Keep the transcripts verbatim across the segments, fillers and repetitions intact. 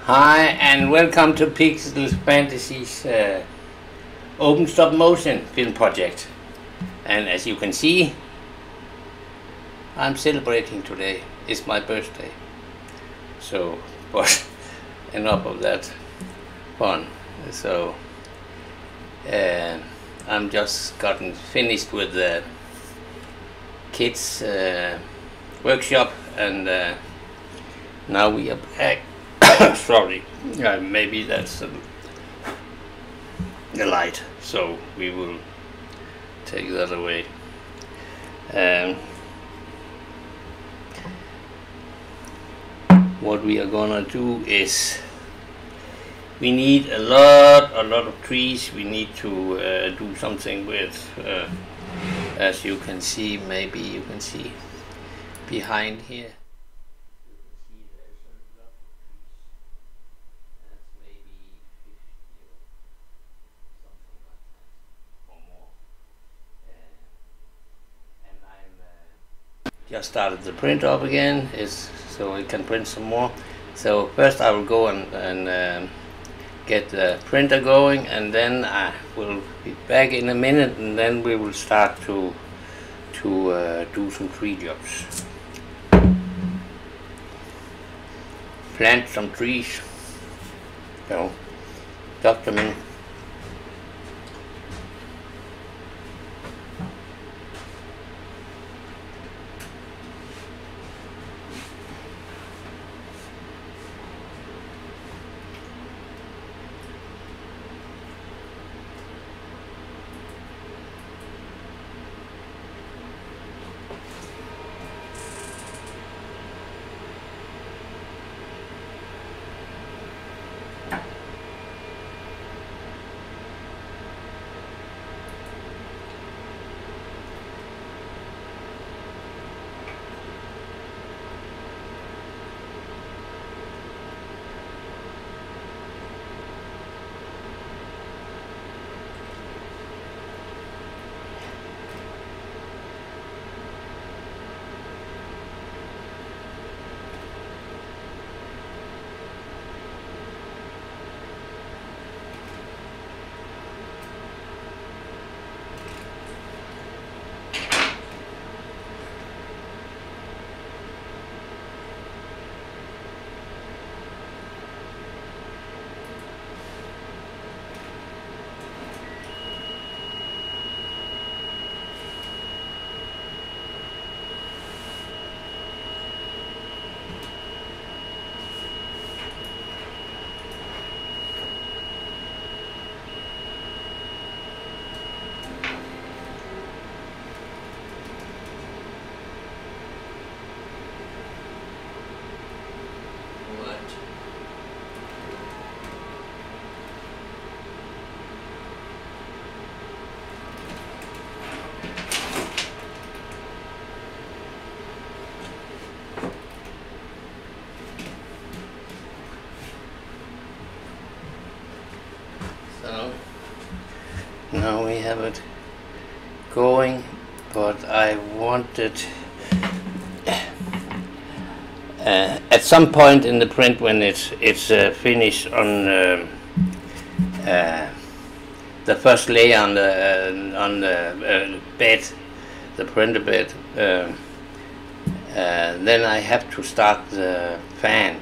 Hi and welcome to Pixelfantasies uh, open stop motion film project. And as you can see, I'm celebrating today. It's my birthday. So, but enough of that fun. So, uh, I'm just gotten finished with the kids uh, workshop, and uh, now we are back. Sorry, uh, maybe that's um, the light, so we will take that away. Um, what we are gonna do is we need a lot, a lot of trees. We need to uh, do something with, uh, as you can see, maybe you can see behind here. Just started the print up again, is so I can print some more. So first I will go and, and um, get the printer going, and then I will be back in a minute, and then we will start to to uh, do some tree jobs. Plant some trees, you know, document. Now we have it going, but I wanted uh, at some point in the print, when it's it's uh, finished on uh, uh, the first layer on the uh, on the uh, bed, the printer bed, uh, uh, then I have to start the fan.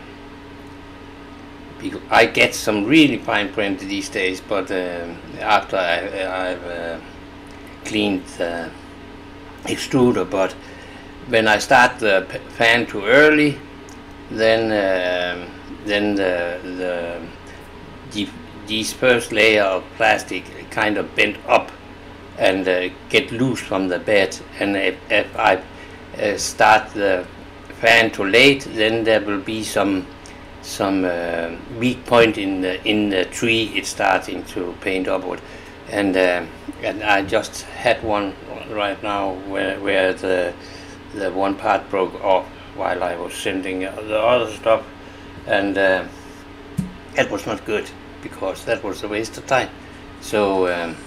I get some really fine print these days, but uh, after I, I've uh, cleaned the extruder. But when I start the fan too early, then uh, then the, the the these first layer of plastic kind of bent up and uh, get loose from the bed. And if, if I uh, start the fan too late, then there will be some. some uh, weak point in the in the tree it's starting to paint upward, and uh, and I just had one right now where where the the one part broke off while I was sending the other stuff, and uh, that was not good, because that was a waste of time. So um,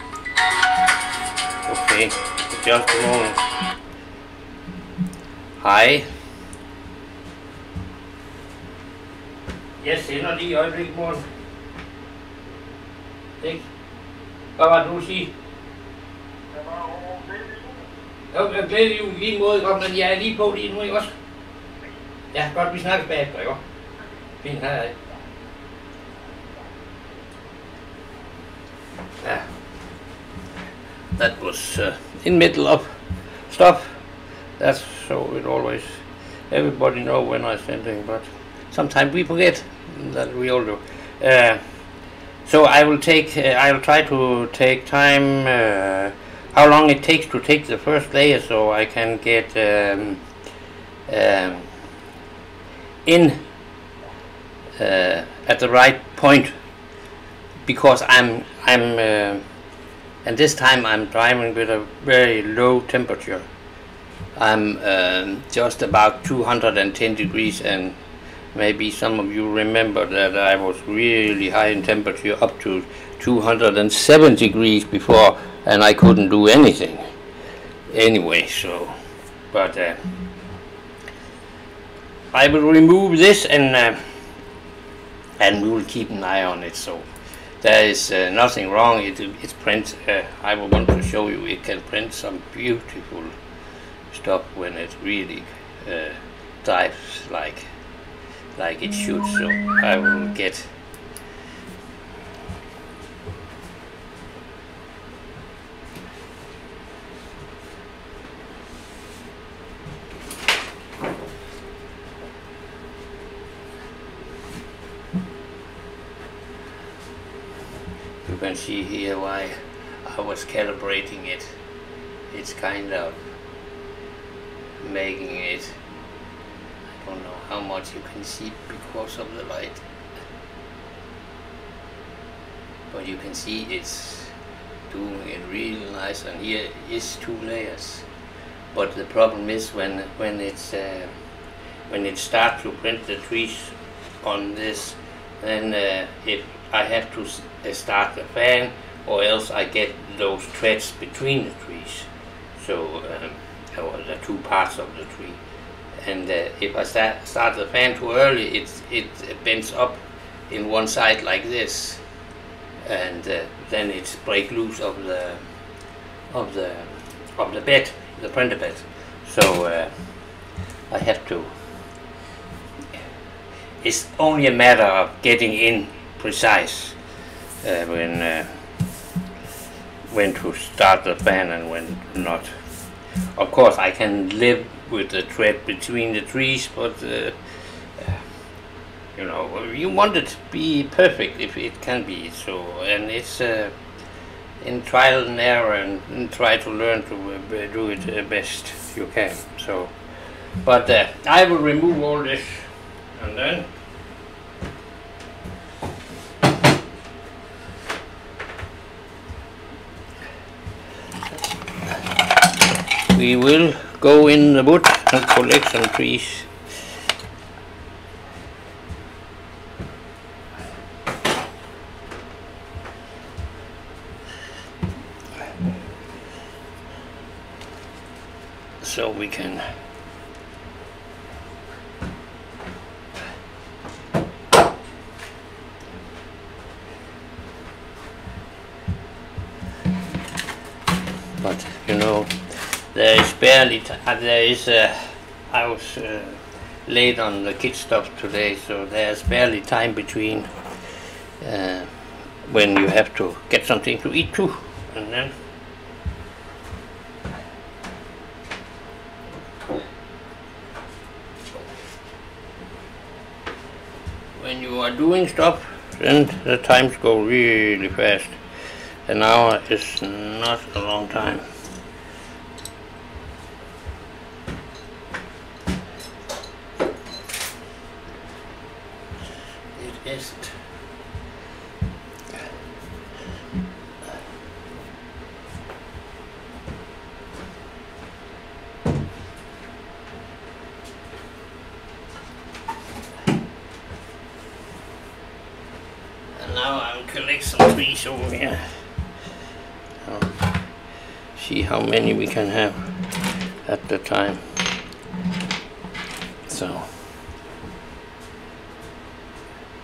okay, just a moment. Hi. Jeg sender lige i øjeblik, morgen. Ikke? Hvad var det, du sige? Jo, jeg glæder jo lige måde, godt, men jeg er lige på lige nu, ikke også? Ja, godt, vi snakkes bagefter, ikke også? Fint, hej, hej. Yeah. That was uh, in middle of stuff. That's so it always, everybody know when I sending, but sometimes we forget that we all do. Uh, so I will take, uh, I will try to take time, uh, how long it takes to take the first layer, so I can get um, um, in uh, at the right point, because I'm I'm uh, and this time I'm driving with a very low temperature. I'm uh, just about two hundred ten degrees, and maybe some of you remember that I was really high in temperature, up to two hundred seven degrees before, and I couldn't do anything anyway. So but uh, I will remove this, and uh, and we will keep an eye on it. So there is uh, nothing wrong. It it's print. Uh, I will want to show you. It can print some beautiful stuff when it really uh, drives like like it should. So I will get. You can see here why I was calibrating it. It's kind of making it, I don't know how much you can see because of the light, but you can see it's doing it really nice, and here is two layers. But the problem is when when it's uh, when it starts to print the trees on this, then uh, if I have to uh, start the fan, or else I get those threads between the trees. So um, or the two parts of the tree, and uh, if I start, start the fan too early, it it bends up in one side like this, and uh, then it's break loose of the of the of the bed, the printer bed. So uh, I have to. It's only a matter of getting in precise uh, when uh, when to start the fan and when not. Of course, I can live with the thread between the trees, but uh, you know, you want it to be perfect if it can be. So, and it's uh, in trial and error, and, and try to learn to uh, do it uh, best you can. So, but uh, I will remove all this, and then we will go in the wood and collect some trees. So we can but you know, there is barely t uh, there is uh, I was uh, late on the kid stuff today, so there's barely time between uh, when you have to get something to eat too, and then when you are doing stuff, then the times go really fast. An hour is not a long time. It isn't. And now I'll collect some trees over here. See how many we can have at the time. So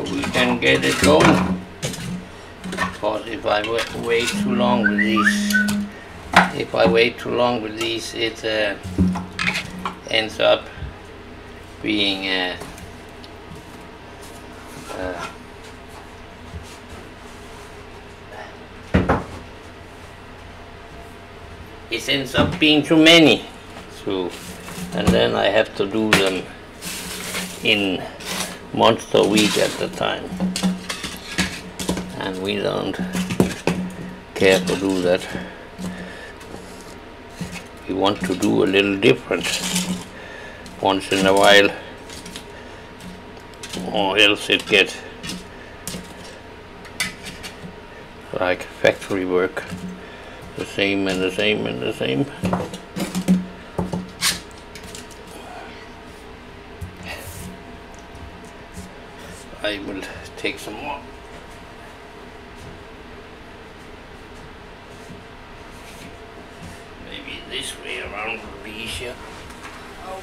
we can get it going. Because if I wait too long with these, if I wait too long with these, it uh, ends up being uh, uh, it ends up being too many. So, and then I have to do them in months or week at a time, and we don't care to do that. We want to do a little different once in a while, or else it gets like factory work, the same and the same and the same. I will take some more. Maybe this way around will be easier. Oh.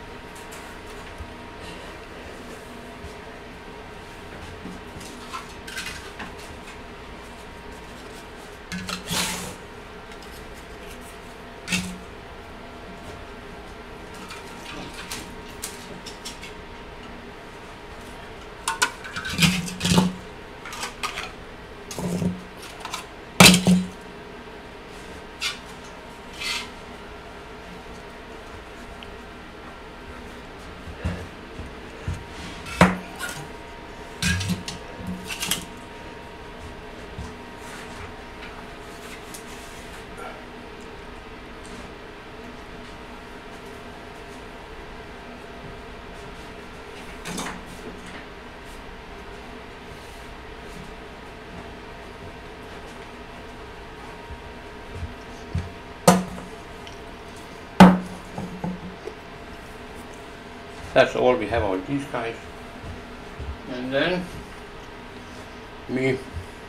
That's all we have on these guys. And then me,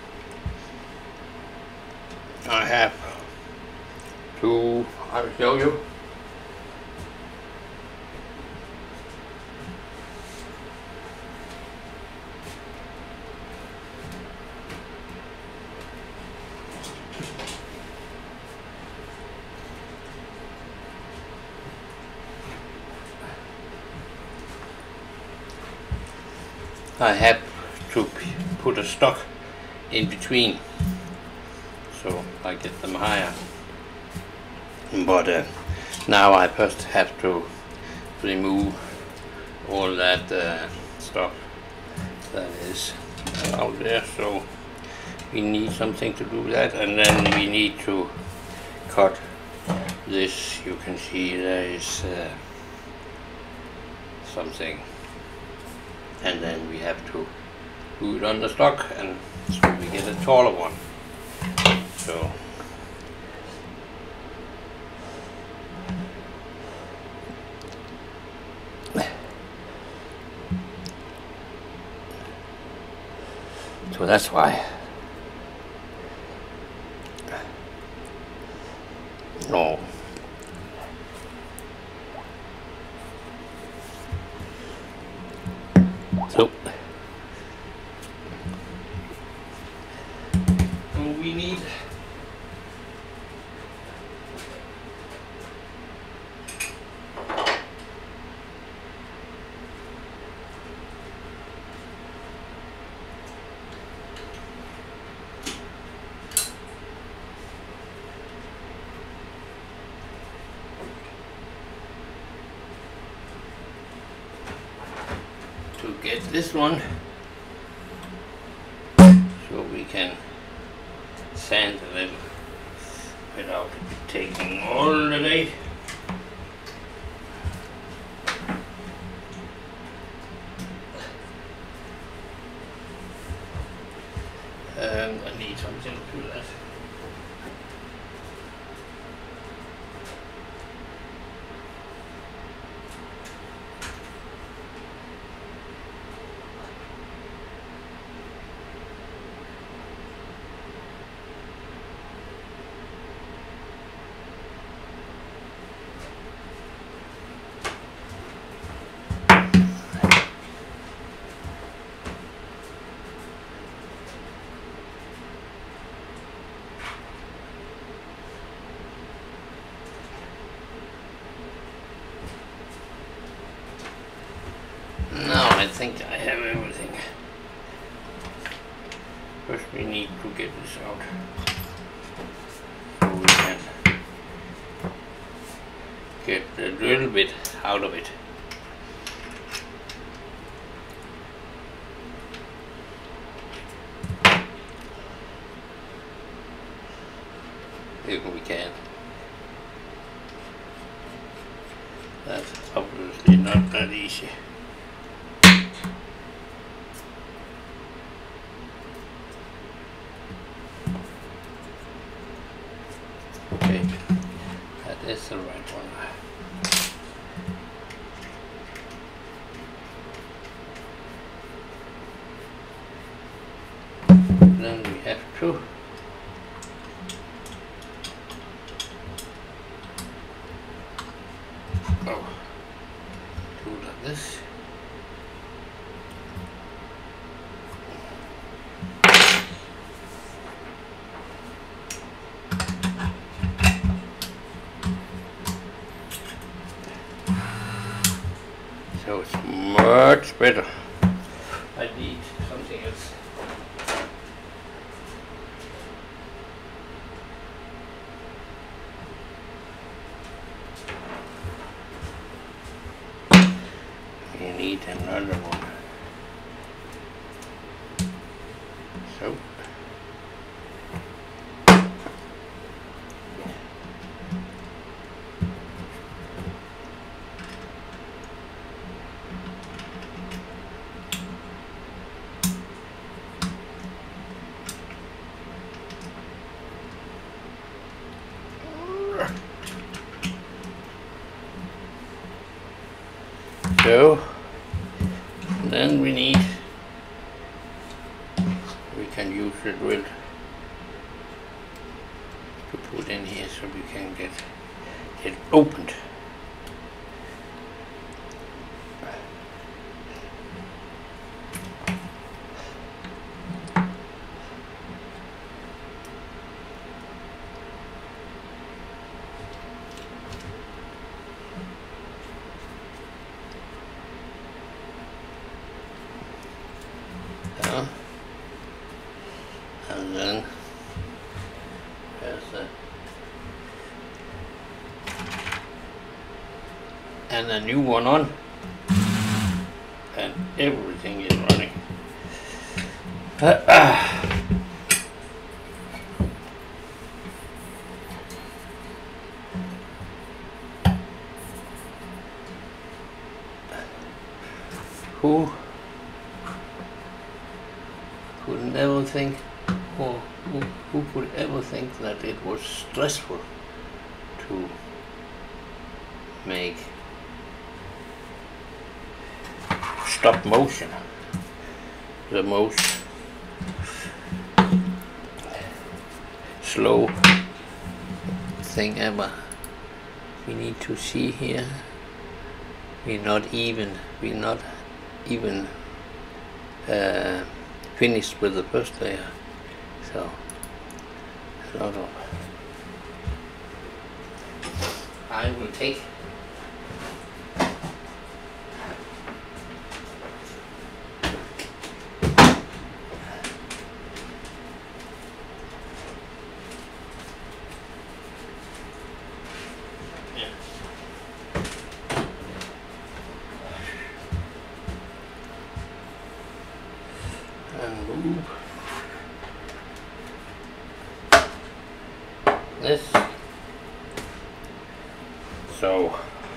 I have to, I will show you. I have to put a stock in between, so I get them higher. But uh, now I first have to remove all that uh, stuff that is out there, so we need something to do that, and then we need to cut this. You can see there is uh, something, and then we have to do it on the stock, and so we get a taller one. So so that's why. No. So, we need to get this one, so we can sand a little without taking all the day. And I need something to do that. think I have everything. First we need to get this out so we can get a little bit out of it. If we can. That's obviously not that easy. Okay, that is the right one. Then we have to go do like this. So it's much better. I need something else. We need another one. So So then we need, we can use the drill to put in here so we can get it opened. And then there's a, and a new one on, and everything is running. Uh, uh. Who could never think, or who, who could ever think that it was stressful to make stop motion the most slow thing ever. We need to see here, we're not even, we're not even uh, finished with the first layer, so a lot of, I will take and move this. So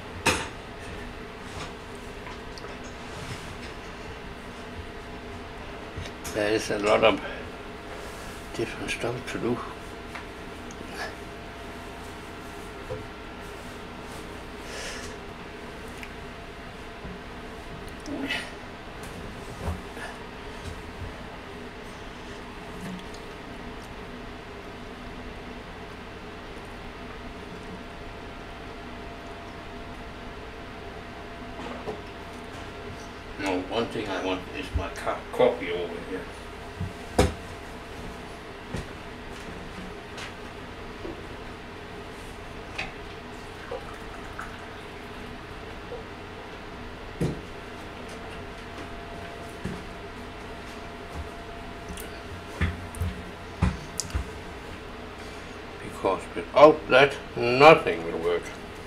there is a lot of different stuff to do. No, one thing I want is my co copy over here. Without that, nothing will work.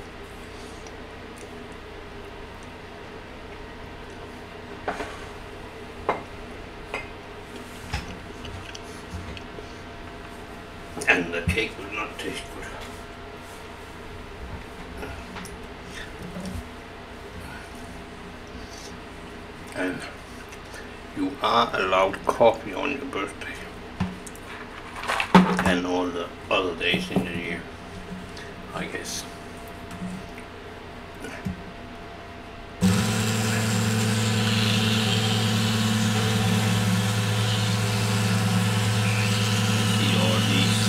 And the cake will not taste good. And you are allowed coffee on your birthday and all the other days in the year, I guess. See all these.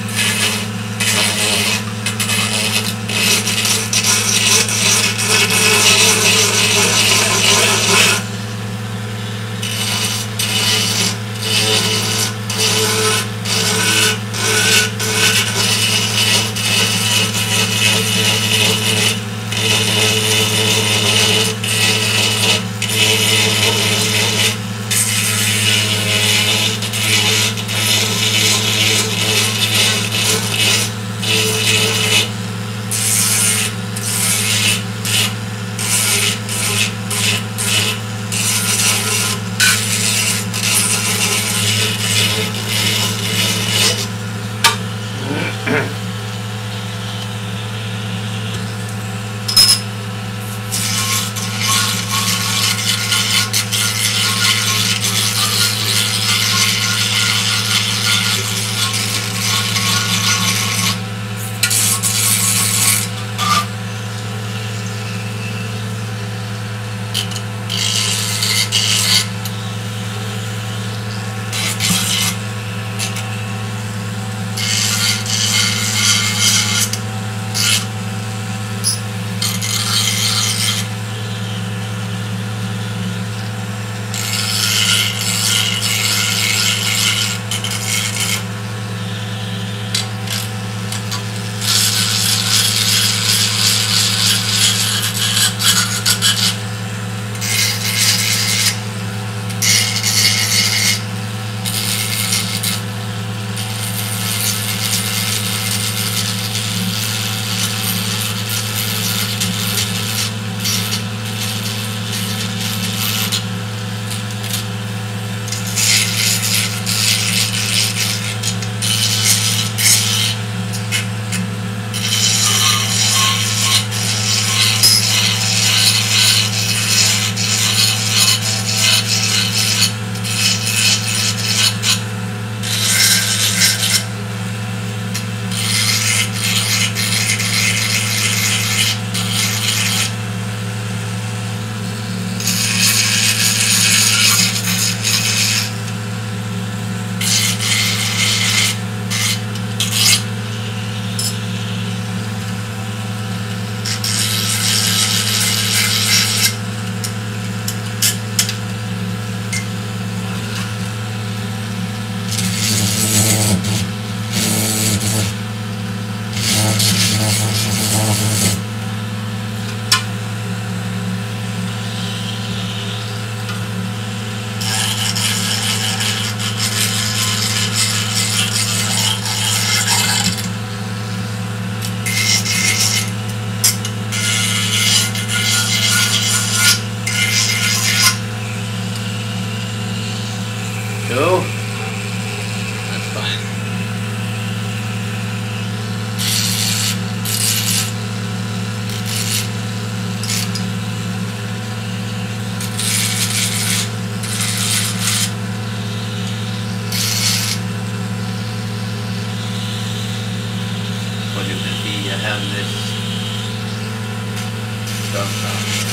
So, that's fine. What you can see, I have this stuff now.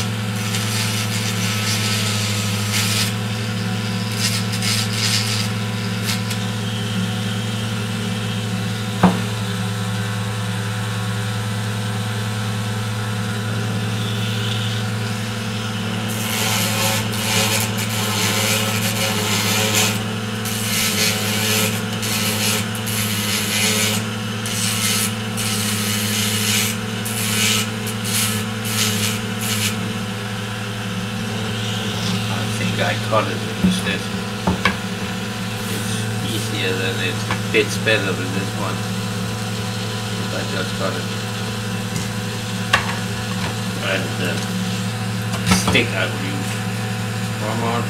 I cut it instead. It's easier than it fits better with this one. If I just got it. And the stick I will use. One more.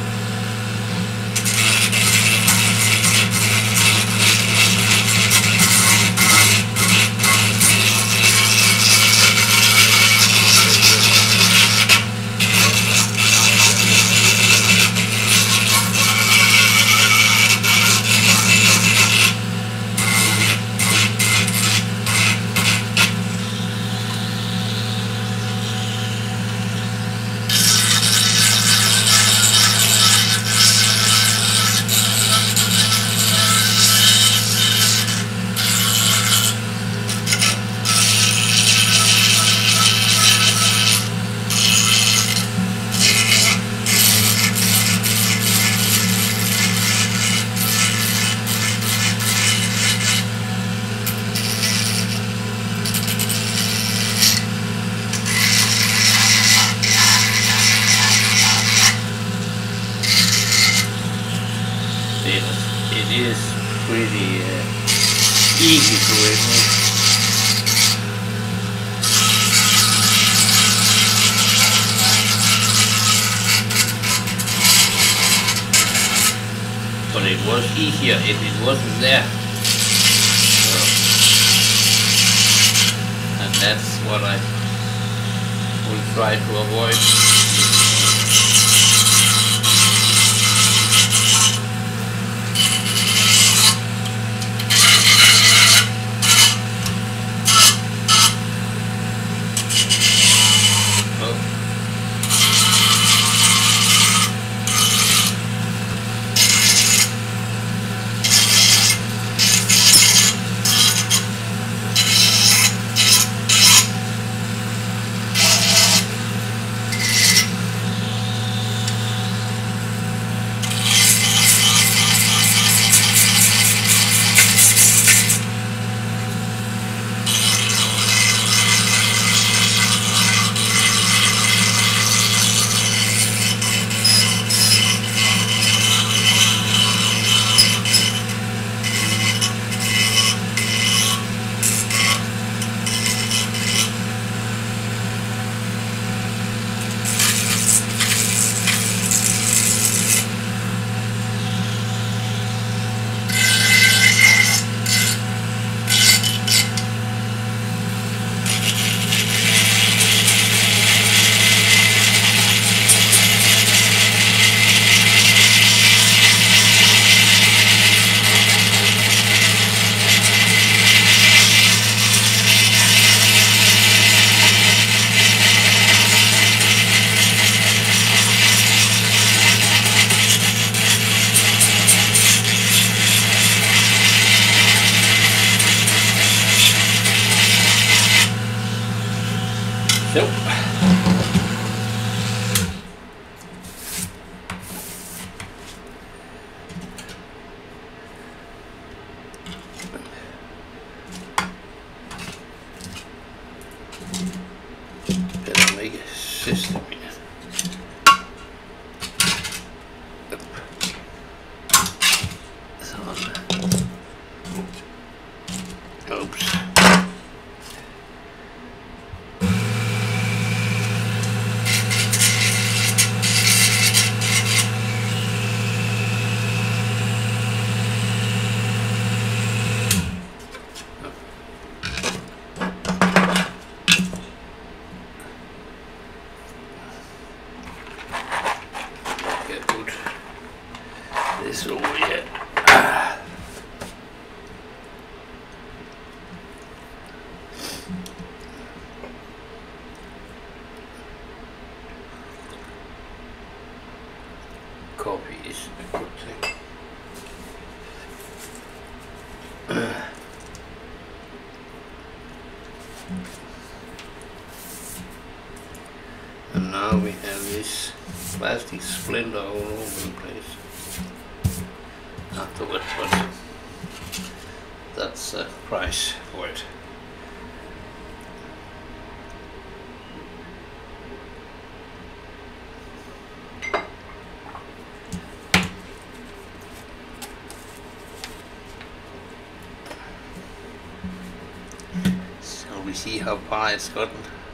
It is pretty uh, easy to remove. But it was easier if it wasn't there. So, and that's what I will try to avoid. Nope. Better make a system here. Oops. This over here. Ah. Copy is a good thing. And now we have this plastic splinter all over the place. Afterwards, but that's the price for it. we see how far it's gotten.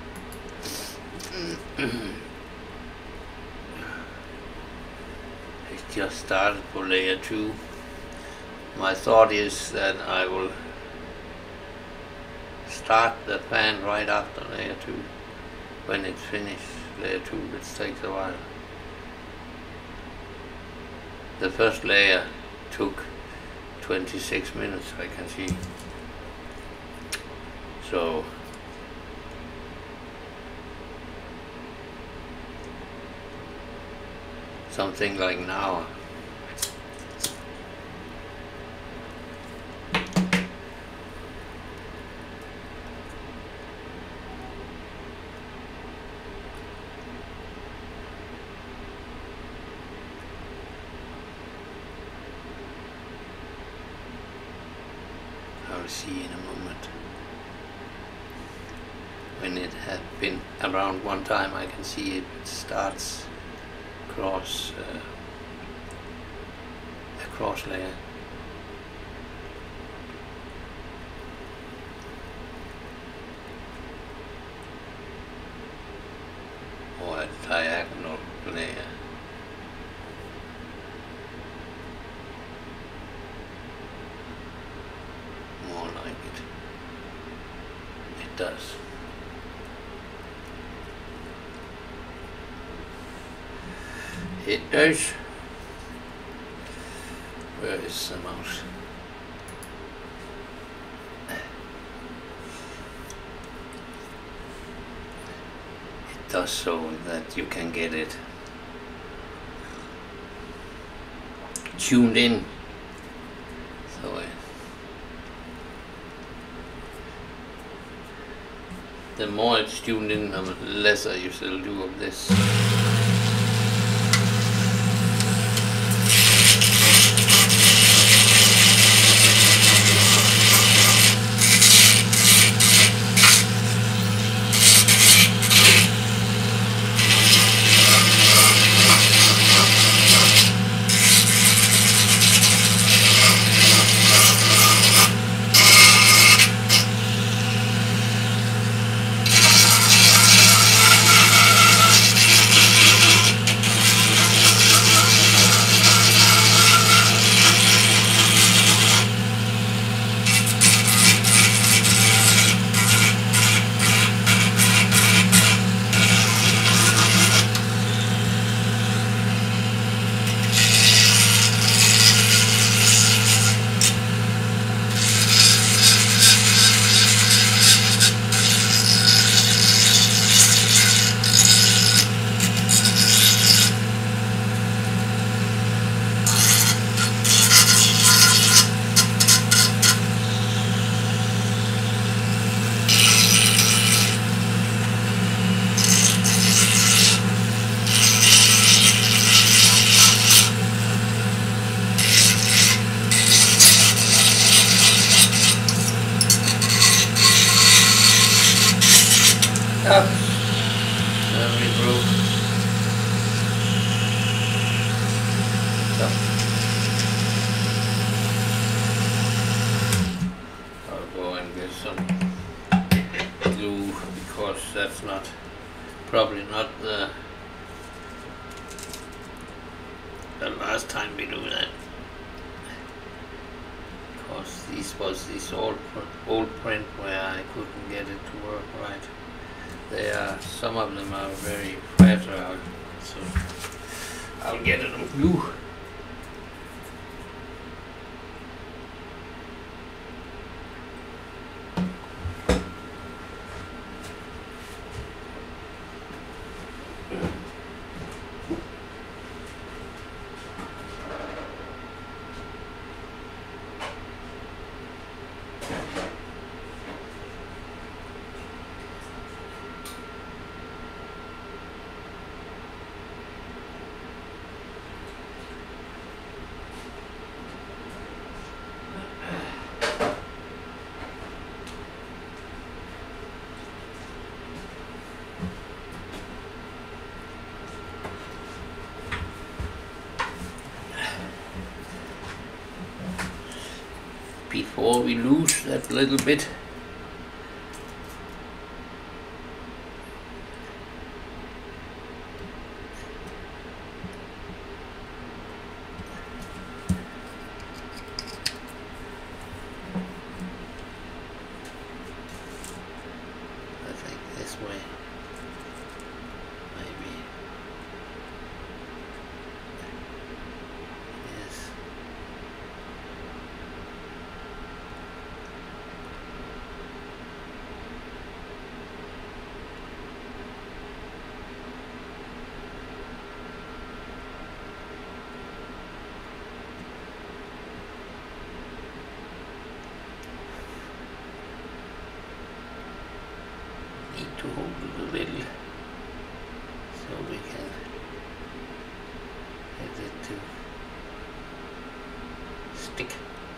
It just started for layer two. My thought is that I will start the fan right after layer two. When it's finished, layer two, it takes a while. The first layer took twenty-six minutes, I can see. So something like now. I'll see in a moment. When it had been around one time, I can see it starts cross uh, a cross layer. Or a diagonal layer. More like it. It does. It does. Where is the mouse? It does so that you can get it tuned in. So uh, the more it's tuned in, the lesser you shall do of this. Up. There we go. Up. I'll go and get some glue because that's not probably not the the last time we do that. Because this was this old old print where I couldn't get it to work right. They are, some of them are very fragile, so I'll get it on glue. Before we lose that little bit, stick.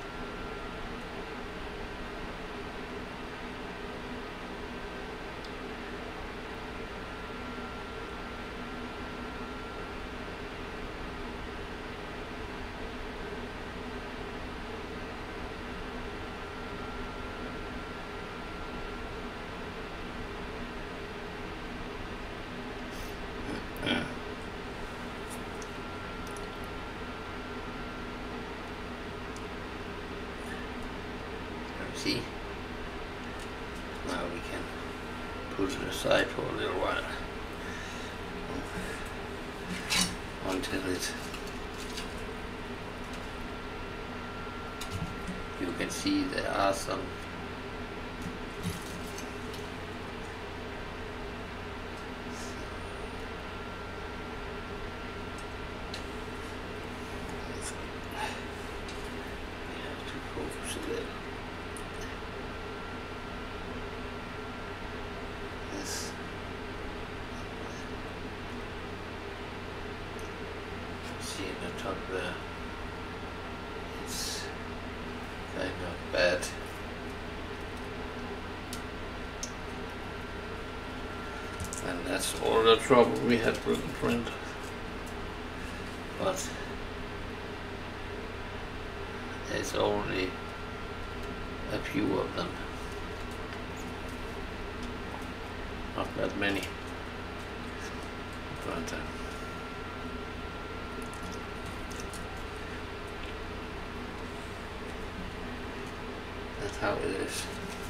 See, now we can put it aside for a little while until it, you can see there are some we have to focus a little. See in the top there, it's kind of bad. And that's all the trouble we had with the print. But there's only a few of them. Not that many. But uh, that's how it is.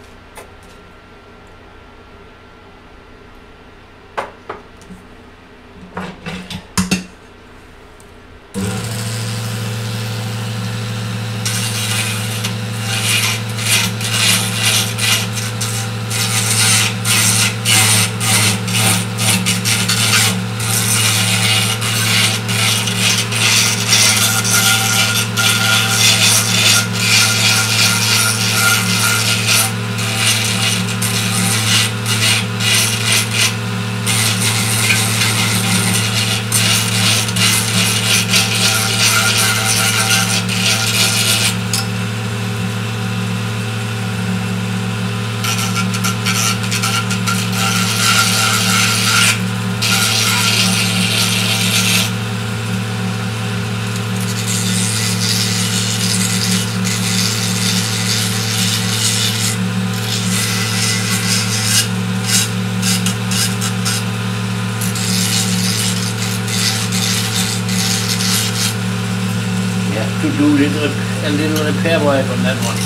To do little, a little repair work on that one.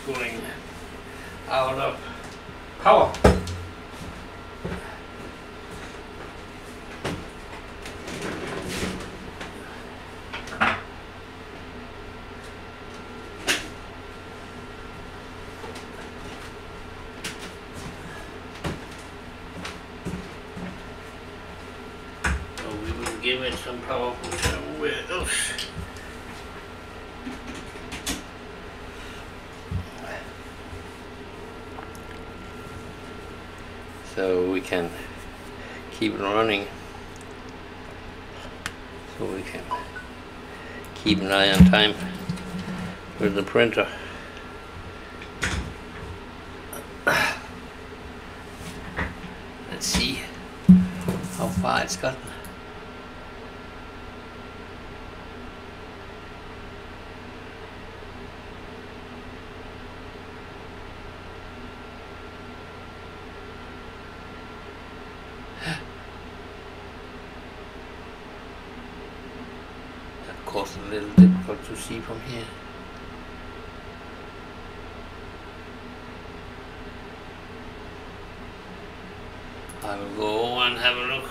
going out of power. So we will give it some power from somewhere else. So we can keep it running, so we can keep an eye on time with the printer. Let's see how far it's gotten. Of course, a little difficult to see from here. I will go over and have a look.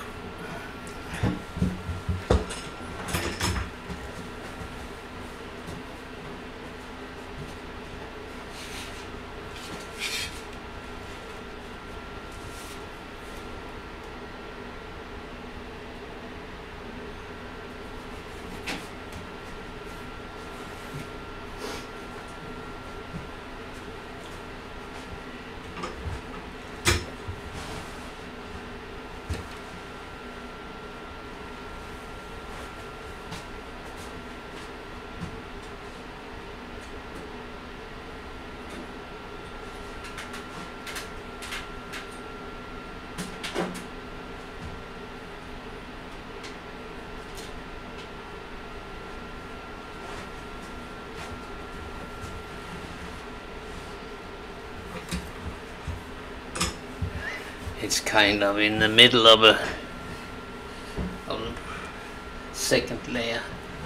It's kind of in the middle of a, of a second layer.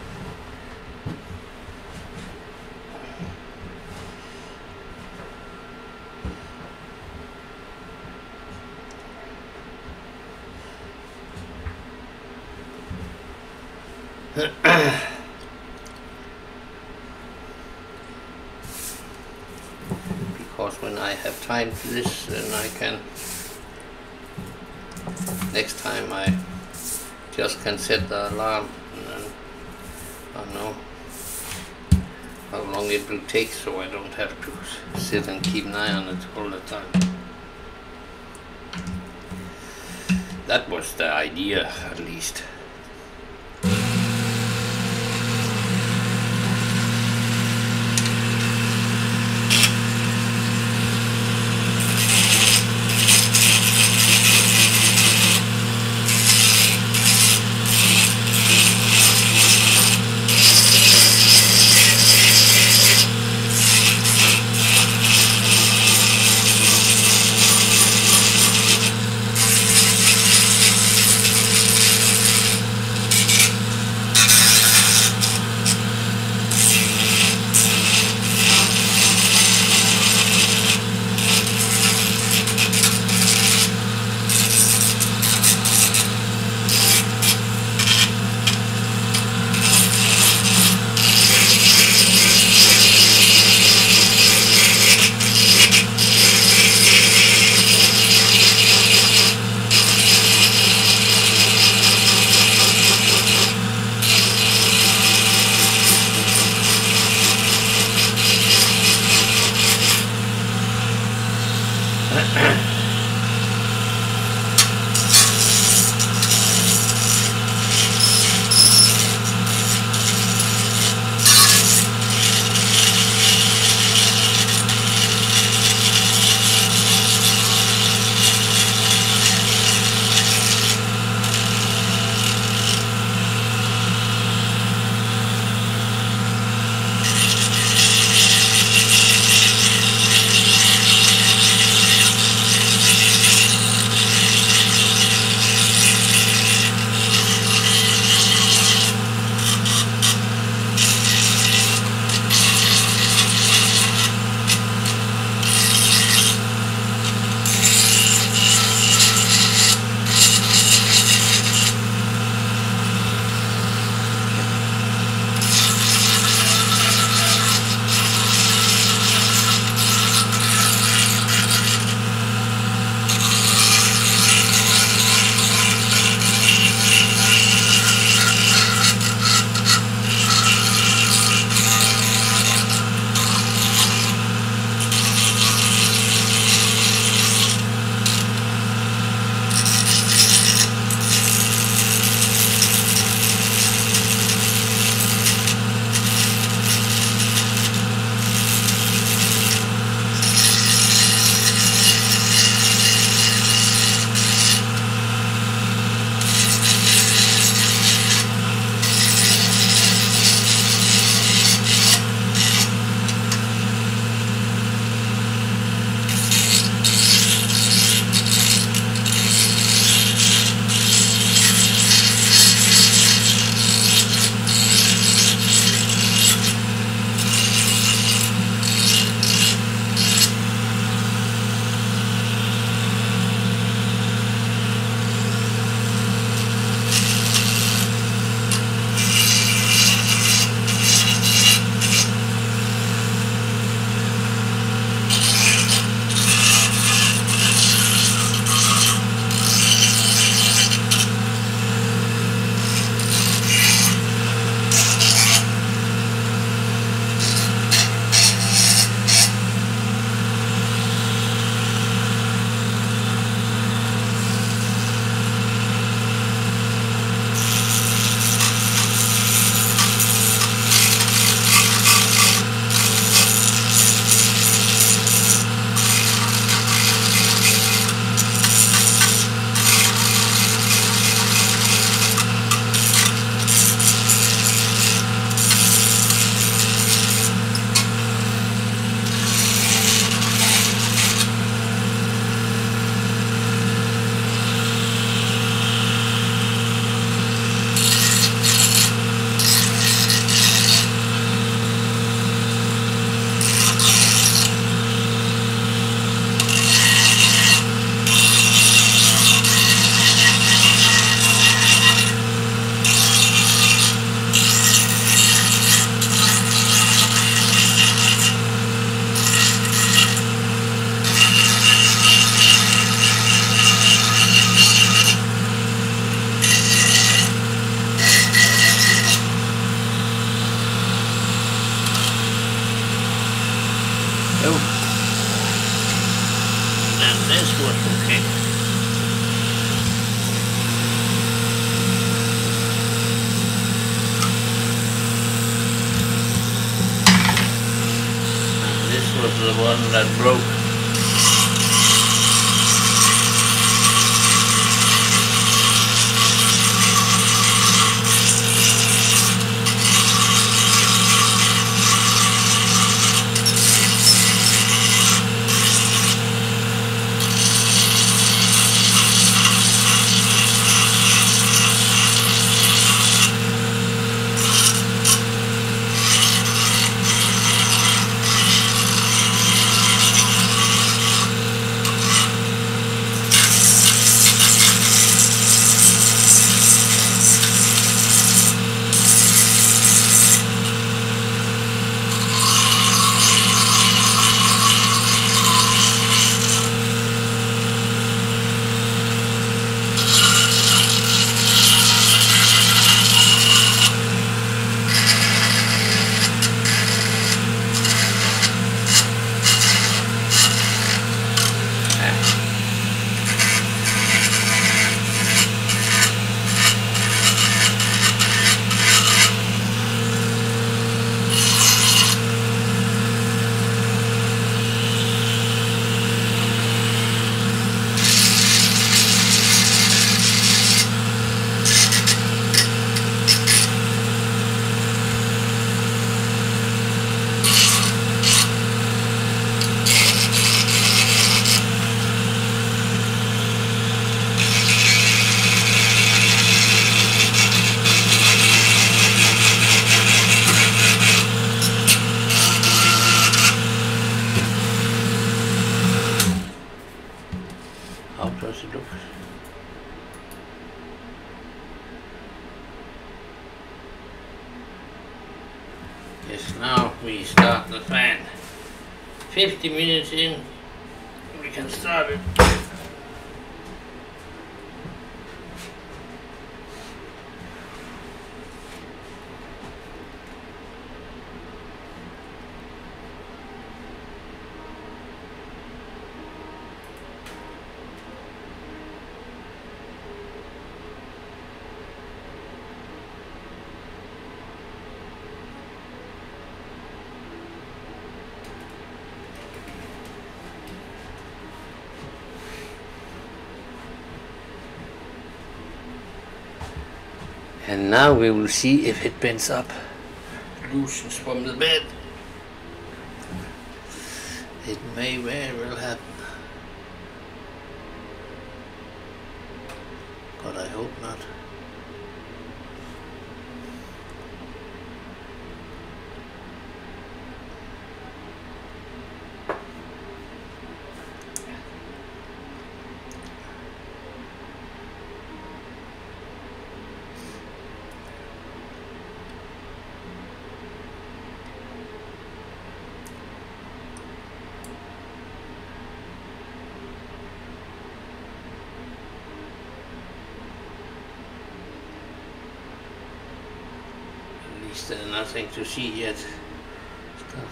Because when I have time for this, then I can, next time I just can set the alarm, and then I know how long it will take, so I don't have to sit and keep an eye on it all the time. That was the idea, at least. the one that broke. How does it look? Yes, now we start the fan. fifty minutes in, we can start it. And now we will see if it bends up, loosens from the bed. It may very well happen, but I hope not. There's nothing to see yet. Stop.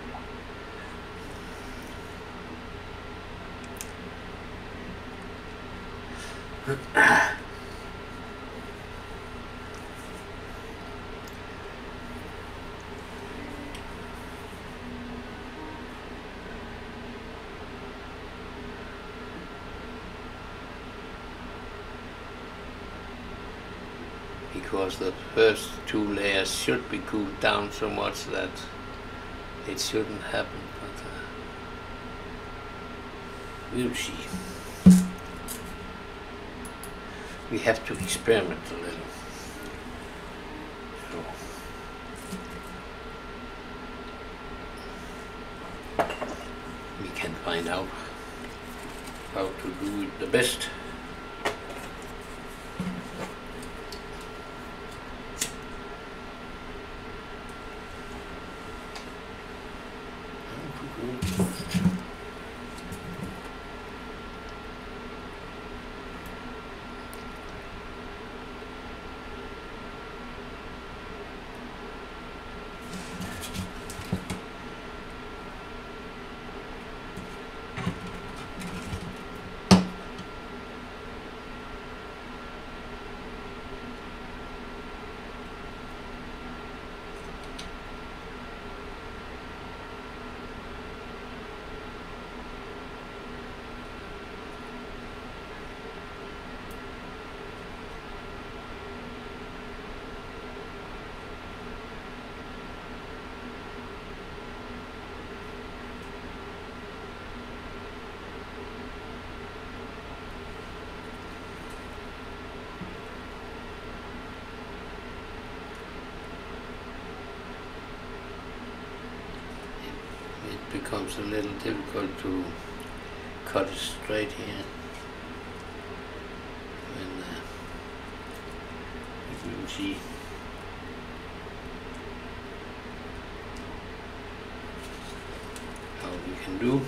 Because the first two layers should be cooled down so much that it shouldn't happen, but uh, we'll see. We have to experiment a little. So we can find out how to do it the best. becomes a little difficult to cut it straight here. And uh, if you will see, how we can do.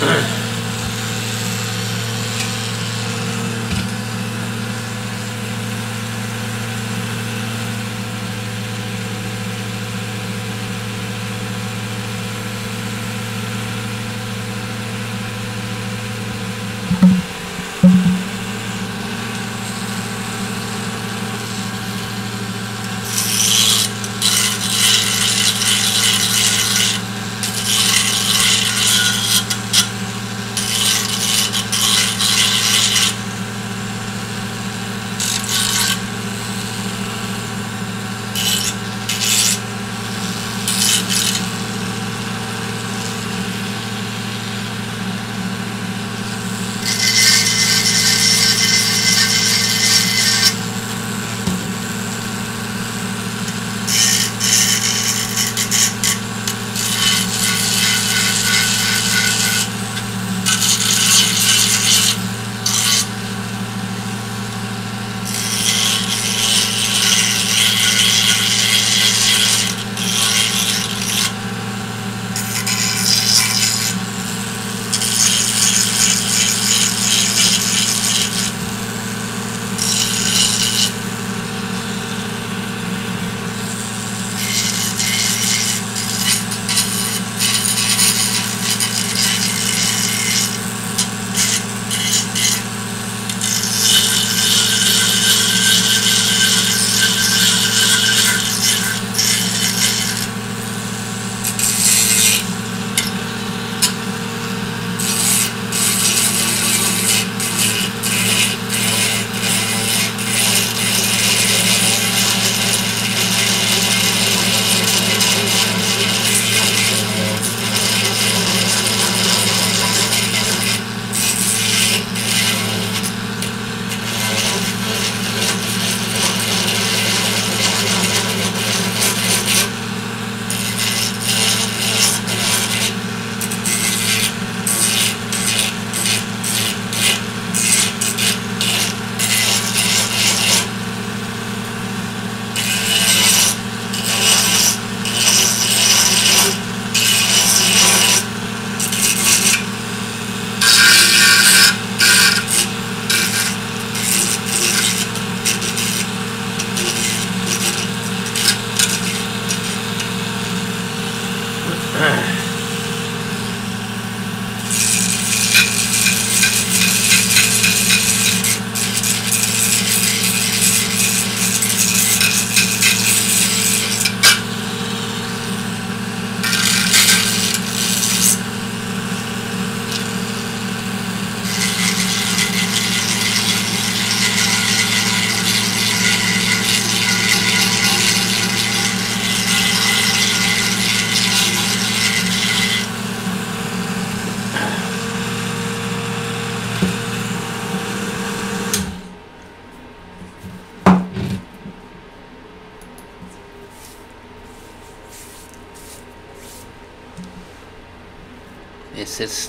Is it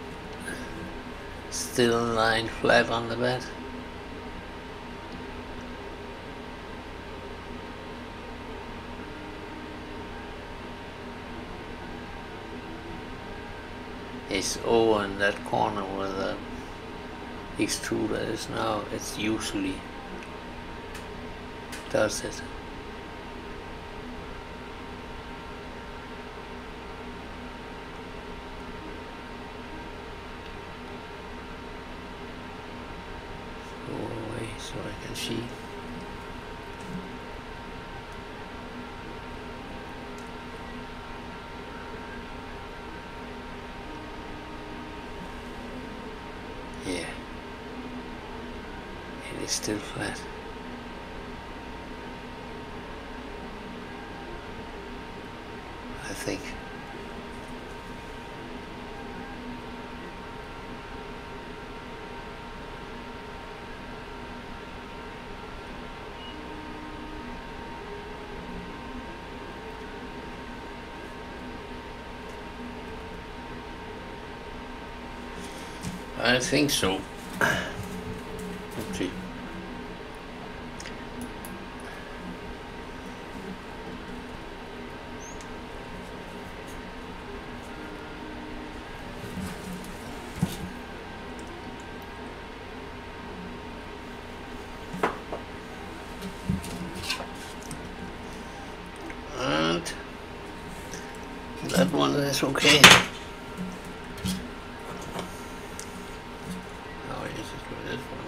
still lying flat on the bed? It's over in that corner where the extruder is now. It's usually does it. Go away so I can see. Yeah, it is still flat. I think. I think so. Let's see. that's okay. Oh, yes, let's do this one.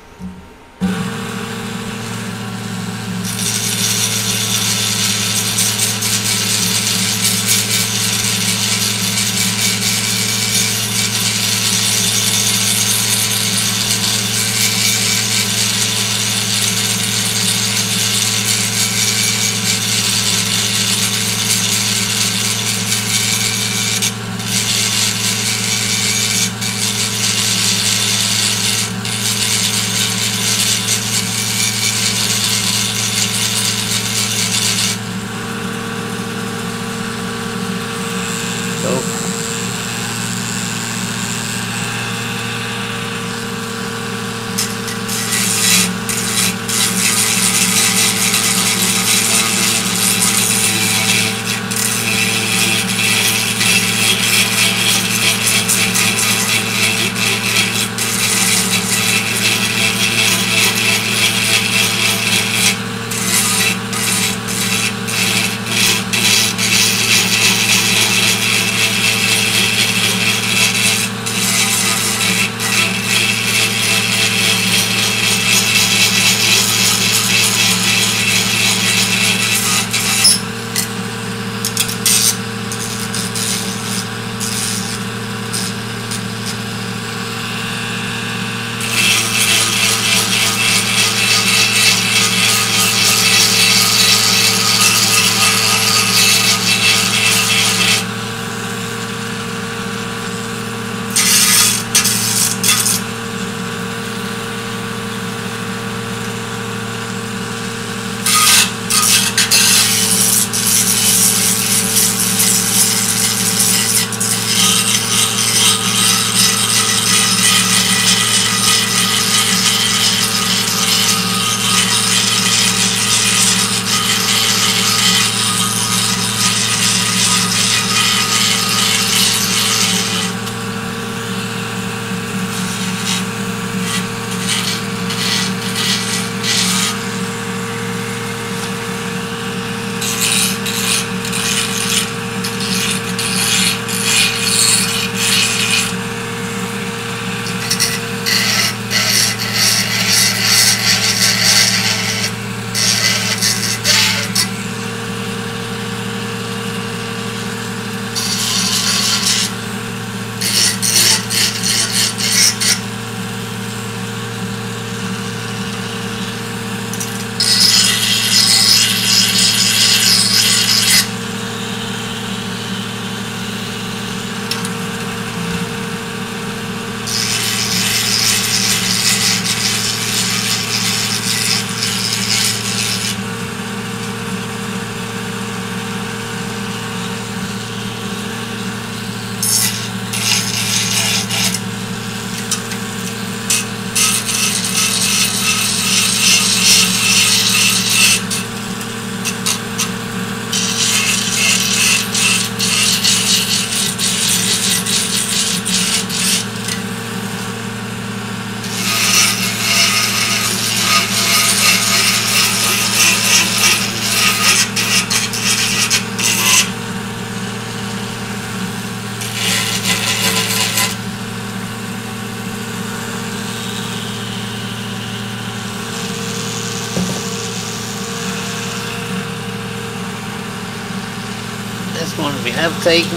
This one we have taken.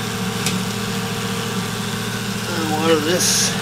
And what is this?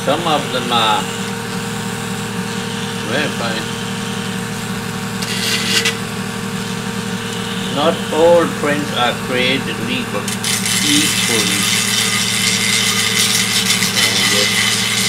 some of them are very fine. Not all prints are created equal, equally. Uh, yes.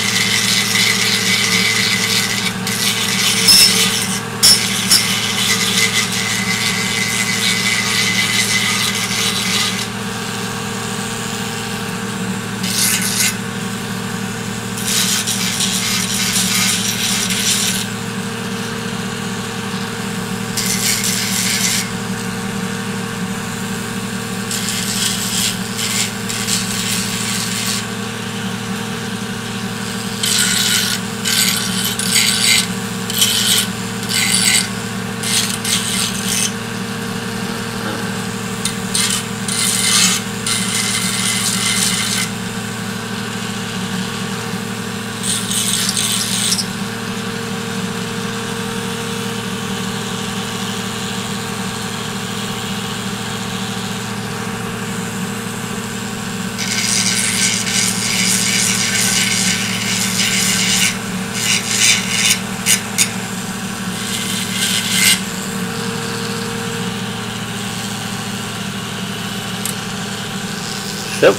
So,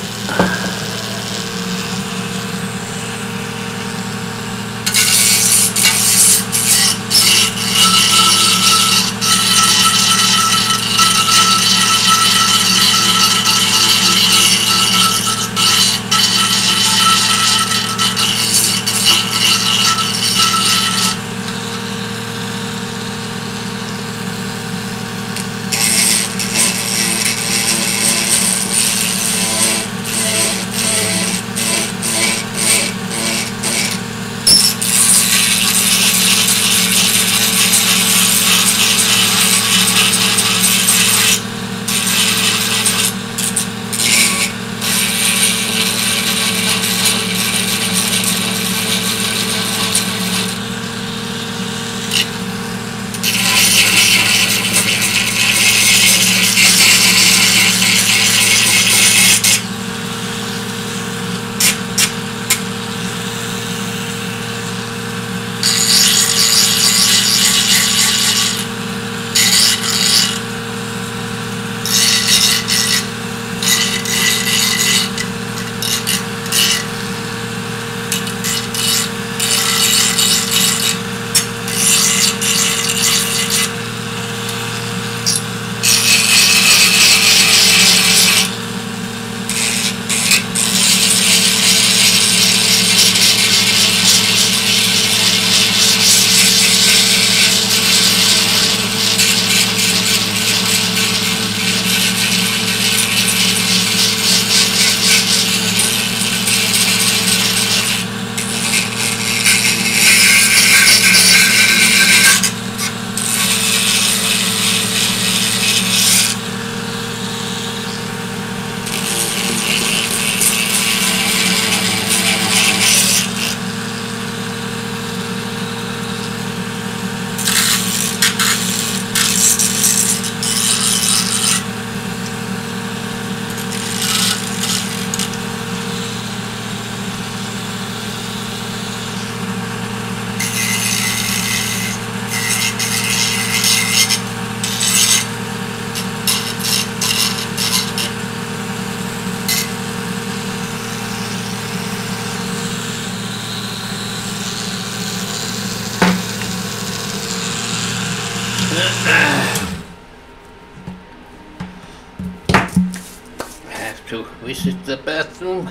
have to visit the bathroom.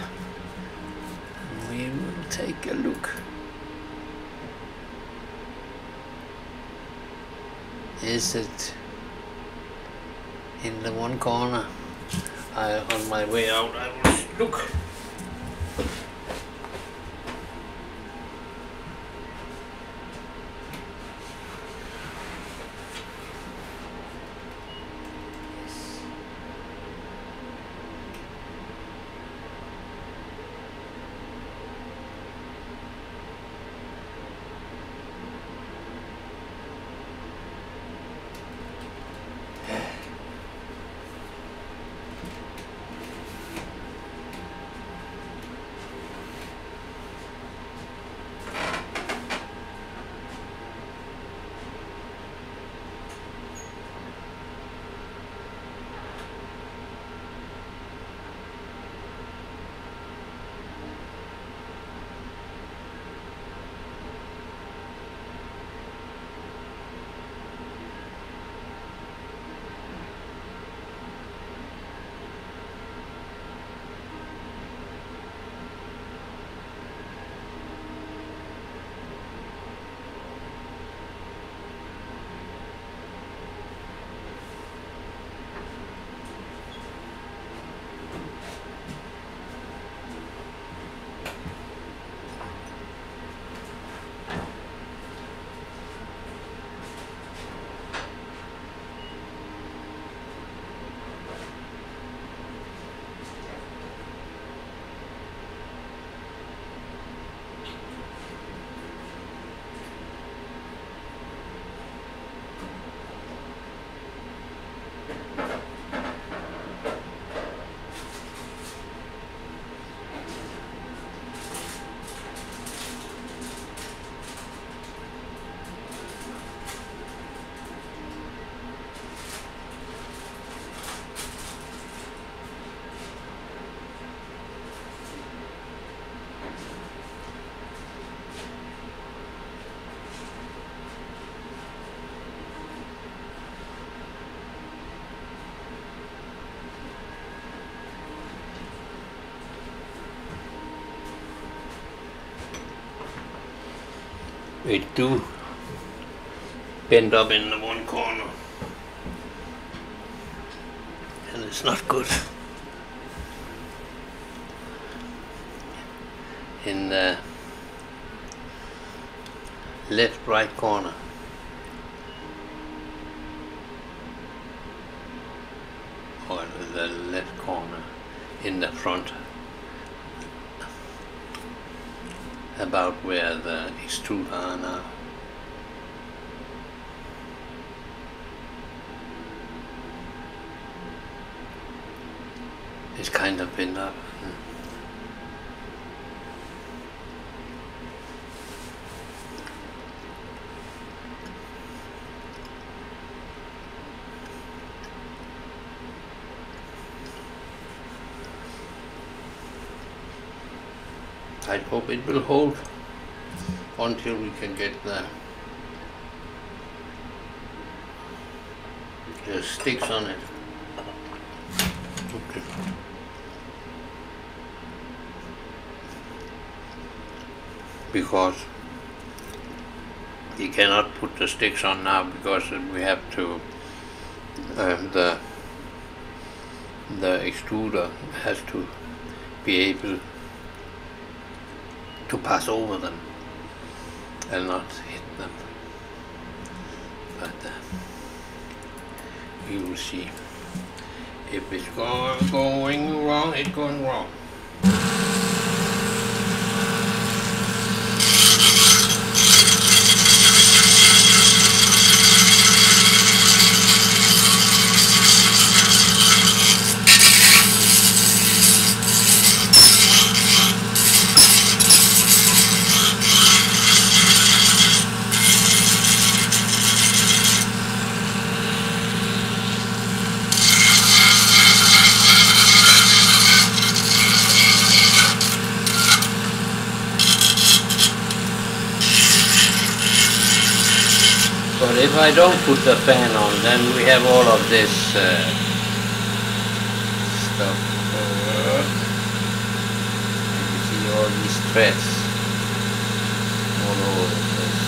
We will take a look. Is it in the one corner? I, on my way out, I will look. It do bend up in the one corner, and it's not good. In the left right corner, or the left corner in the front, about where the extruder are now. It's kind of bent up. I hope it will hold until we can get the, the sticks on it. Okay. Because you cannot put the sticks on now, because we have to uh, the the extruder has to be able to pass over them and not hit them. But uh, we will see. If it's go going wrong, it's going wrong. But if I don't put the fan on, then we have all of this uh, stuff. Uh, you see all these threads all over the place.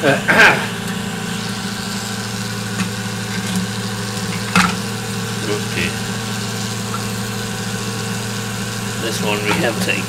Okay. This one we have taken.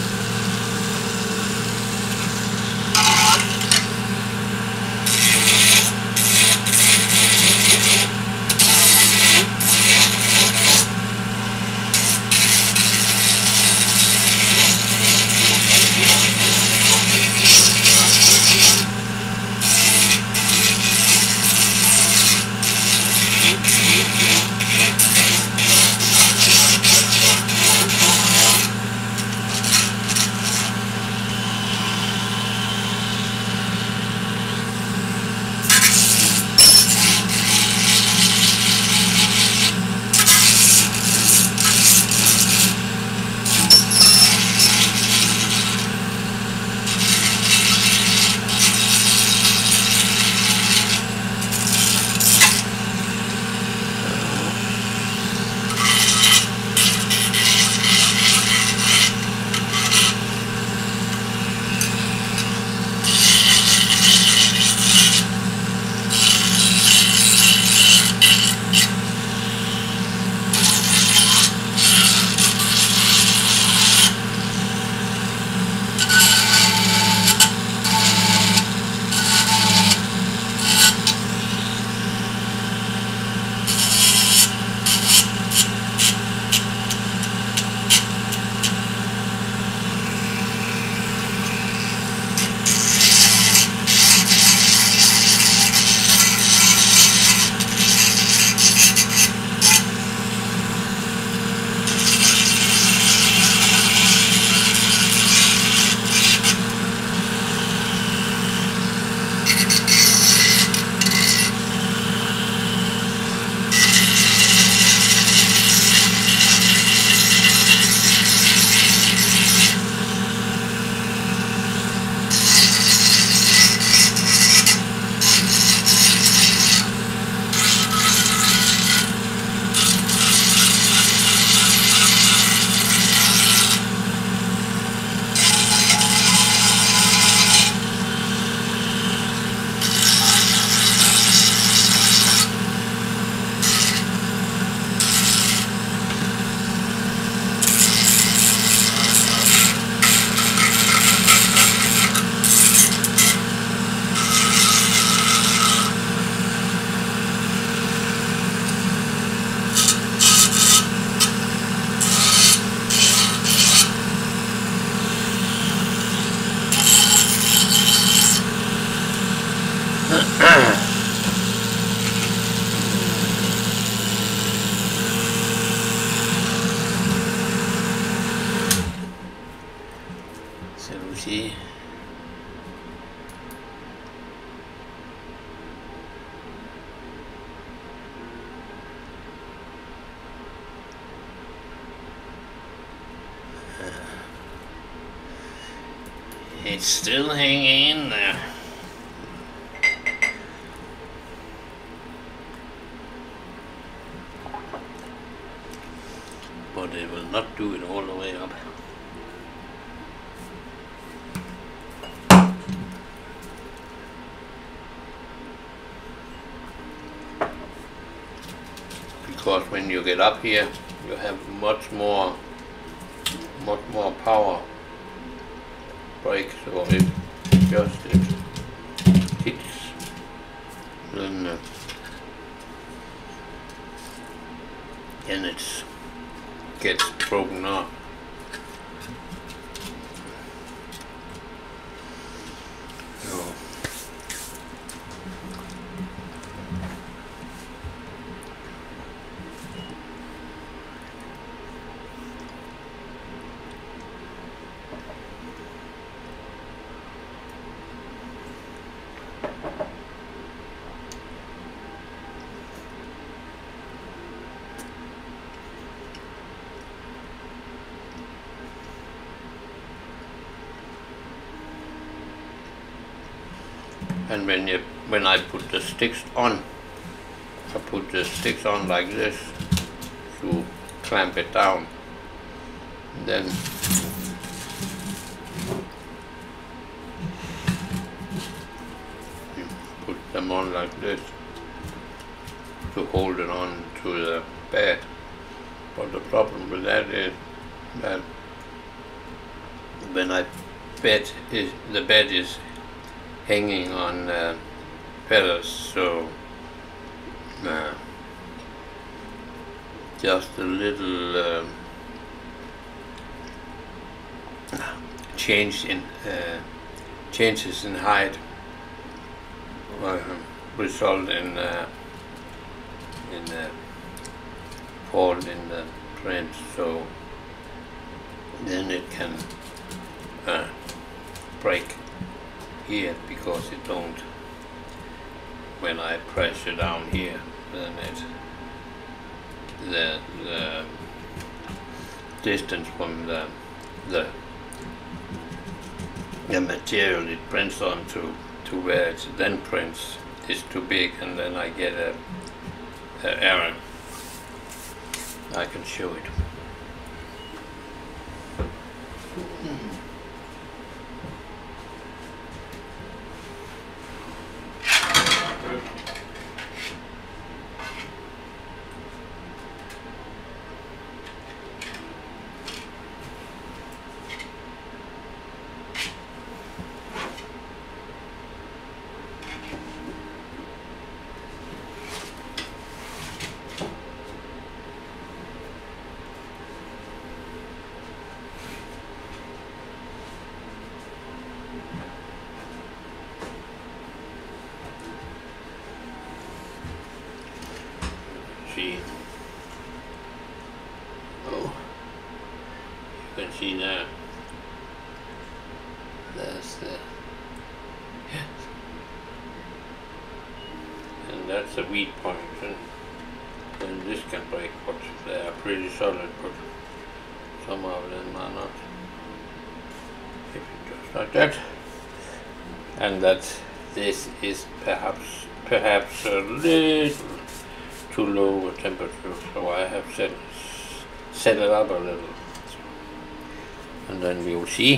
Så vi se. It's still hanging in there. But it will not do it all the way up. Because when you get up here, you have much more, much more power break. So if just it hits, then uh, then it gets broken off. So and when you when I put the sticks on, I put the sticks on like this to clamp it down. And then them on like this to hold it on to the bed. But the problem with that is that when I bed is the bed is hanging on uh, feathers, so uh, just a little uh, change in uh, changes in height uh, result in uh, in uh, fall in the print, so then it can uh, break here because it don't. When I press it down here, then it the the distance from the the the material it prints on to to where it then prints is too big, and then I get a, a error. I can show it. See, oh, you can see there, that's the, yes, and that's the weak point, and then this can break, but they are pretty solid, but some of them are not. If you just like that, and that this is perhaps, perhaps a little too low a temperature, so I have set set it up a little, and then we will see.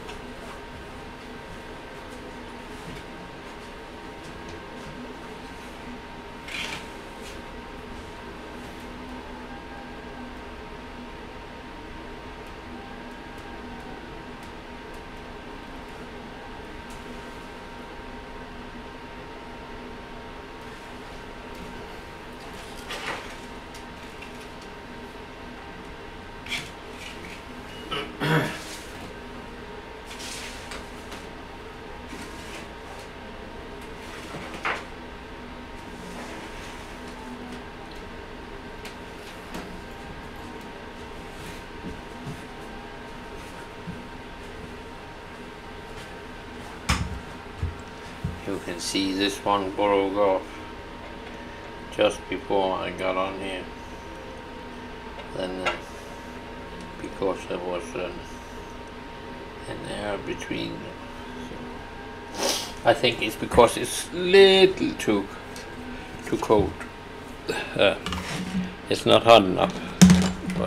You can see this one broke off just before I got on here. Then uh, because there was uh, an error between them. So I think it's because it's little too too cold. Uh, it's not hot enough, but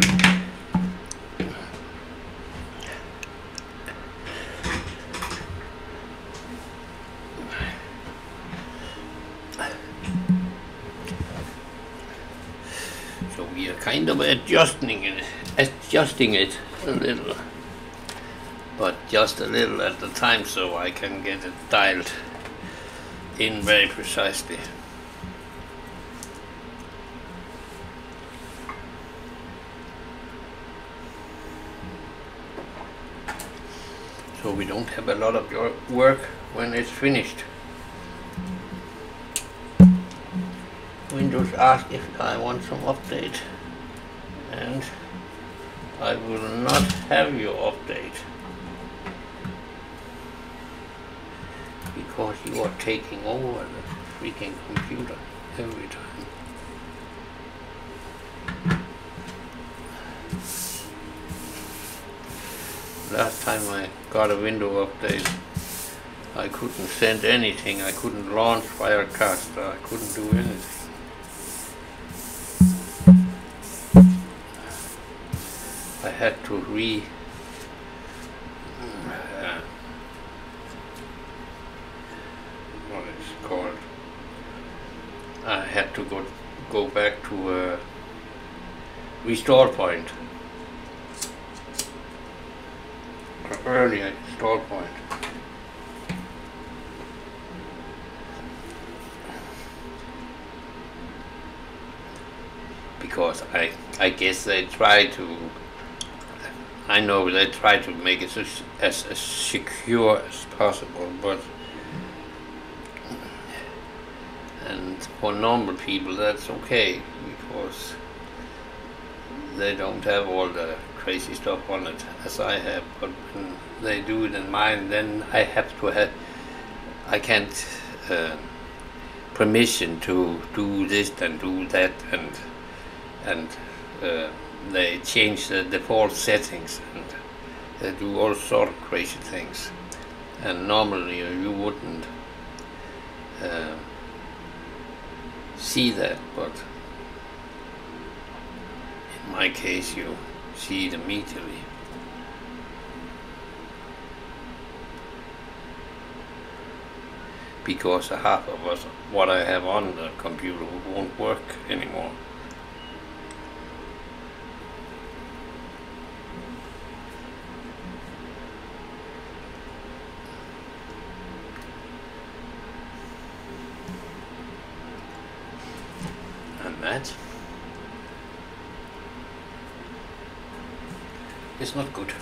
so we are kind of adjusting it, adjusting it a little, but just a little at the time, so I can get it dialed in very precisely. So we don't have a lot of your work when it's finished. Windows asked if I want some update, and I will not have your update because you are taking over the freaking computer every time. Last time I got a window update, I couldn't send anything, I couldn't launch Firecaster, I couldn't do anything. I had to re uh, what it's called. I had to go go back to a restore point, an earlier restore point. Because I I guess they try to, I know they try to make it as, as, as secure as possible, but and for normal people that's okay, because they don't have all the crazy stuff on it as I have, but when they do it in mine, then I have to have, I can't uh, permission to do this and do that, and and uh, they change the default settings and they do all sort of crazy things, and normally you wouldn't uh, see that, but in my case you see it immediately. Because half of us, what I have on the computer won't work anymore. And that is not good.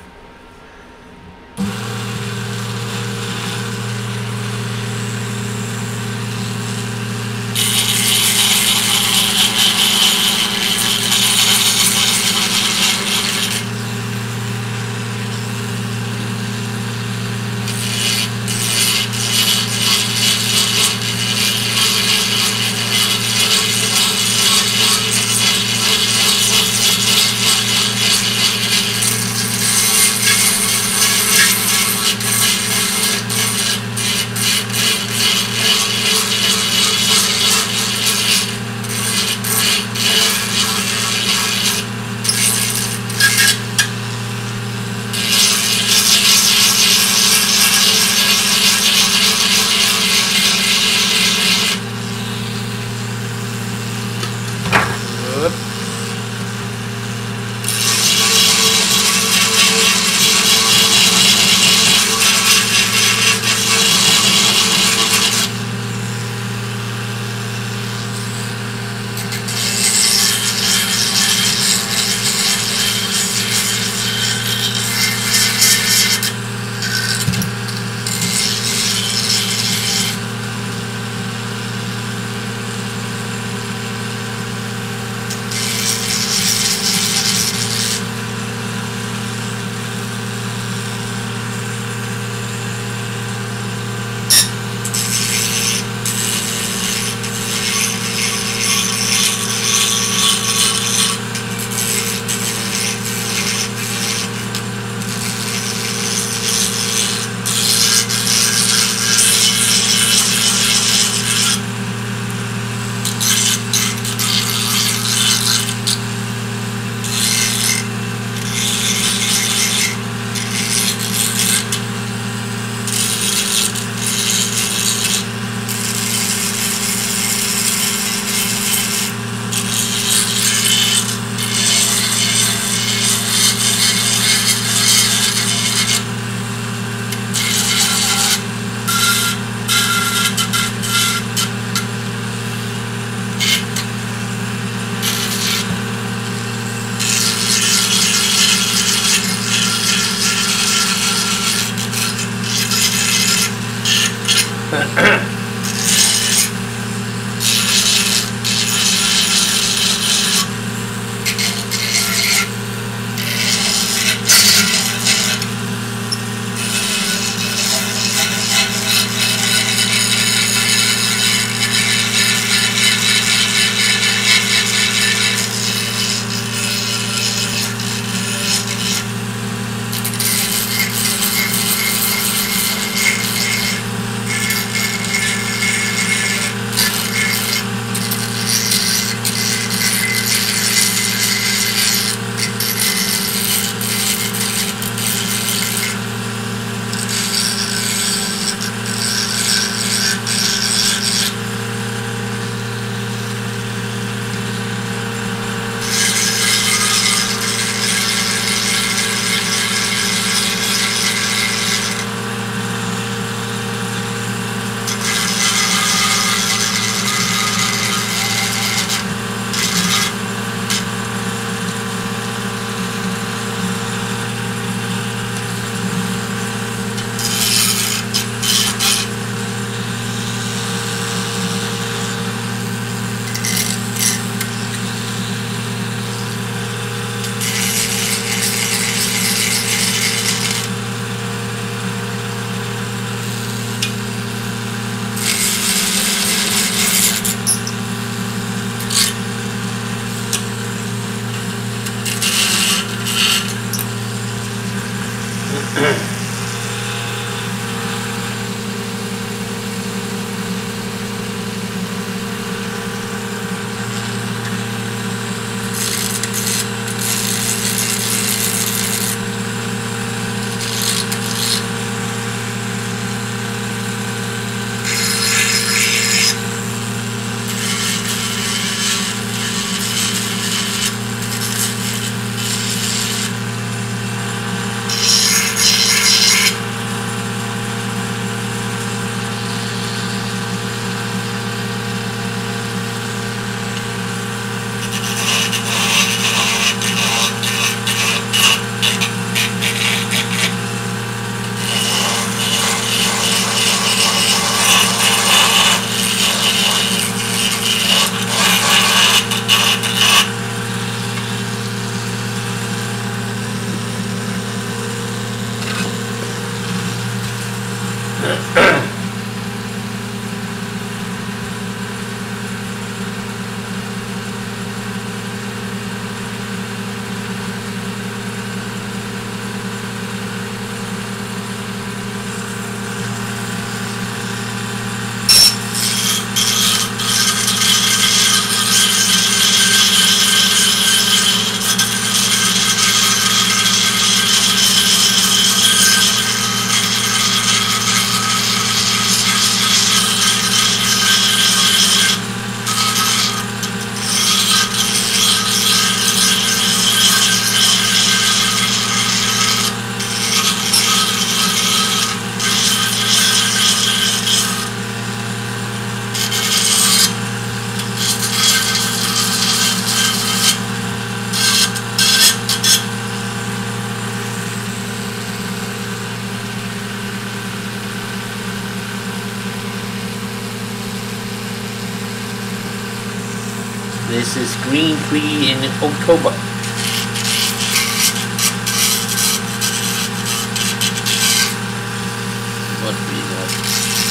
This is green tree in October. What we got?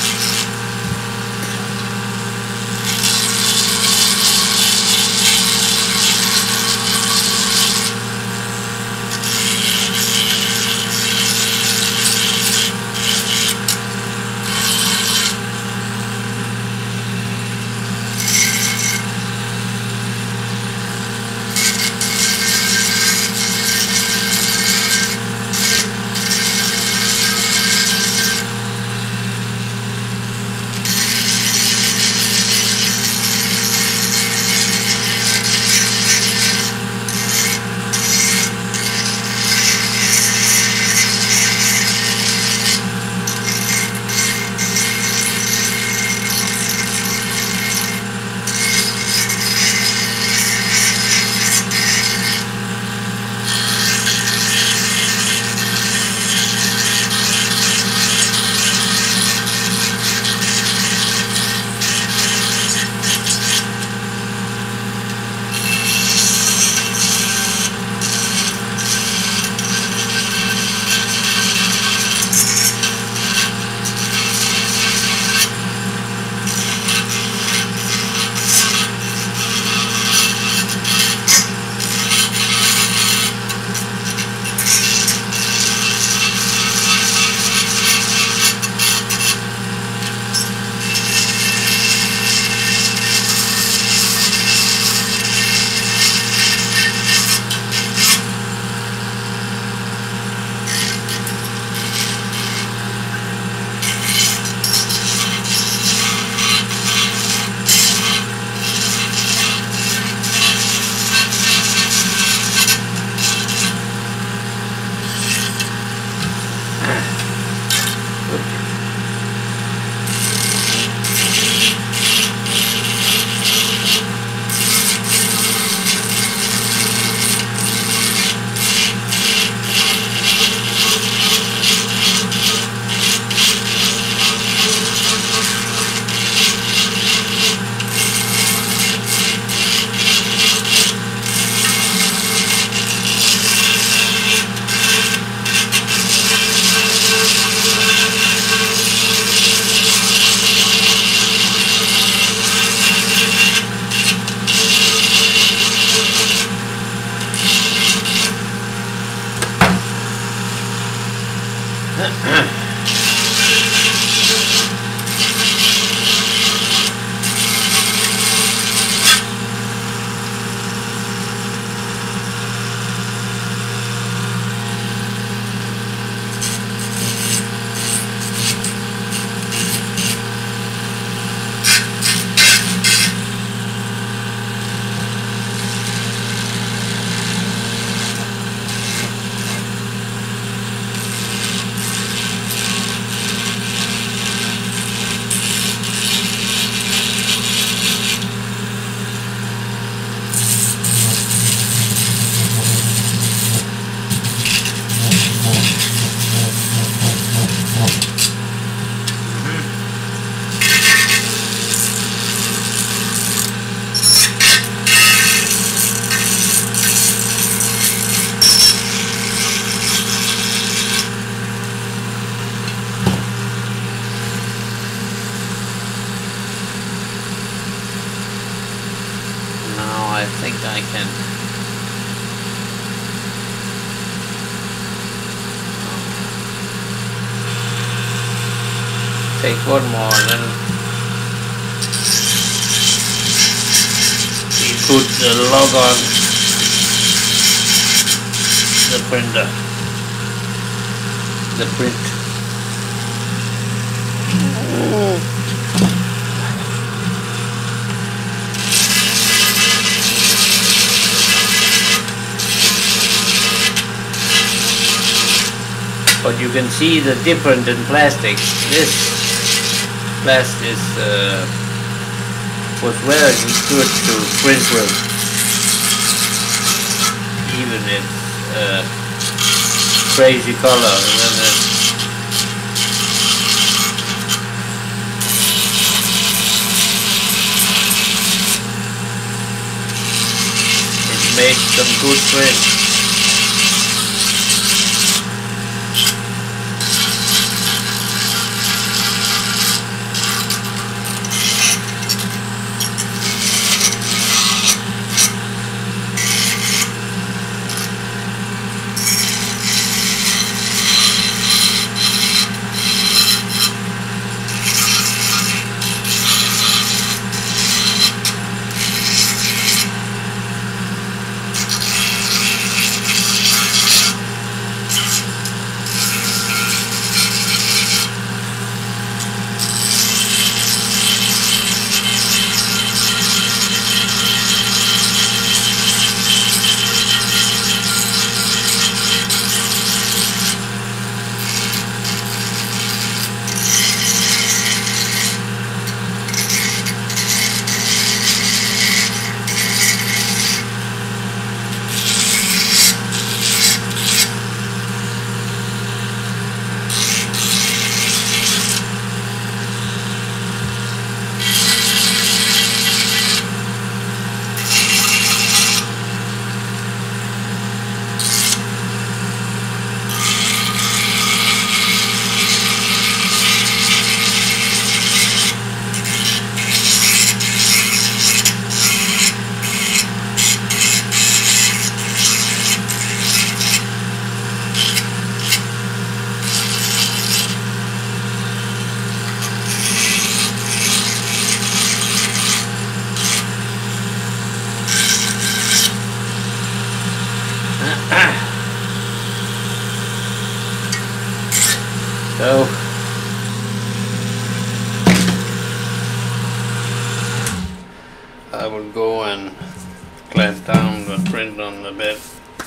I think I can take one more and then we put the log on the printer, the print. But you can see the difference in plastic. This plastic is, uh, was very good to print with, even if uh, crazy color. And then uh, make some good friends. So I will go and clamp down the print on the bed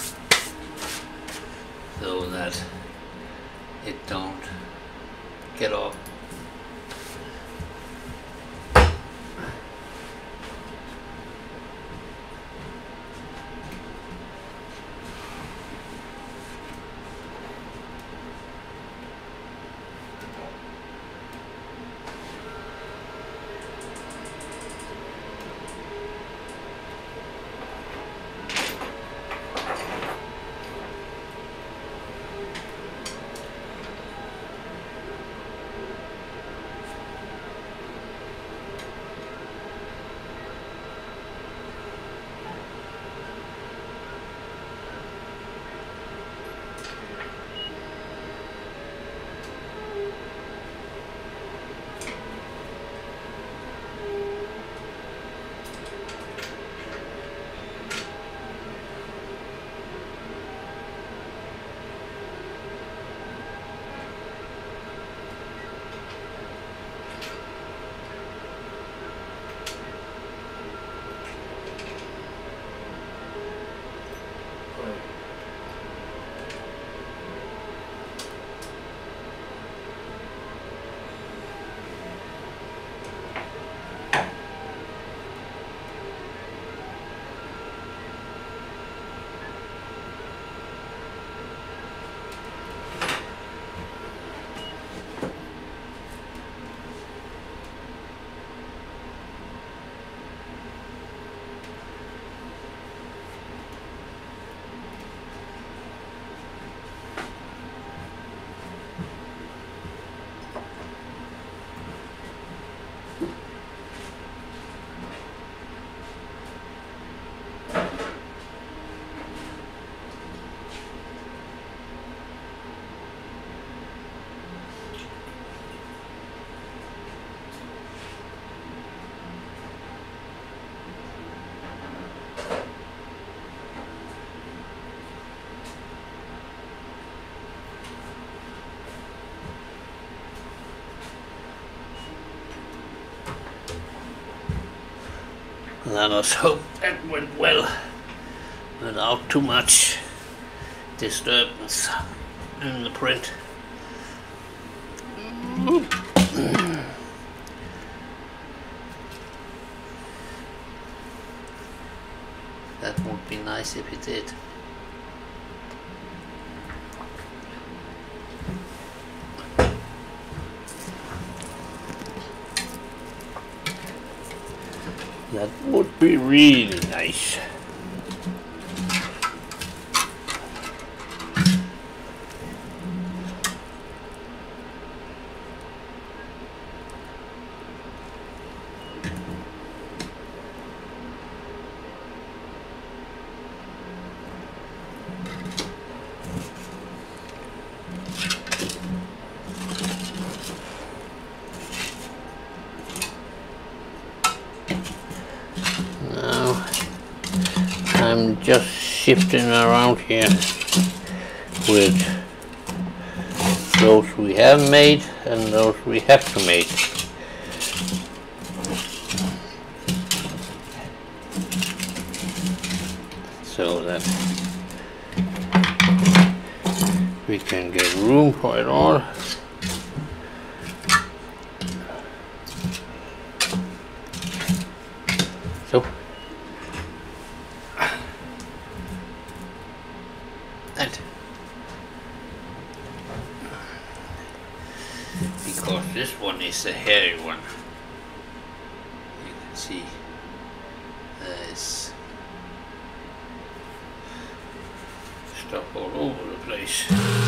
so that it don't get off. Let us hope that went well without too much disturbance in the print. That would be nice if it did. That would be really nice. I'm just shifting around here with those we have made and those we have to make. So that we can get room for it all. So and because this one is a hairy one, you can see there's stuff all over the place.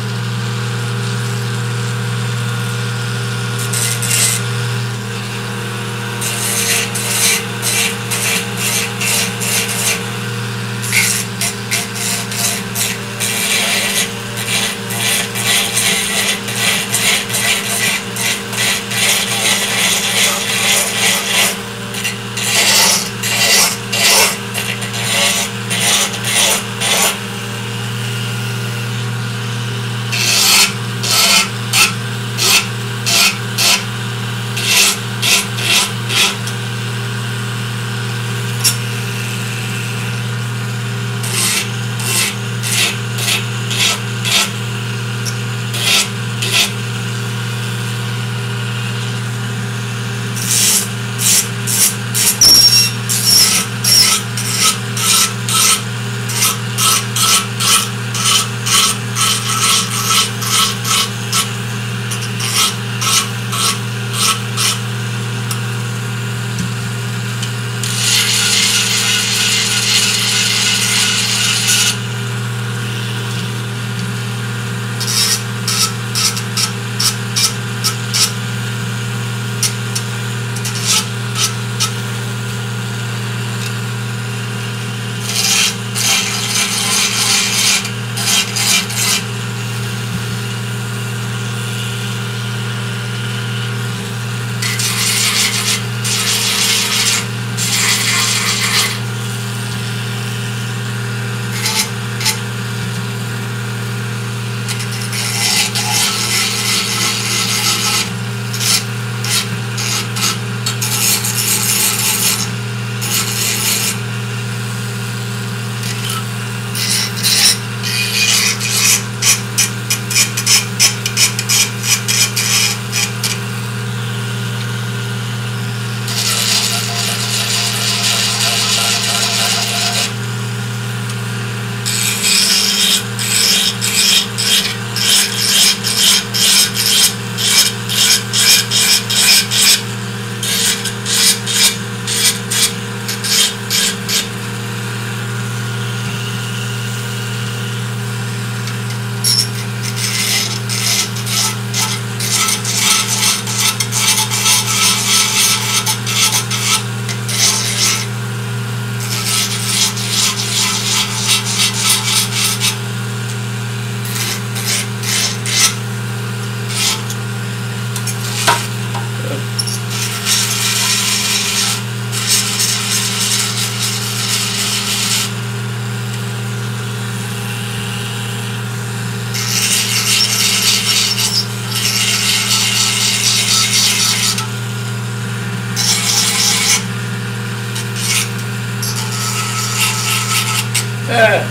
Ah,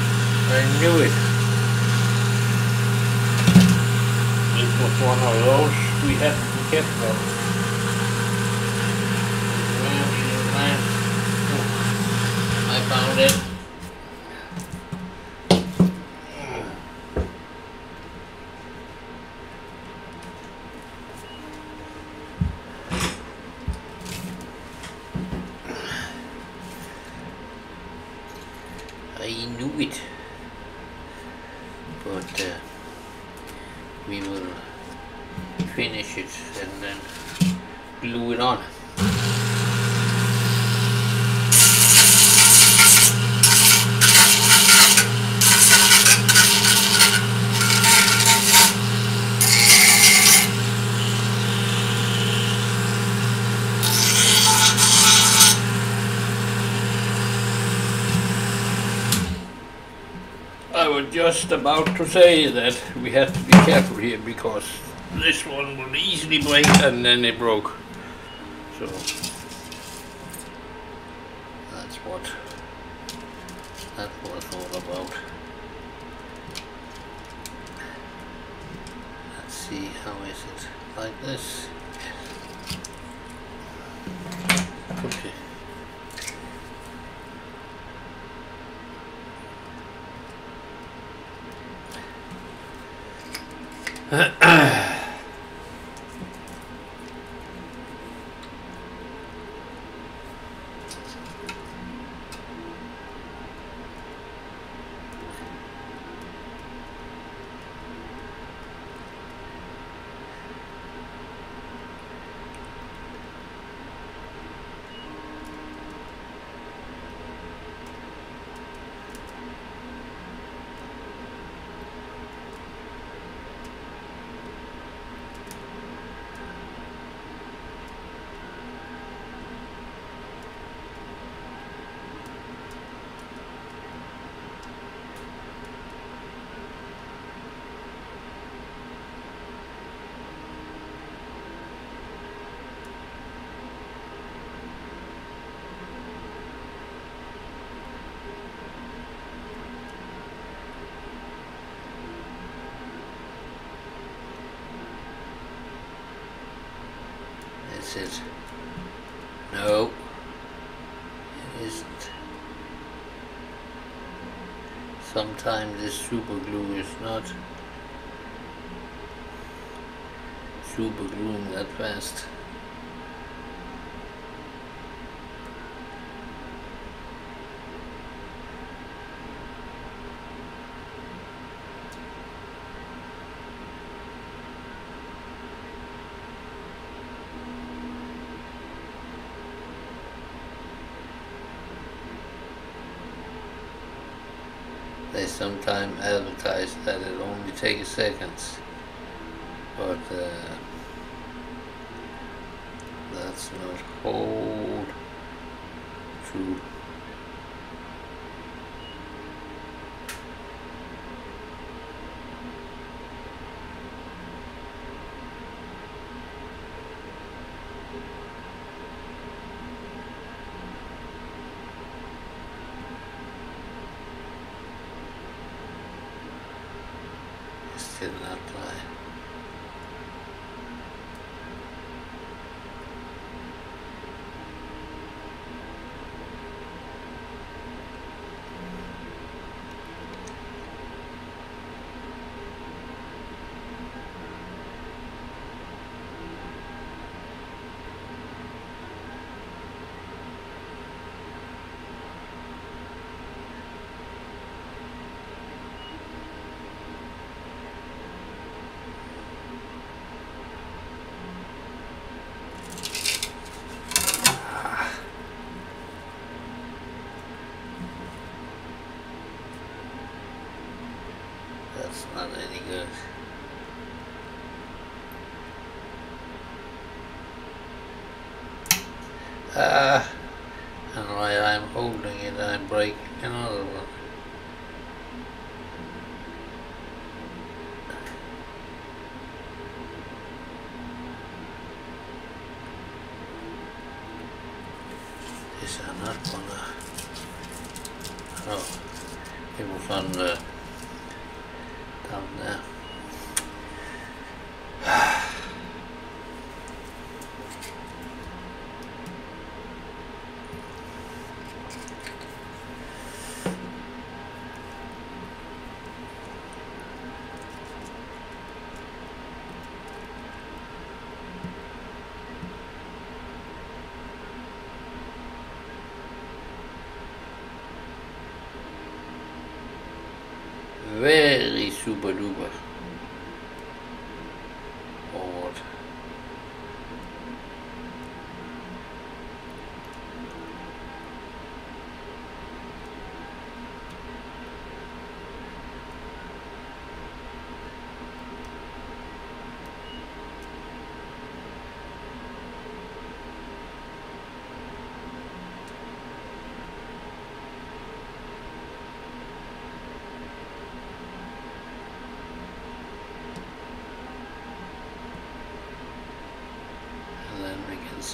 I knew it. This was one of those we had to be careful of. I found it. I knew it, but uh, we will finish it and then glue it on. was just about to say that we have to be careful here because this one will easily break, and then it broke. So that's what that was all about. Let's see, how is it? Like this? Okay. Is it? No, it isn't. Sometimes this super glue is not super gluing that fast. They sometimes advertise that it only takes seconds, but uh, that's not whole true. Still not apply. That's not any good. Ah, and while I'm holding it, I'm breaking another one. This I'm not gonna. Oh, it was on the. Down there. Very super duper. Or what?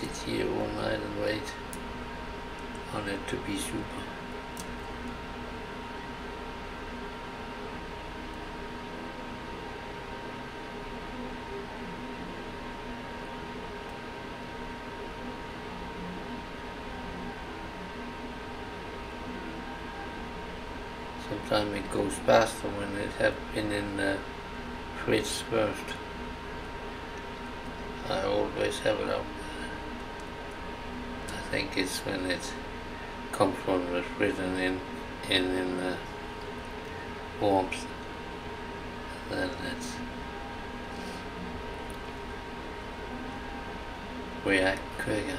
sit here all night and wait on it to be super. Sometimes it goes faster when it has been in the fridge first. I always have it out. I think it's when it comes from the fridge and in in, in the warmth. Then it's react quicker.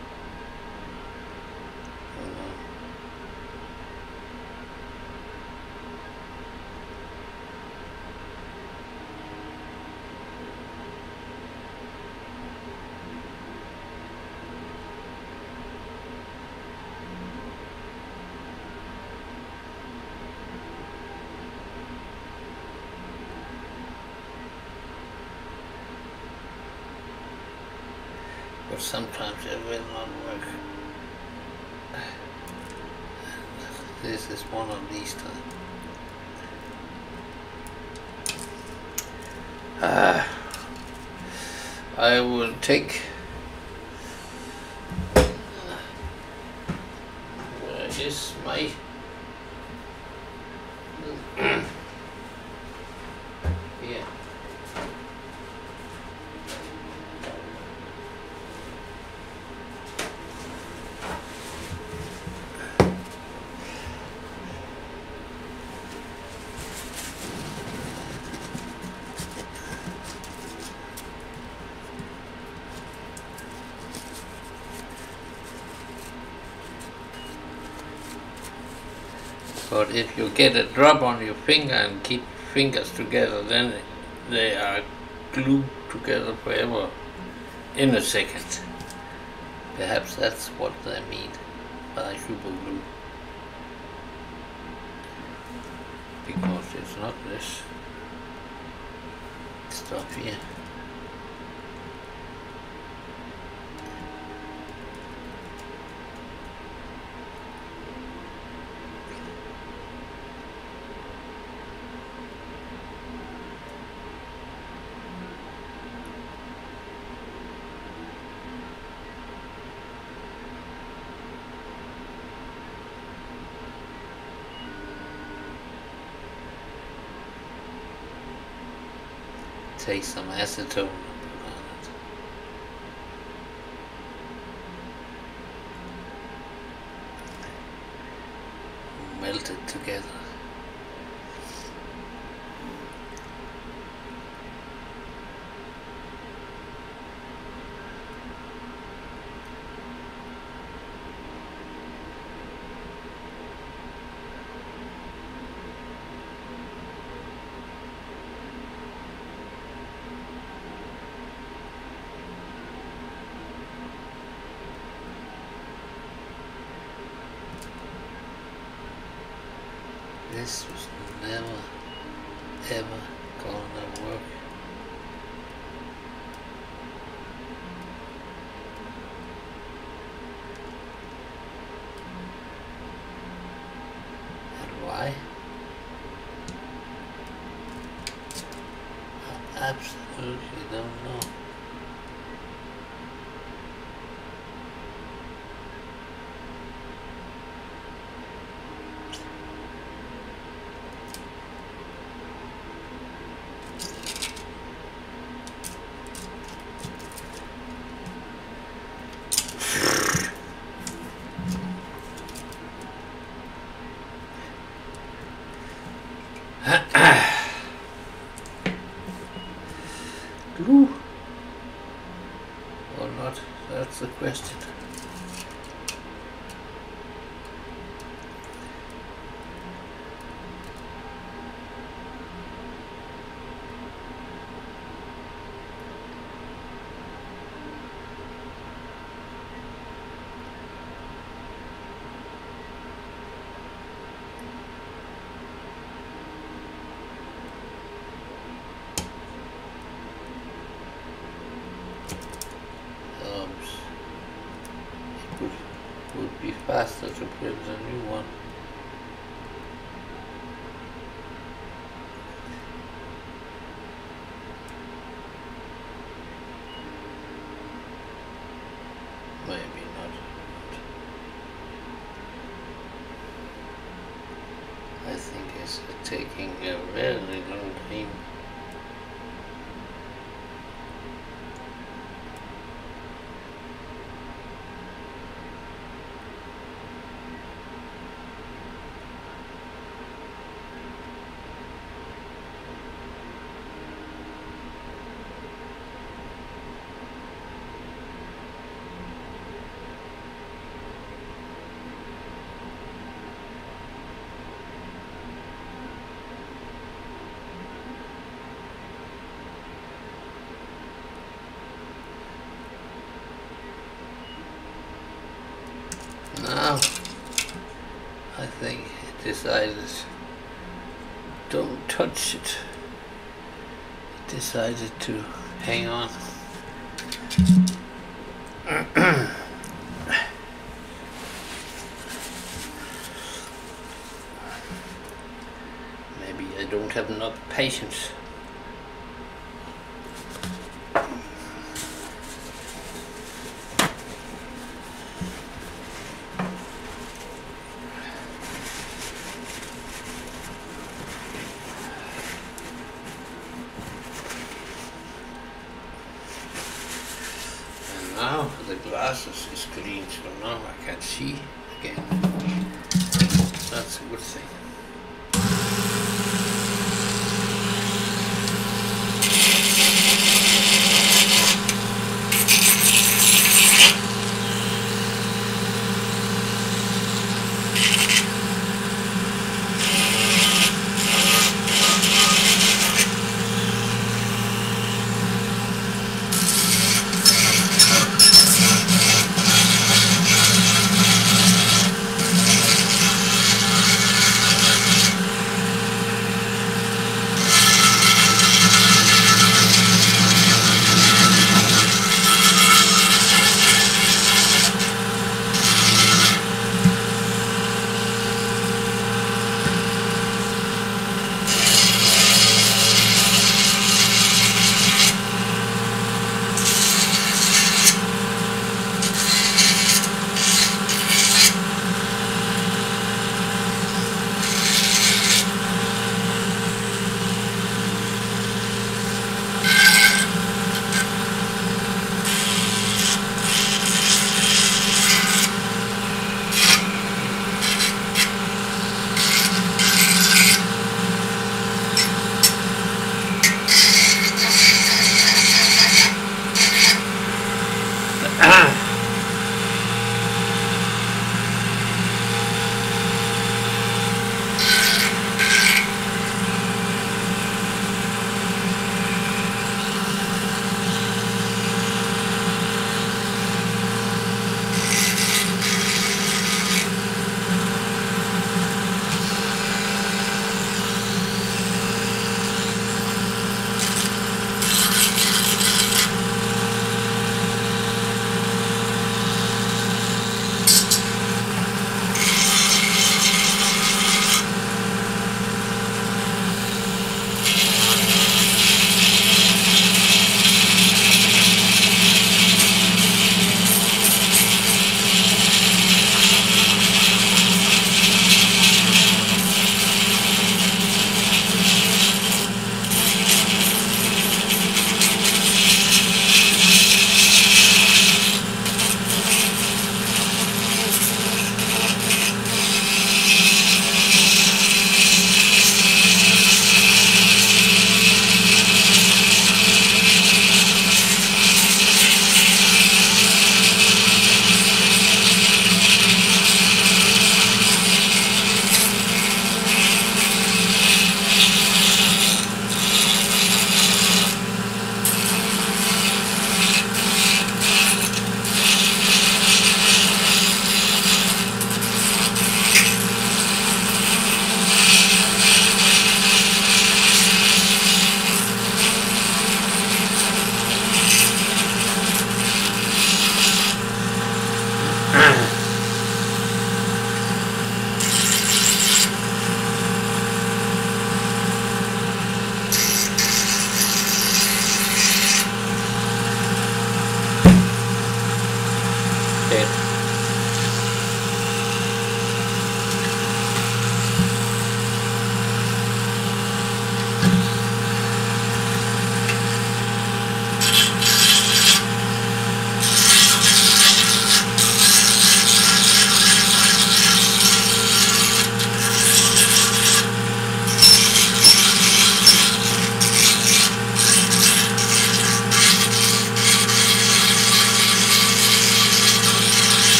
But sometimes it will not work. This is one of these times. Ah, I will take. Where is my? Here. But if you get a drop on your finger and keep fingers together, then they are glued together forever in a second. Perhaps that's what they mean by super glue. Because it's not this stuff here. Take some acetone and put on it. Melt it together. This was never, ever gonna work. And why? I absolutely don't know. Glue or not, that's the question. could would be faster to print a new one. Maybe not. I think it's taking a very long time. Now, I think it decided, don't touch it. It decided to hang on. Maybe I don't have enough patience. Now the glasses is clean, so now I can see again. That's a good thing.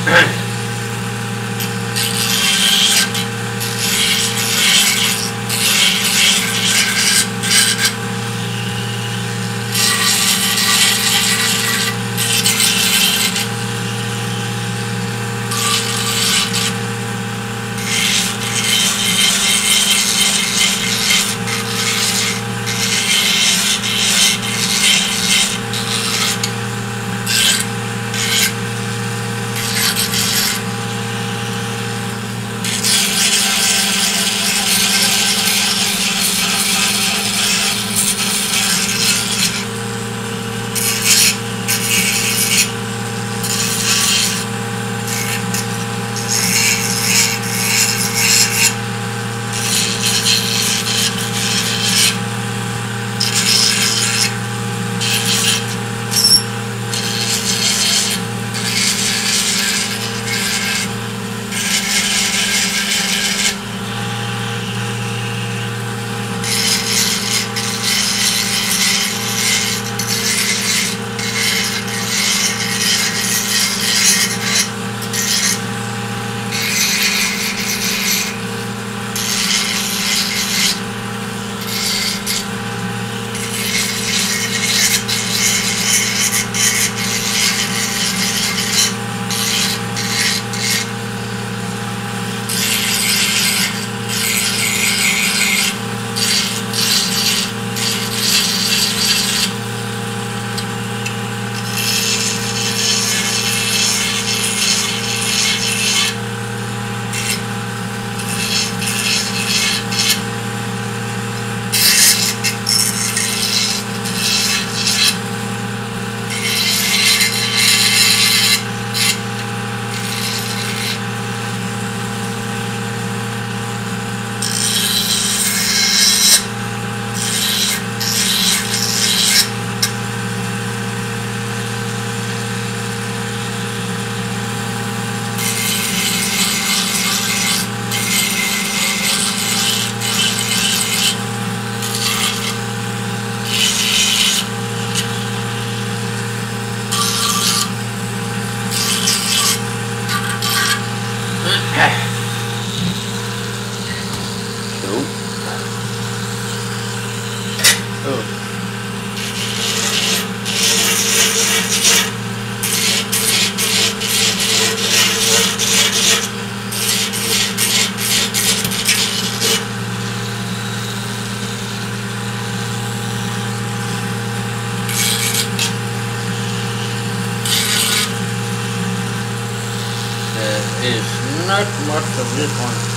is not much of this one.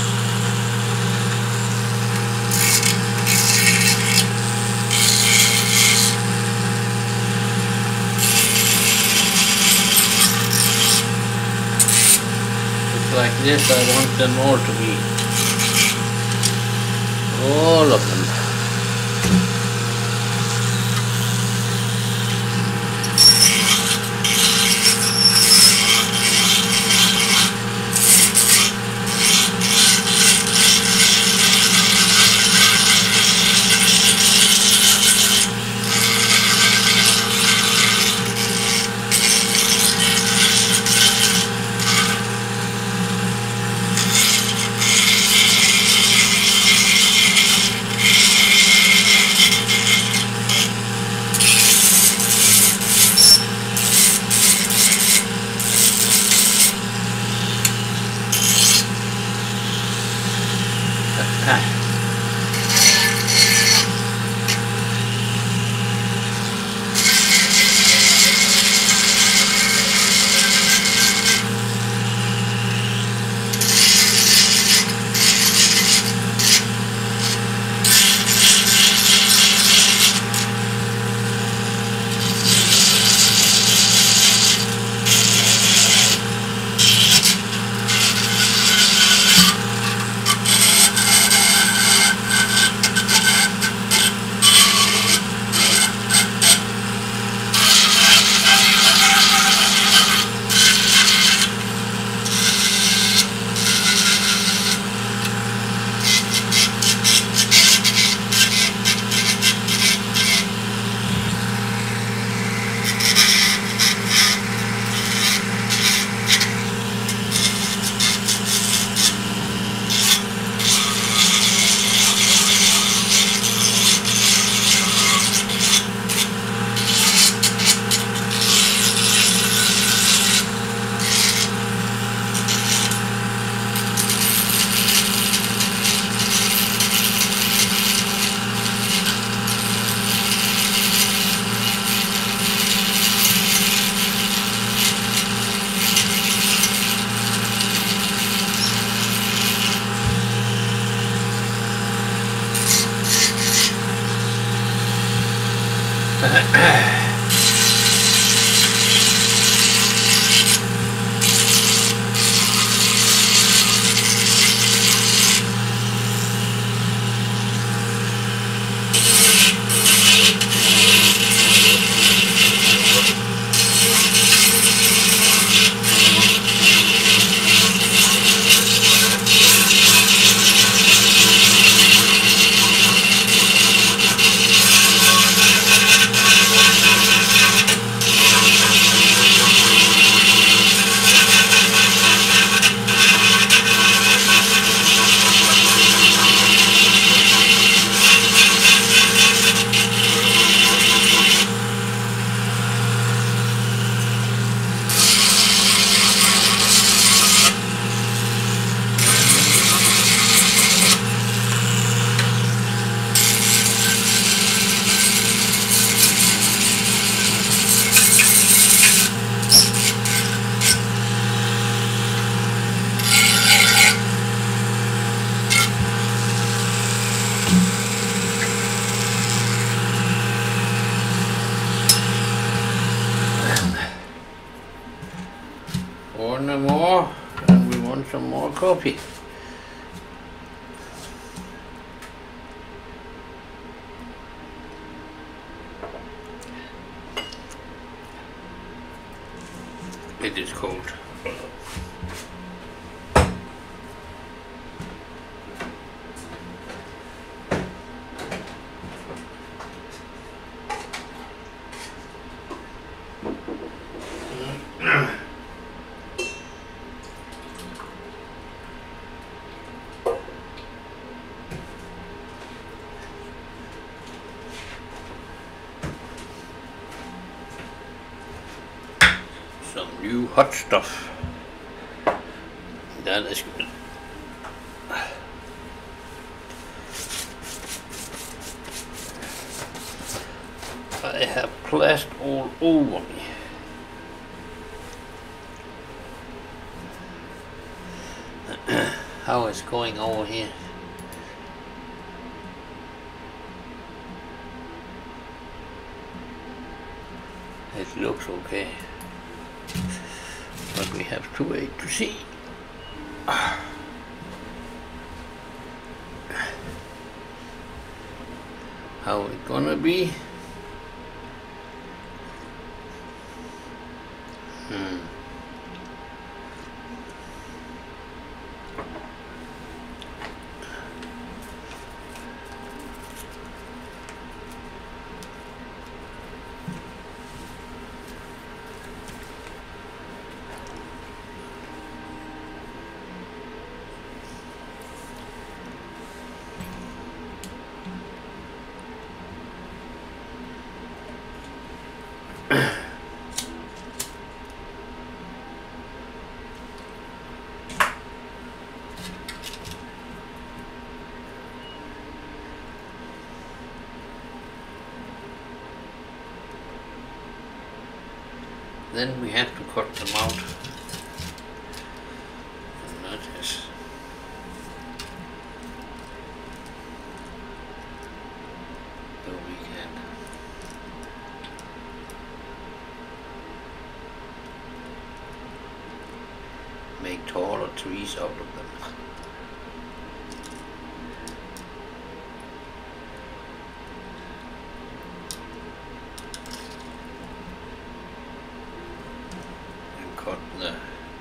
It's like this, I want them all to be. All of them. have no more, and we want some more coffee. It is cold. Some new hot stuff. That is good. I have plaster all over me. How is it going over here? It looks okay, but we have to wait to see. How it gonna be? Hmm. Then we have to cut them out. And that is the weekend. Make taller trees out of them. Cut the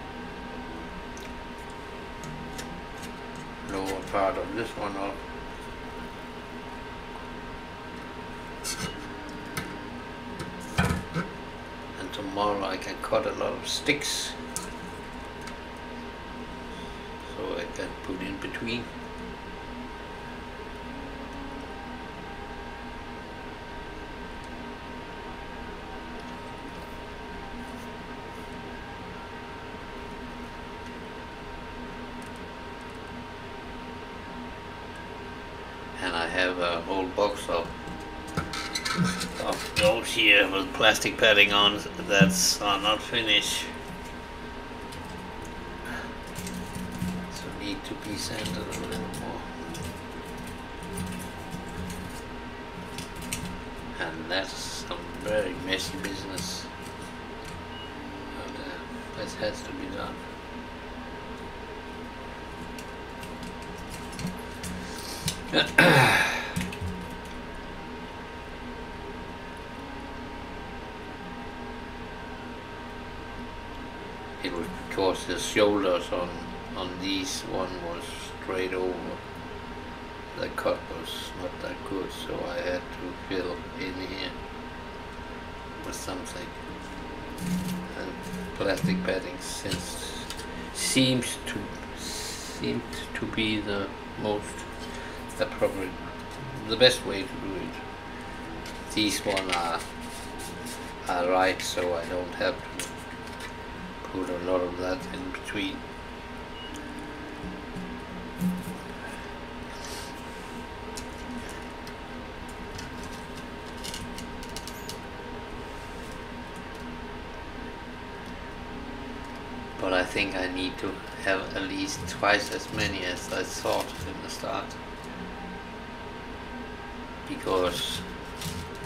lower part of this one off. And tomorrow I can cut a lot of sticks so I can put in between. And I have a whole box of, of those here with plastic padding on that's are not finished. So need to be sanded a little more. And that's some very messy business. But uh, that has to be done. It was because the shoulders on on these one was straight over. The cut was not that good, so I had to fill in here with something. And plastic padding since seems to seemed to be the most appropriate, the best way to do it. These one are are right, so I don't have to put a lot of that in between. But I think I need to have at least twice as many as I thought in the start, because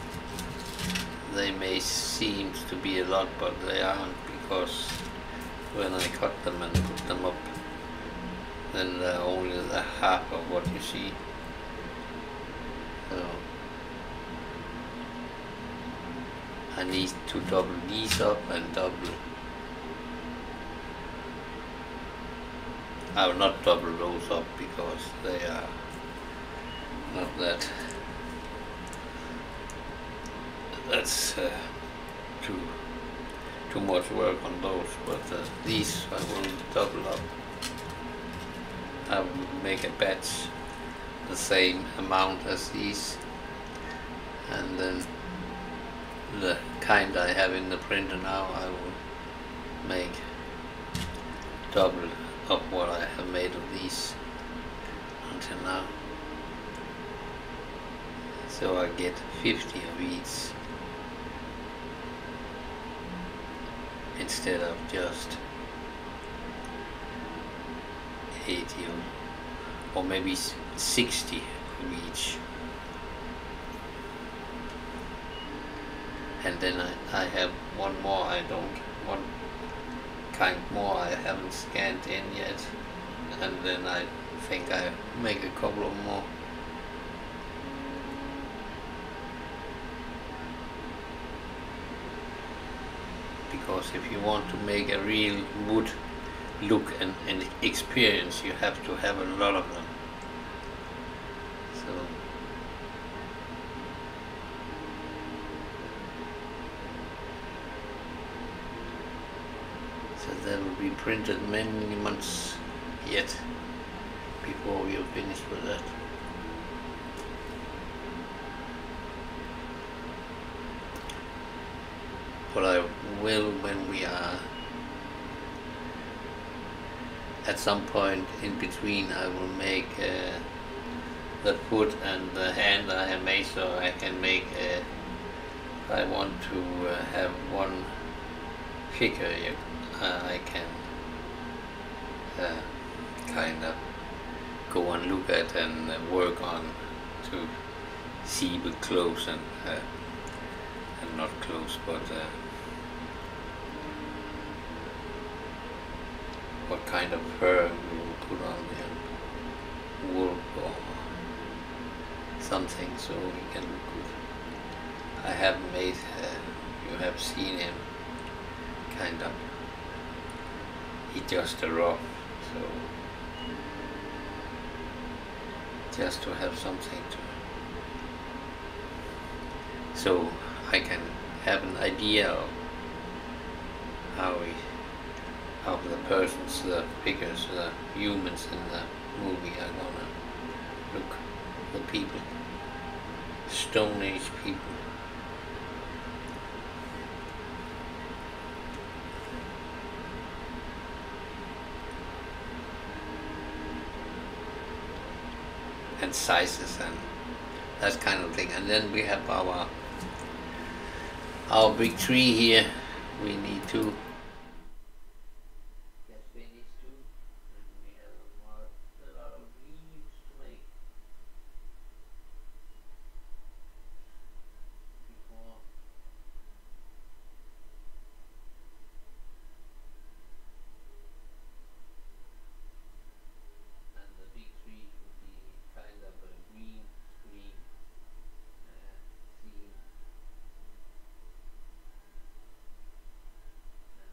they may seem to be a lot, but they aren't, because when I cut them and put them up, then they're only the half of what you see. So I need to double these up and double, I will not double those up because they are not that, that's uh, too too much work on those, but uh, these I will double up. I will make a batch the same amount as these, and then the kind I have in the printer now I will make double up what I have made of these until now, so I get fifty of each instead of just eighty or, or maybe sixty of each. And then I, I have one more I don't, one kind more I haven't scanned in yet, and then I think I make a couple of more. Because if you want to make a real wood look and, and experience, you have to have a lot of them. So so that will be printed many months yet before we are finished with that. But I will, when we are at some point in between, I will make uh, the foot and the hand I have made, so I can make a, I want to uh, have one figure uh, I can uh, kind of go and look at and uh, work on to see with close and uh, and not close, but uh, what kind of fur we will put on him, wool or something, so he can look good. I have made, uh, you have seen him, kind of, he just a rough, so just to have something to, so I can have an idea of how we, how the persons, the figures, the humans in the movie are gonna look, the people, Stone Age people. And sizes and that kind of thing. And then we have our our big tree here. We need to get finished too. And we have a lot of leaves to make before. And the big tree would be kind of a green screen uh, theme.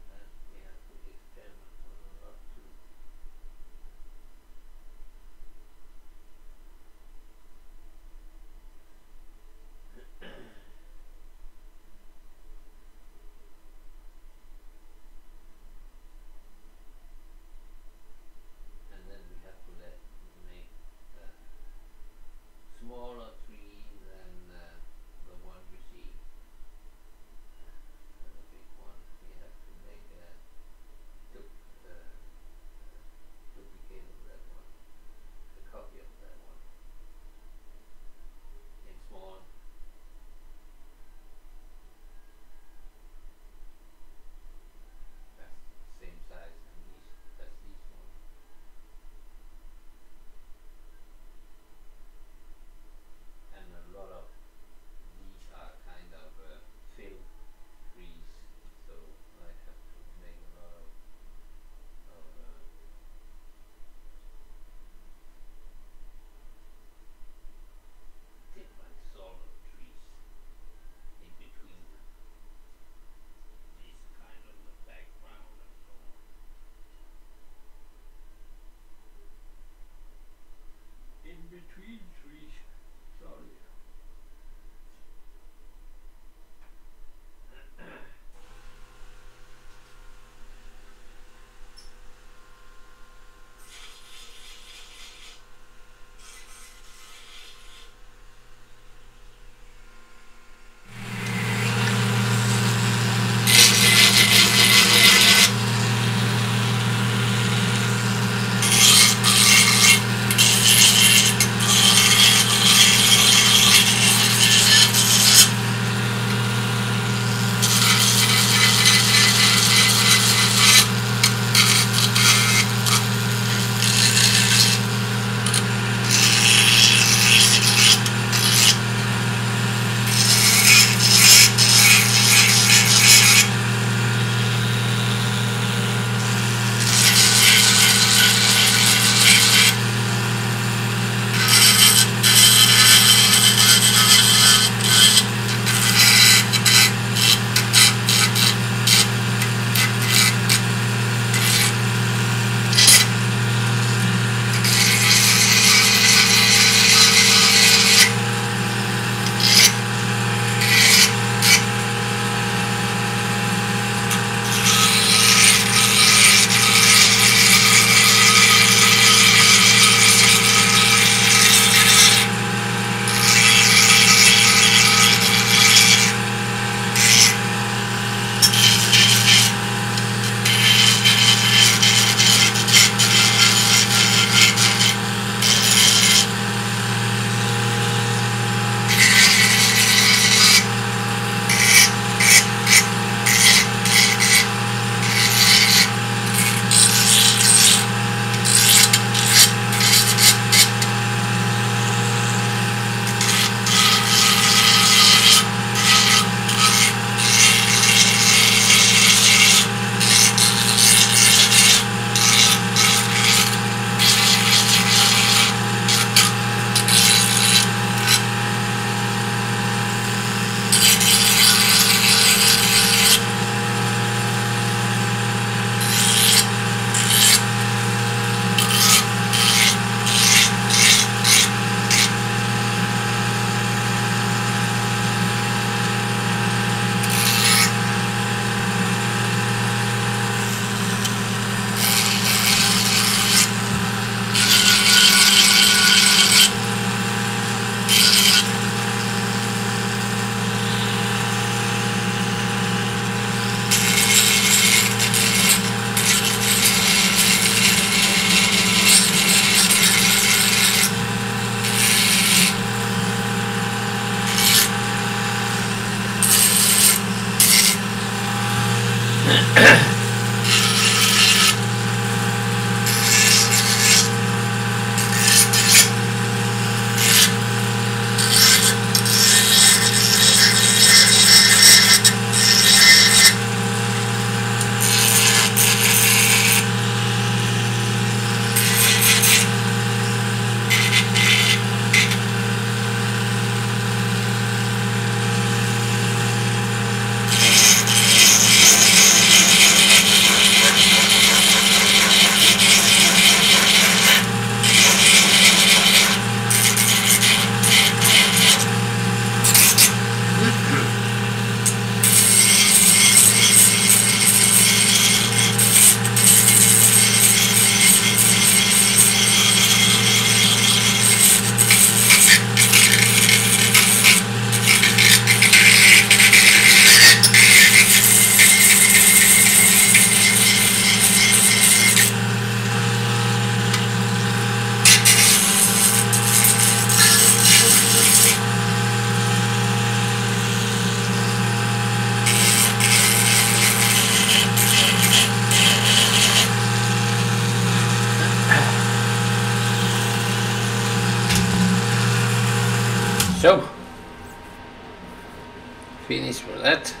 that.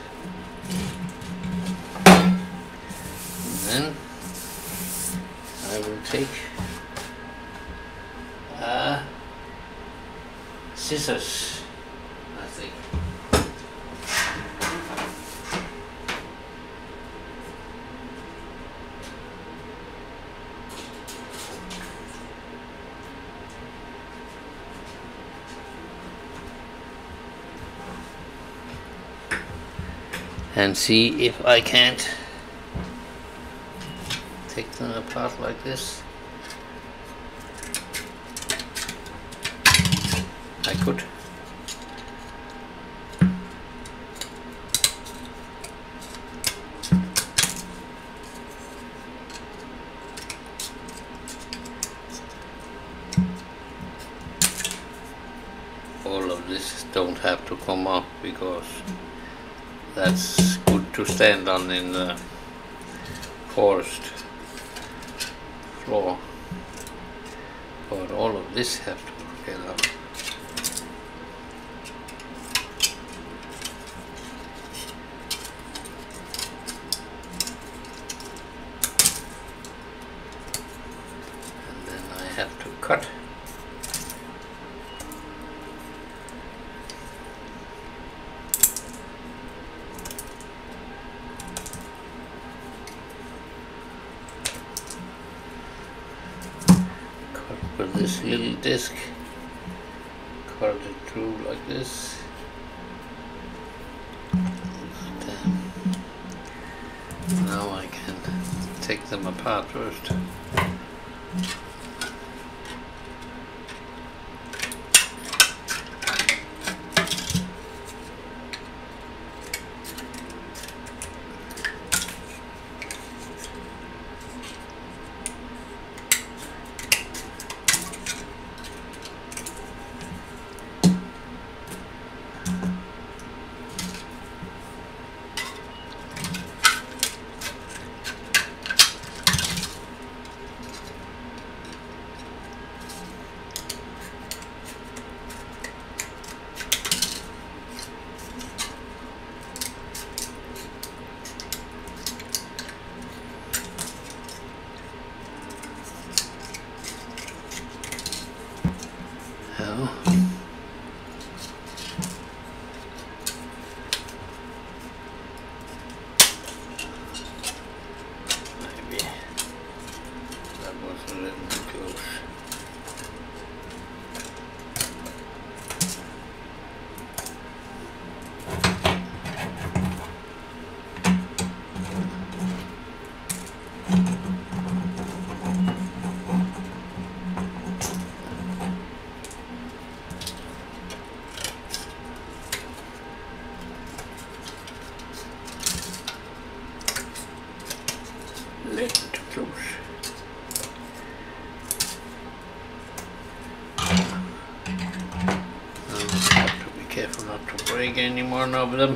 And then I will take uh, scissors, I think. And see if I can't take them apart like this. I could. All of this don't have to come up because that's good to stand on in the forest floor, but all of this has to get up. And then I have to cut. With this little disc, cut it through like this. And now I can take them apart first. Now, maybe that was a little too close. Little too close. Now I have to be careful not to break any more of them.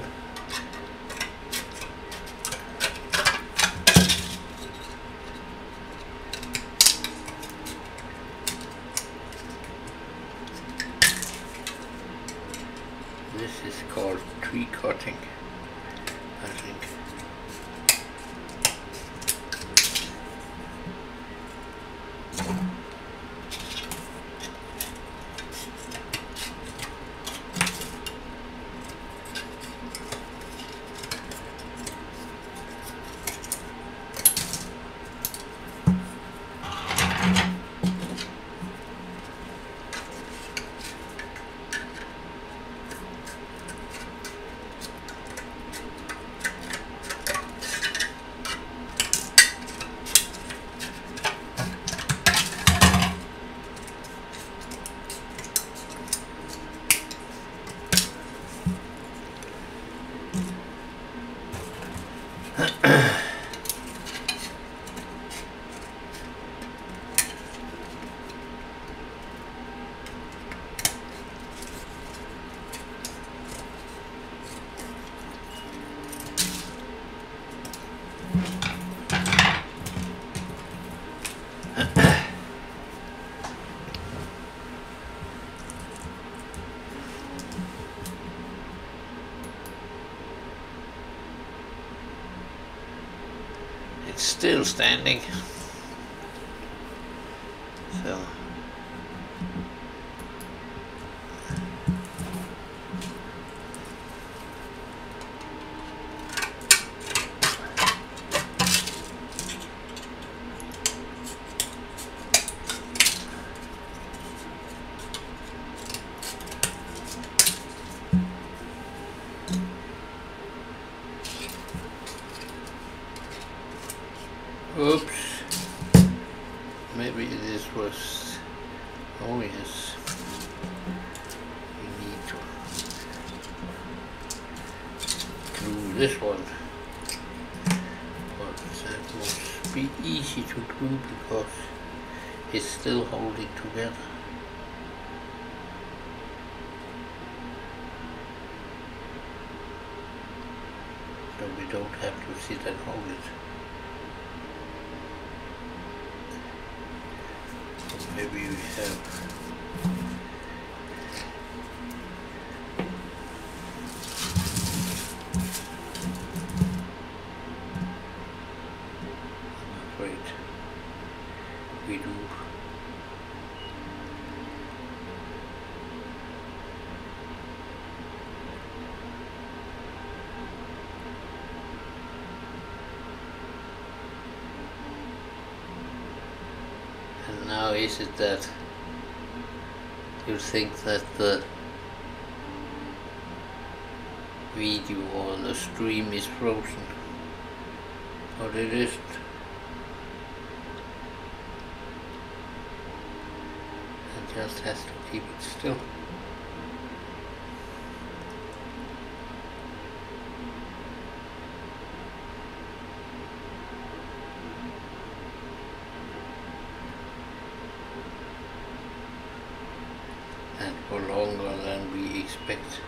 This is called tree cutting, I think. it's still standing. So oops, maybe this was, oh yes, we need to glue this one, but that must be easy to do because it's still holding together. So we don't have to sit and hold it. Maybe we have I'm afraid we do. Now is it that you think that the video or the stream is frozen, but it isn't. It just has to keep it still. And for longer than we expect.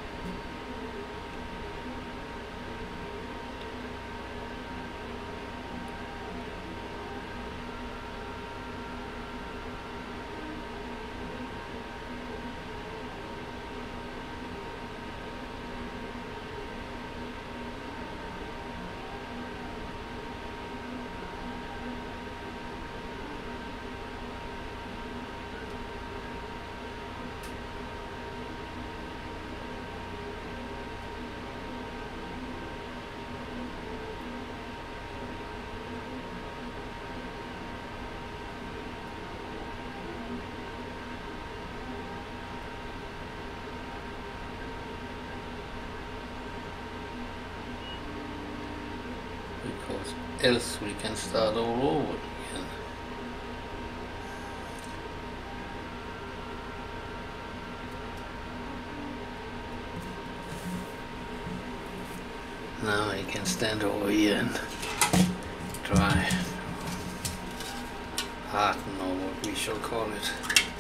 Because else we can start all over again. Now I can stand over here and try harden, or what we shall call it.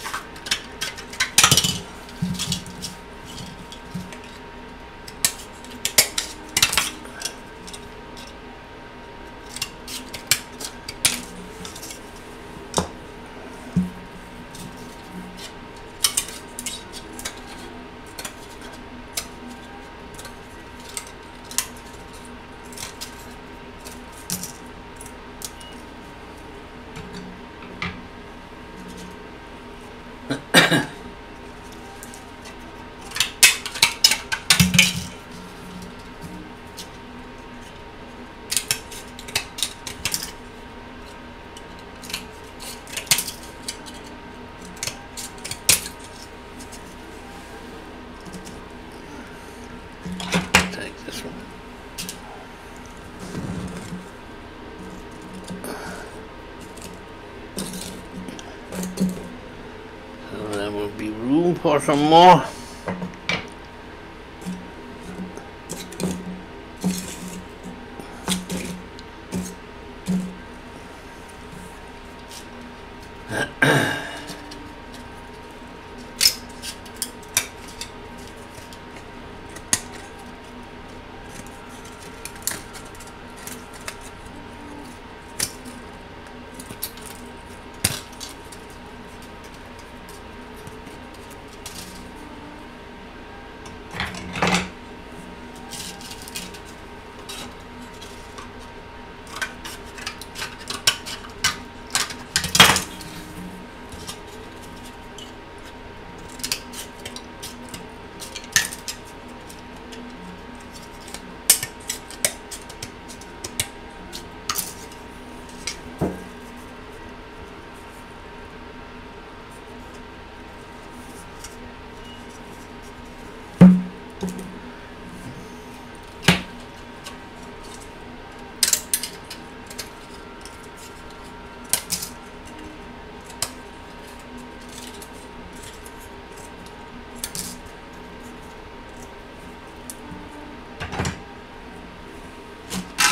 Be room for some more.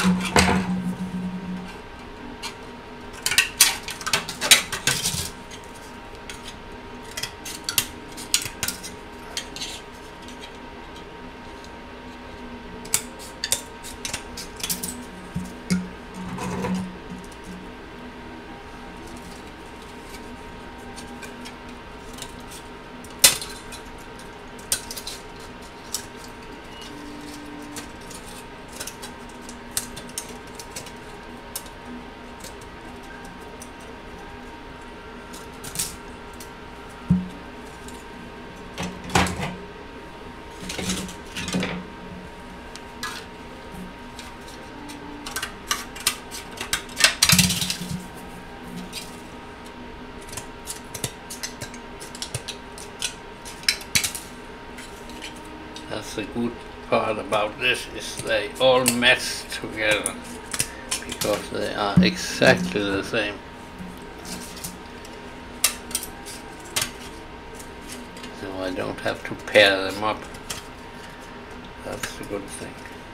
That's the good part about this, is they all match together because they are exactly the same. So I don't have to pair them up. That's the good thing.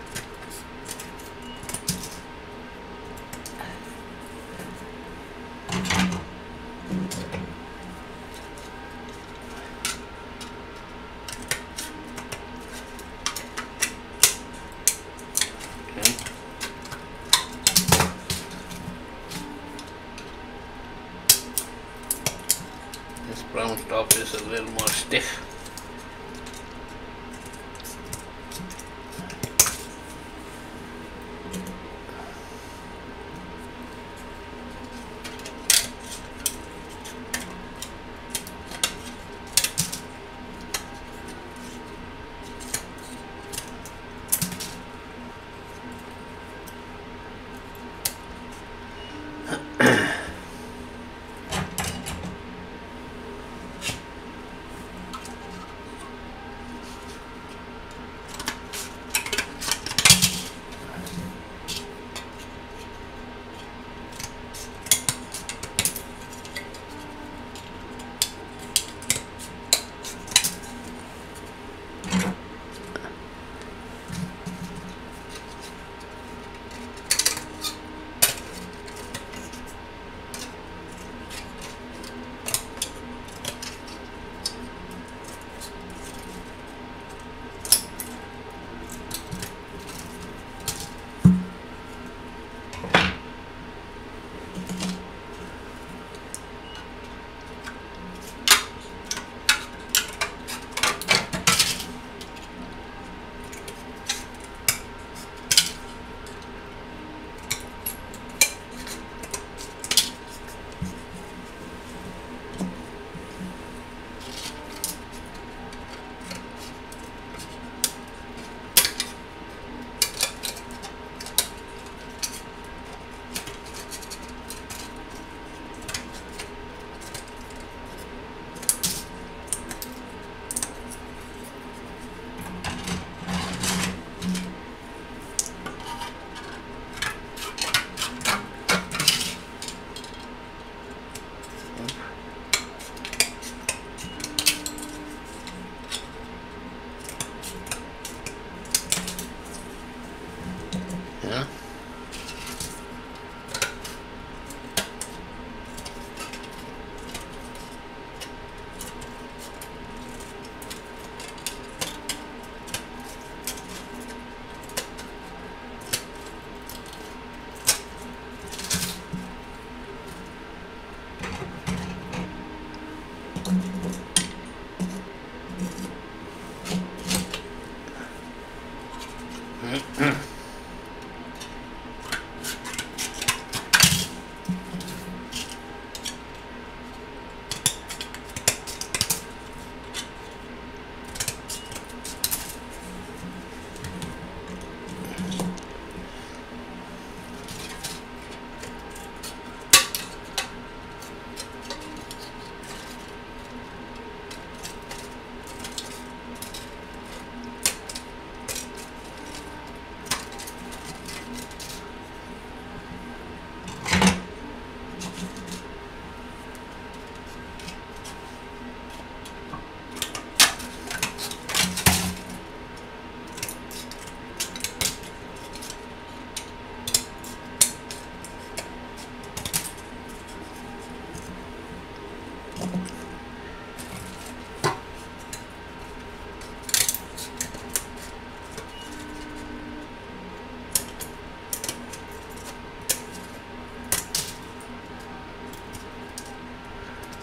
This brown stuff is a little more stiff.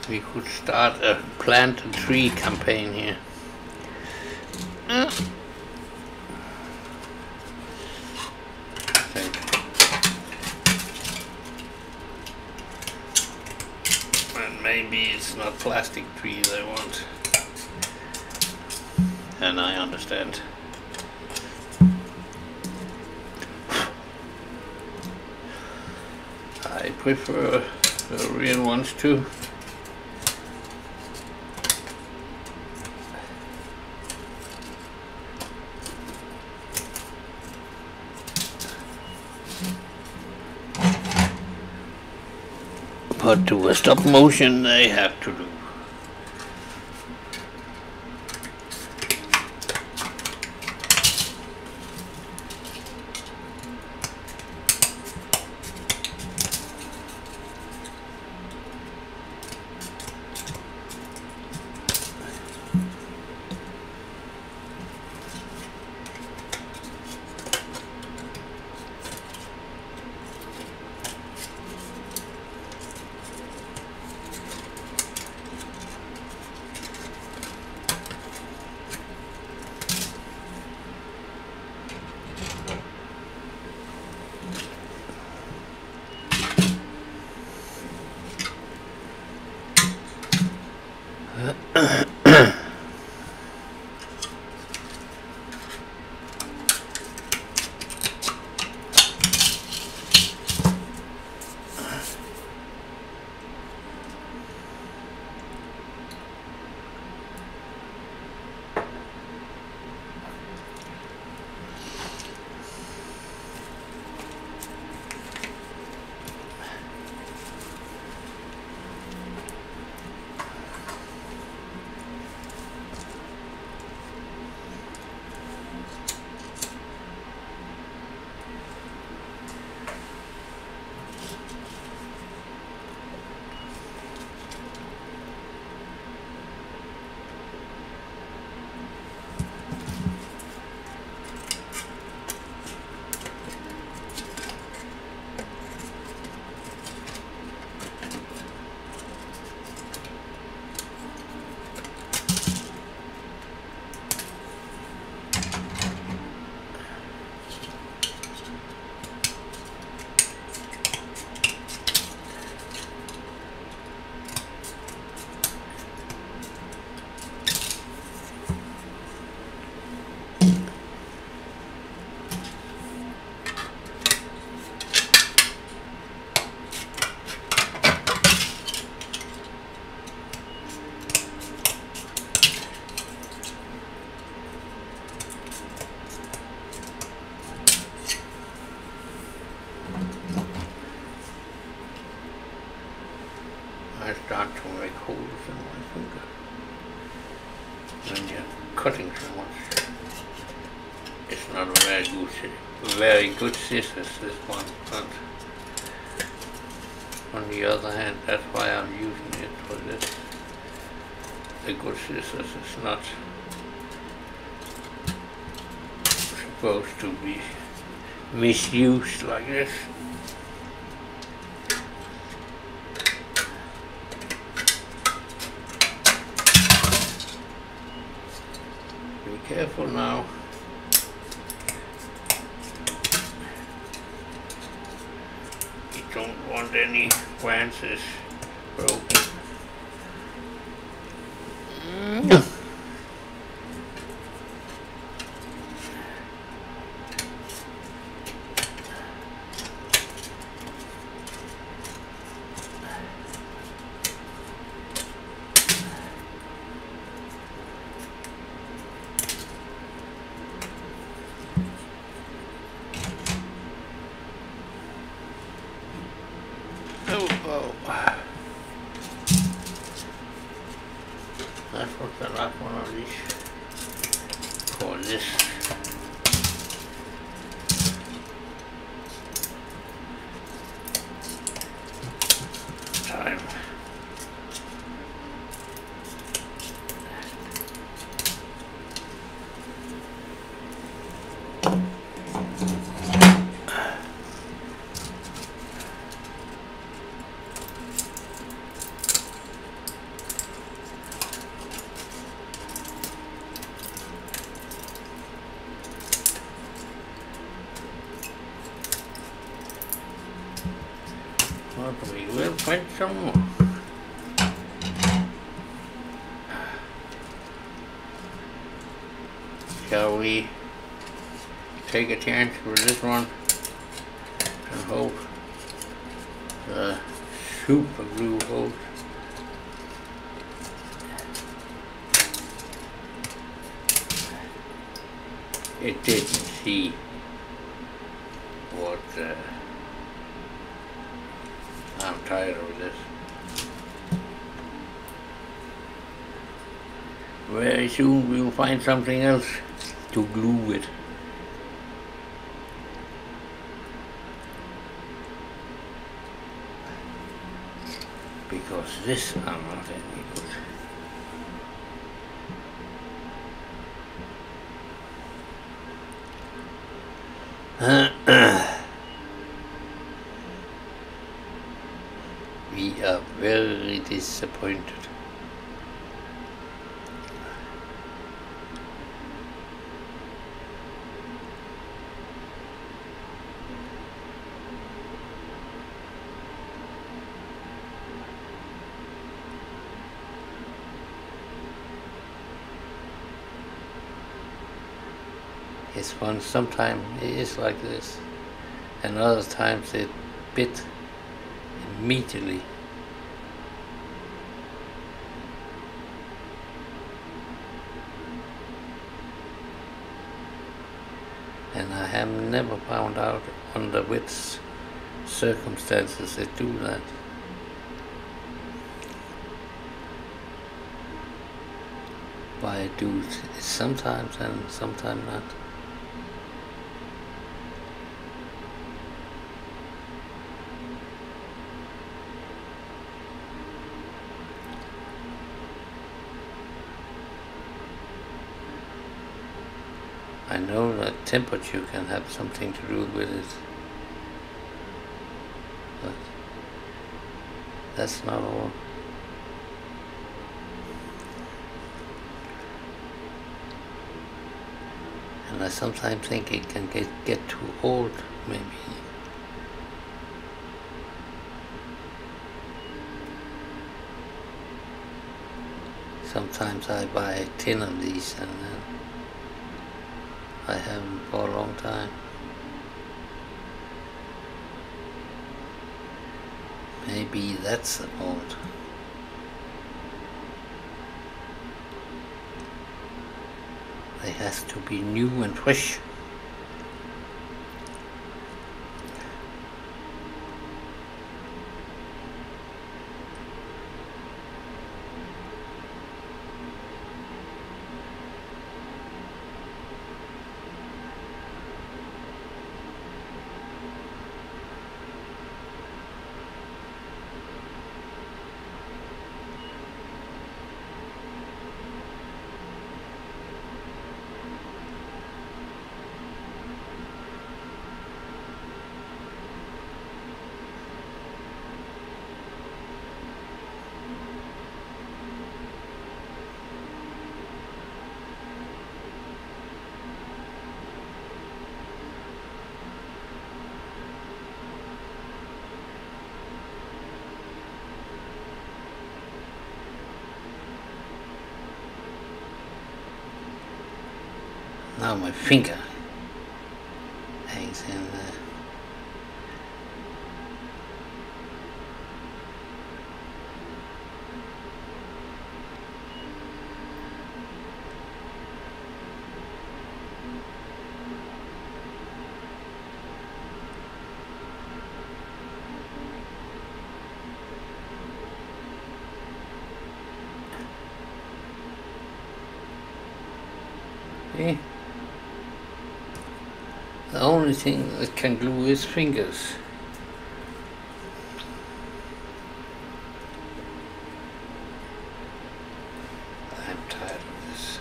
we could start a plant a tree campaign here. Uh. And maybe it's not plastic trees I want. And I understand. I prefer the real ones too. But to a stop motion they have to do. I start to make holes in my finger when you're cutting so much. It's not a very good, very good scissors, this one, but on the other hand, that's why I'm using it for this. The good scissors is not supposed to be misused like this. Be careful now. You don't want any branches broken. Mm. That's what the last one of these for this. Time. But we will find some more. Shall we take a chance for this one and hope the super glue holds? It didn't see what uh, I'm tired of this. Very soon we'll find something else to glue with. Because this are not any good. We are very disappointed. It's fun. Sometimes it is like this, and other times it bit immediately. And I have never found out under which circumstances they do that. Why I do it sometimes and sometimes not. I know that temperature can have something to do with it, but that's not all. And I sometimes think it can get, get too old, maybe. Sometimes I buy a tin of these and then I have them for a long time. Maybe that's the fault. They has to be new and fresh. Now my finger hangs in there. See? The only thing that can glue is fingers. I'm tired of this.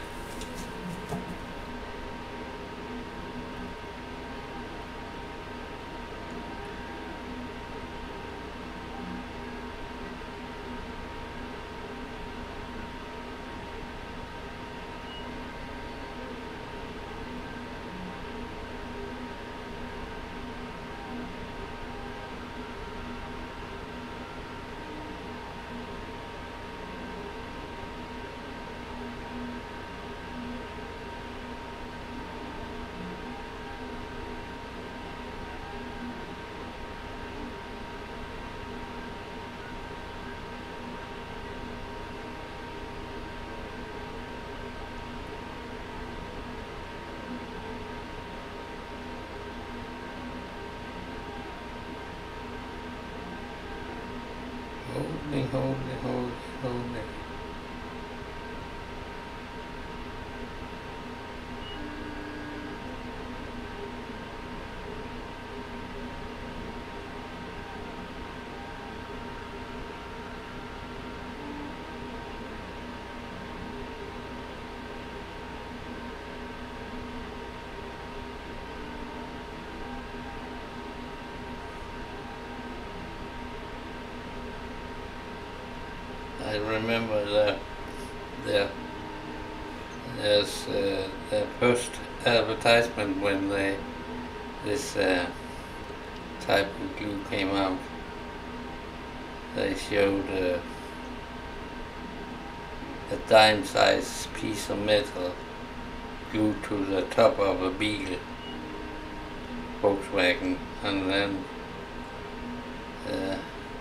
Holy, holy, holy, holy. I remember the, the there's uh, the first advertisement when they this uh, type of glue came out. They showed uh, a dime-sized piece of metal glued to the top of a Beagle Volkswagen, and then uh,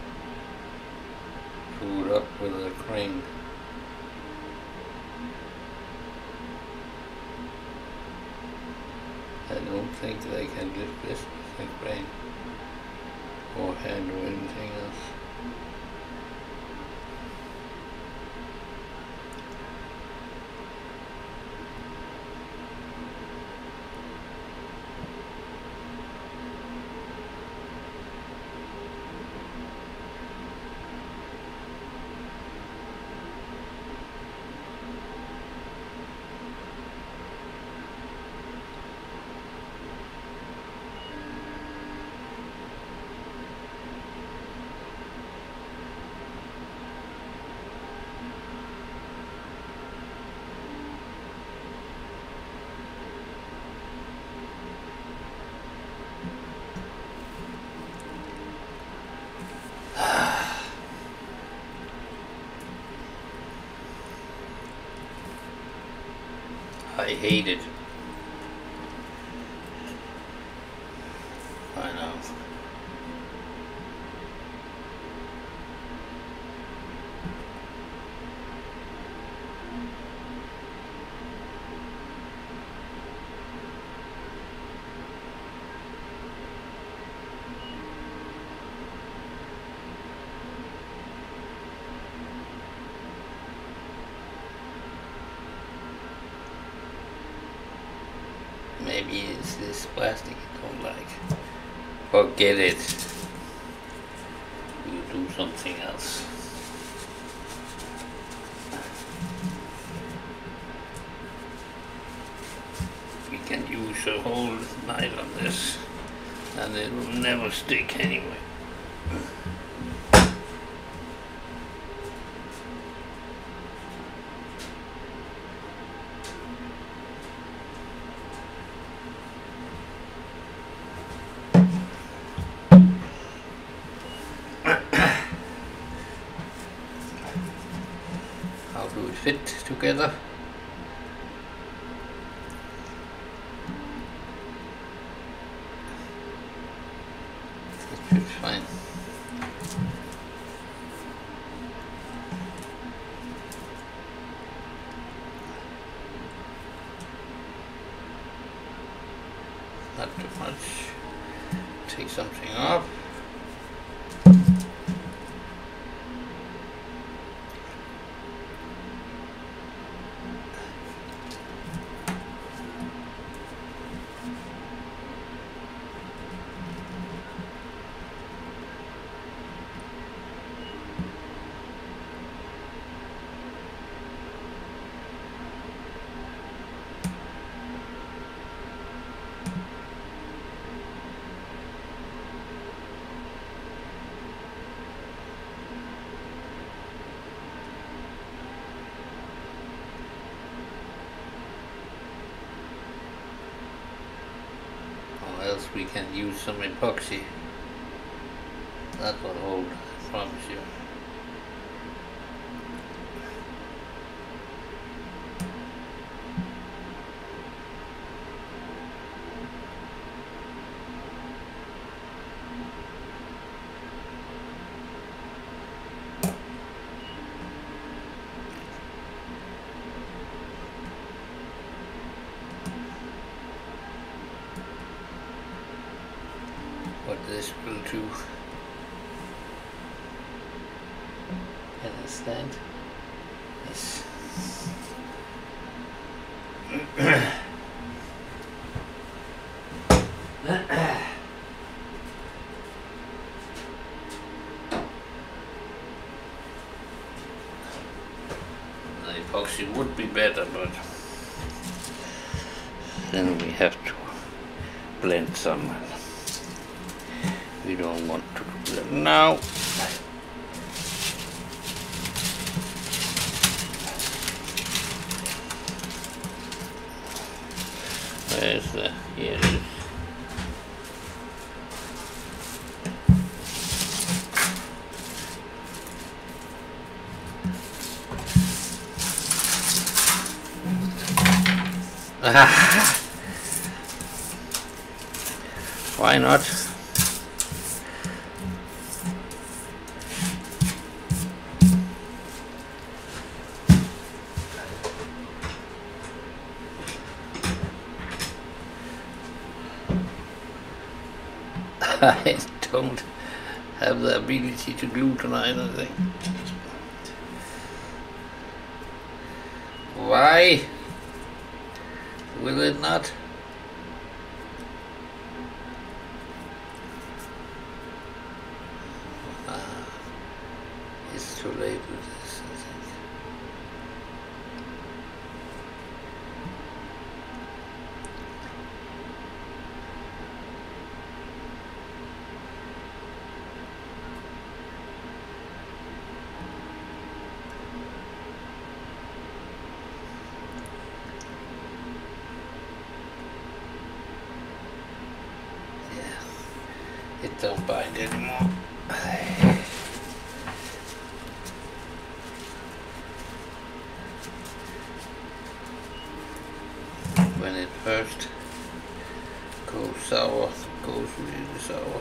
pulled up with a crane. I don't think they can lift this with a crane or handle anything else. I hate it. I know. Maybe it's this plastic you don't like. Forget it. We'll do something else. We can use a whole night on this and it will never stick anyway. How do it fit together? It fits fine. Not too much. Take something off. Else we can use some epoxy. That will hold, I promise you. What this will do. Understand? Yes. The epoxy would be better, but then we have to blend some. We don't want to do that now. Where's the, here it is. Why not? I don't have the ability to glue tonight, I think. Why will it not? Ah, it's too late with this, I think. It don't bind anymore. When it first goes sour, it goes really sour.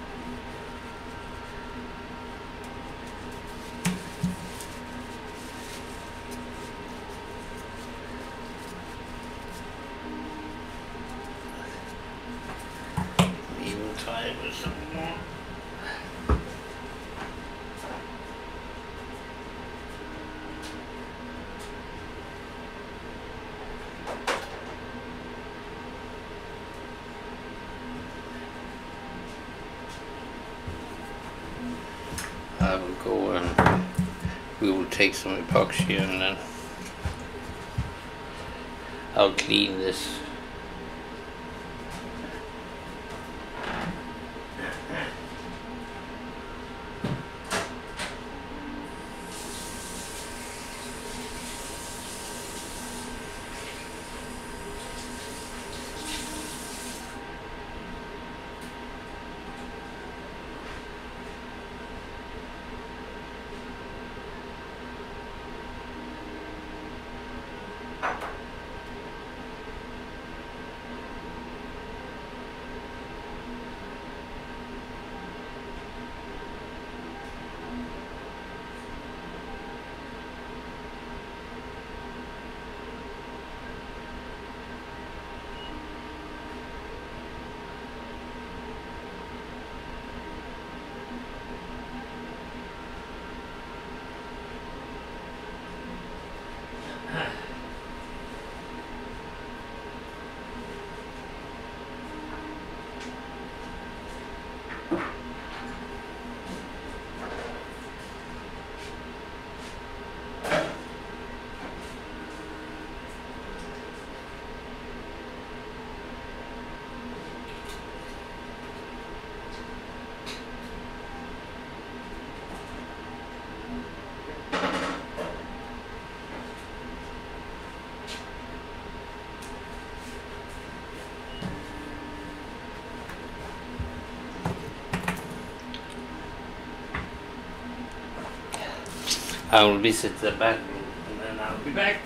Try with some more. I will go and we will take some epoxy and then I'll clean this. I will visit the bathroom and then I'll be back.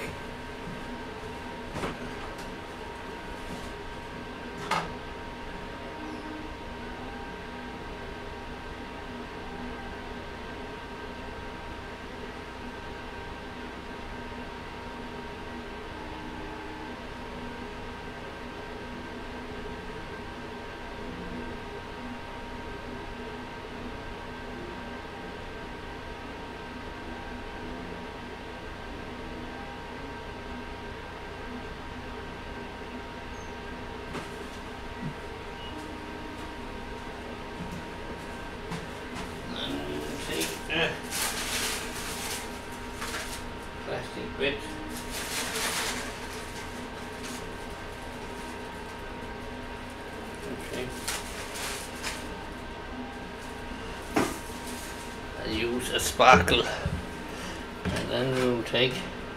use a sparkle, and then we'll take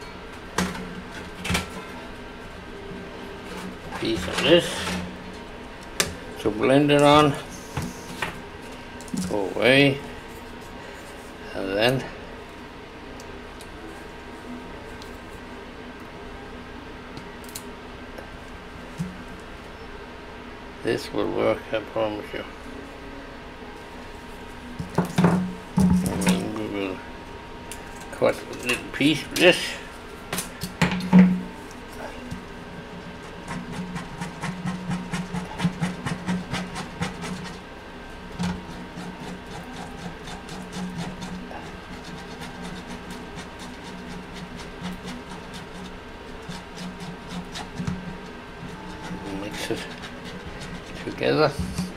a piece of this to blend it on, go away, and then this will work, I promise you. And then we will cut a little piece of this. Mix it together.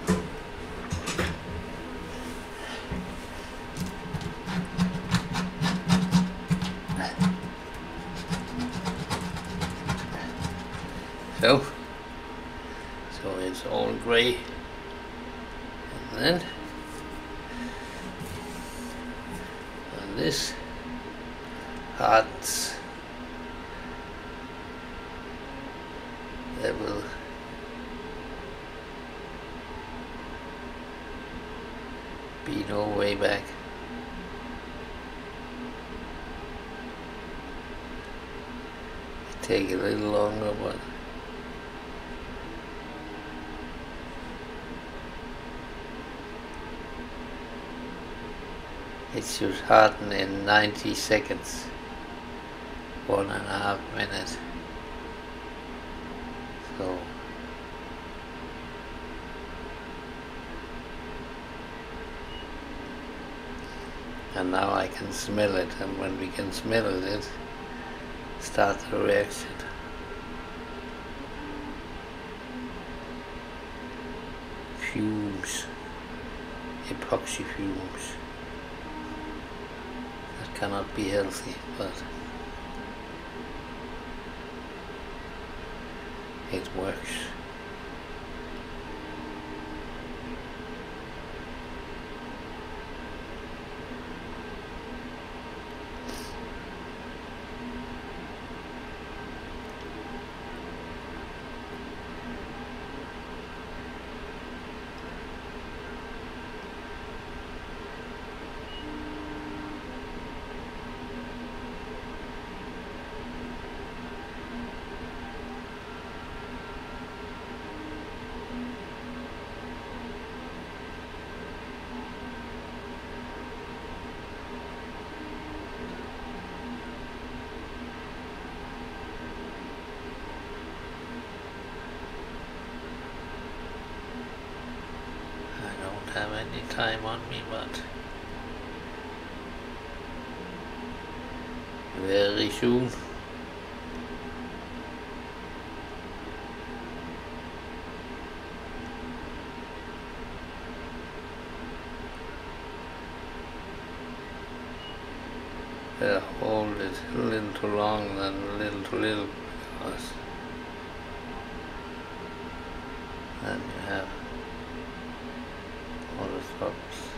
So, so it's all gray, and then and this hearts that will be no way back. It take a little longer, but it should harden in ninety seconds, one and a half minutes. So and now I can smell it, and when we can smell it, start the reaction. Fumes, epoxy fumes. That cannot be healthy, but it works. Have any time on me, but very soon. Better hold it a little too long than a little too little, because then you have all the drops.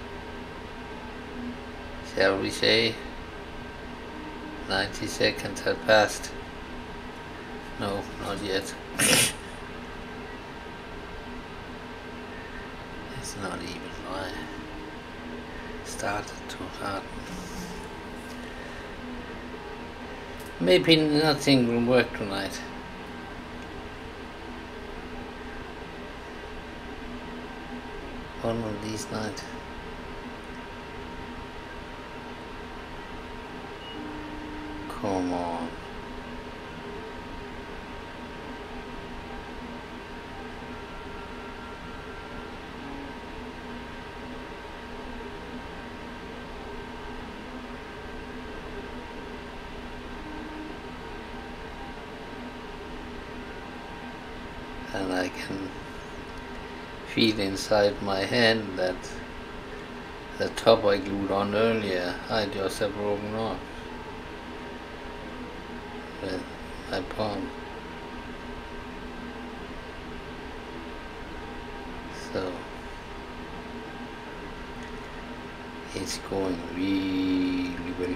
Shall we say ninety seconds have passed? No, not yet. It's not even why I started to harden. Maybe nothing will work tonight. One of these nights. Come on. And I can feel inside my hand that the top I glued on earlier, I just have broken off with my palm. So It's going really well.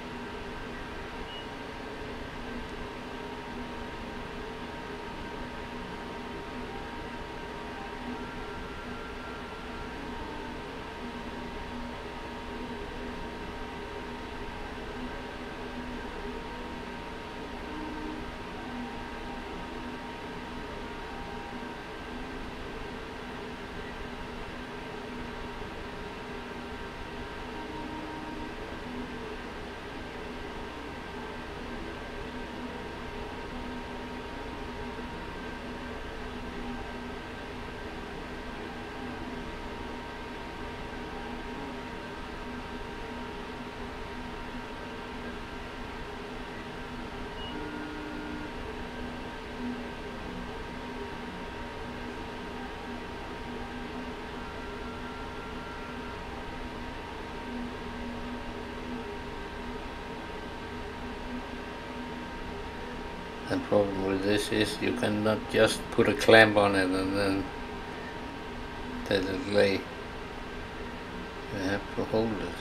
The problem with this is you cannot just put a clamp on it and then let it lay. You have to hold it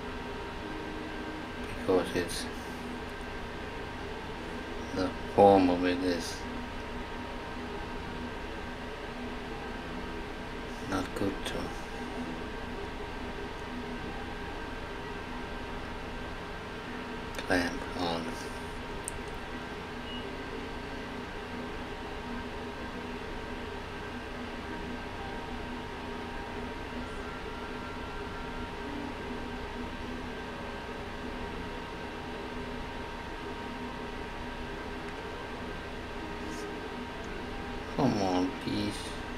because it's the form of it is not good to clamp on. Come on, please.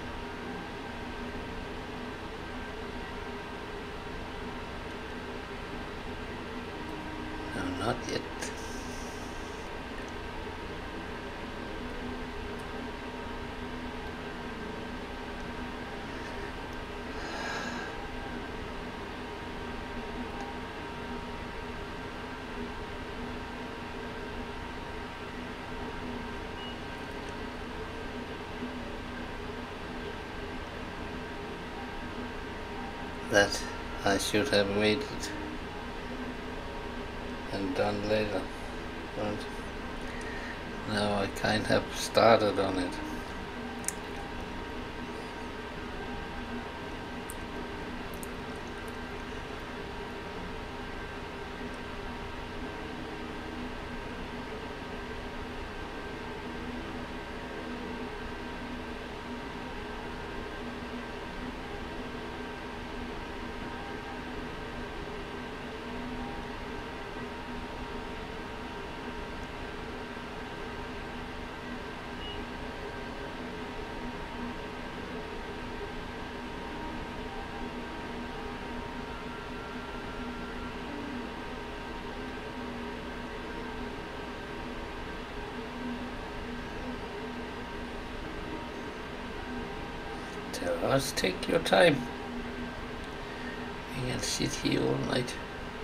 No, not yet. That I should have waited and done later, but now I kind of started on it. Just take your time. You can sit here all night.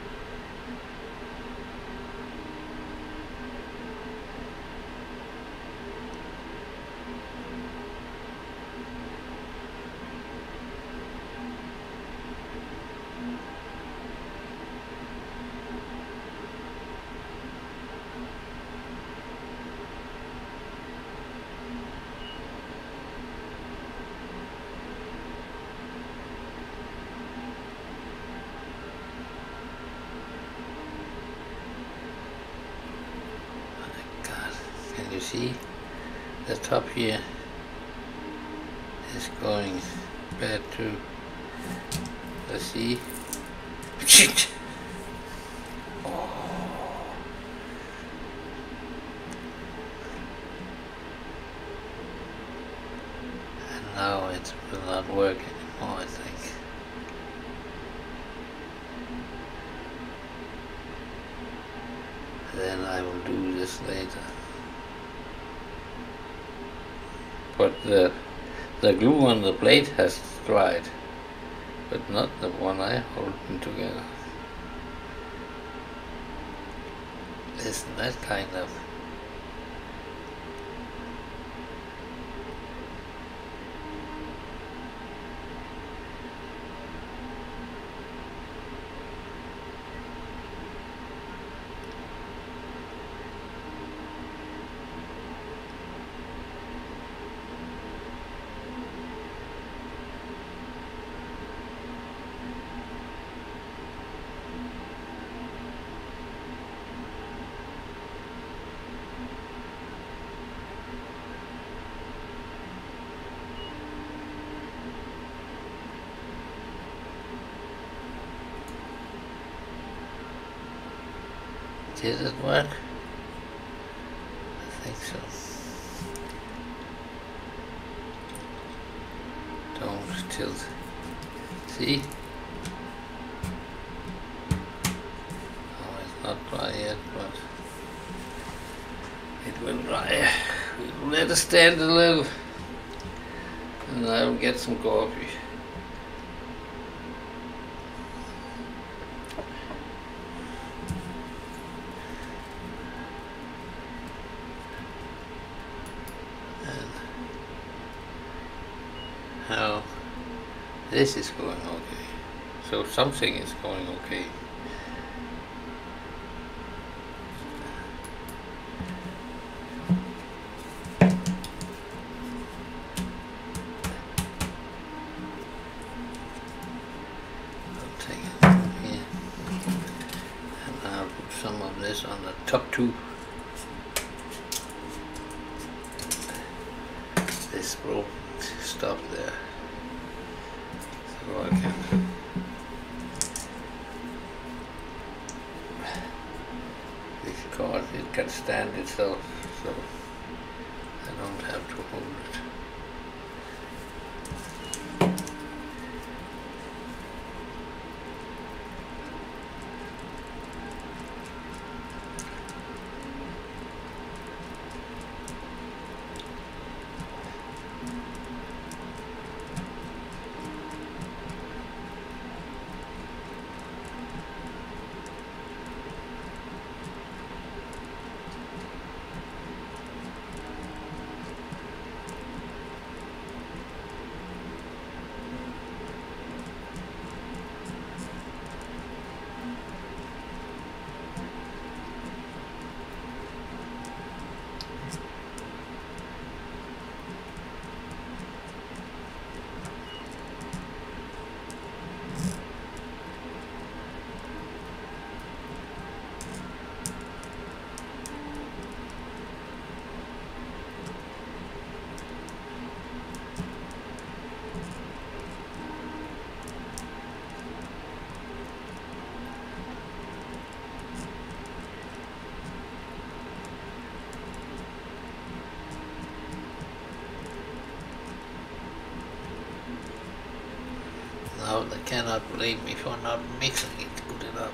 You see, the top here is going bad too. Let's see. Oh. And now it will not work anymore, I think. Then I will do this later. But the, the glue on the plate has dried, but not the one I hold them together. Isn't that kind of Did it work? I think so. Don't tilt. See? Oh, it's not dry yet, but it will dry. We'll let it stand a little, and I'll get some coffee. How this is going okay. So something is going okay. I'll take it from here. And I'll put some of this on the top two. This broke. Stop there, so I can because it can stand itself, so I don't have to hold it. Now they cannot blame me for not mixing it good enough.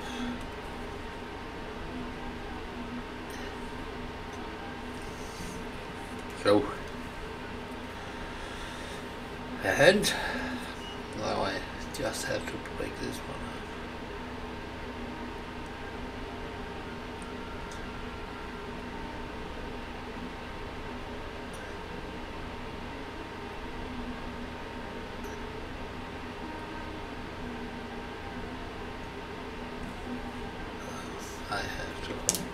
So, and now I just have to break this one up. I have to hold.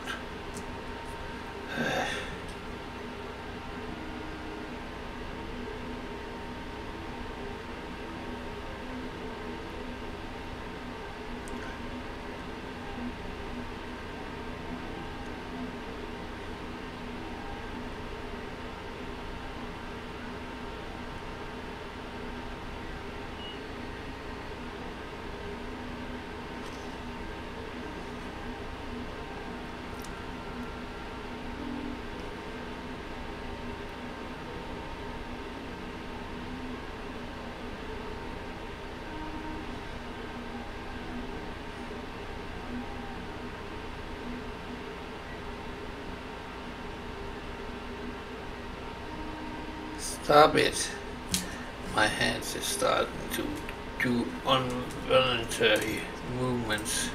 Stop it. My hands are starting to do involuntary movements.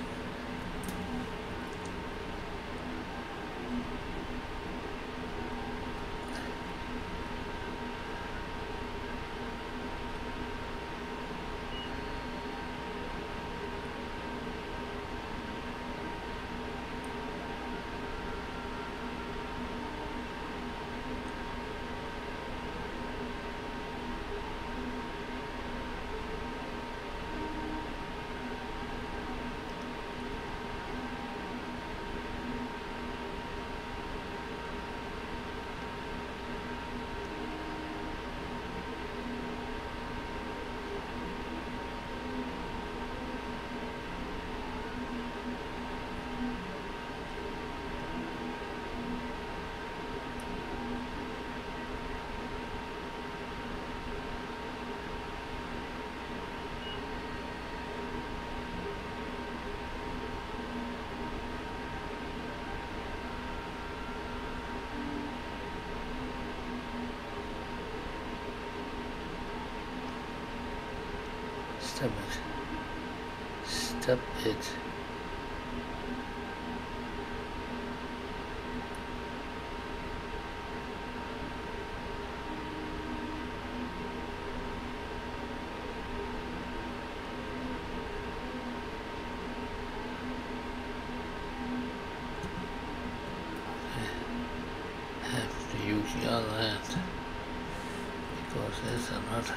stop it. Use the other hand because these are not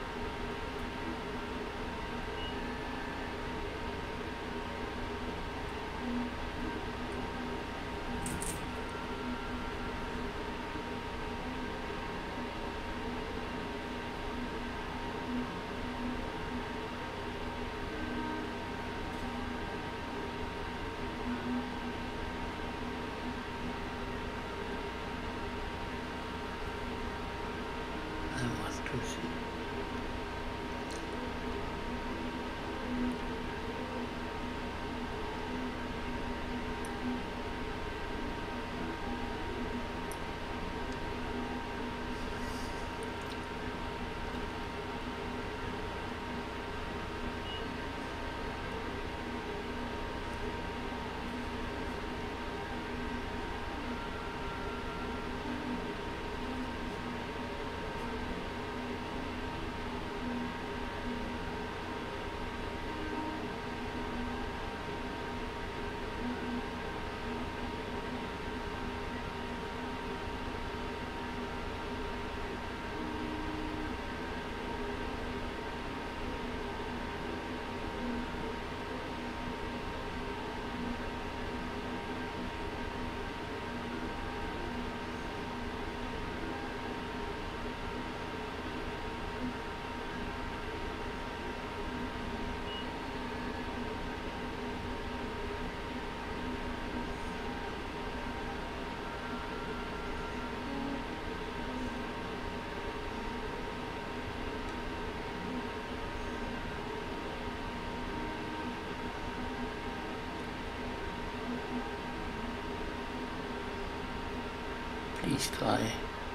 please try.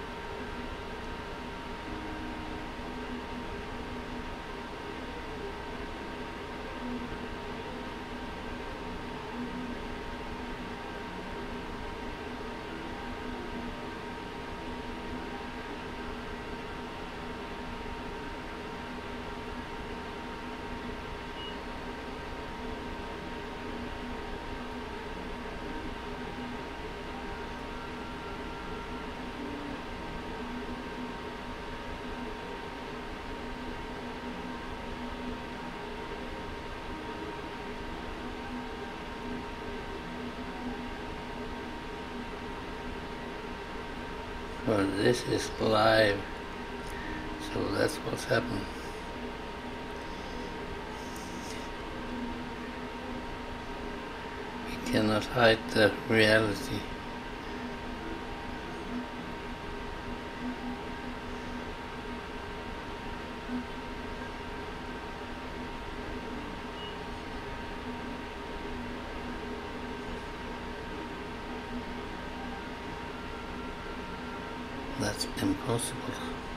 Well, this is live, so that's what's happened. We cannot hide the reality. That's impossible.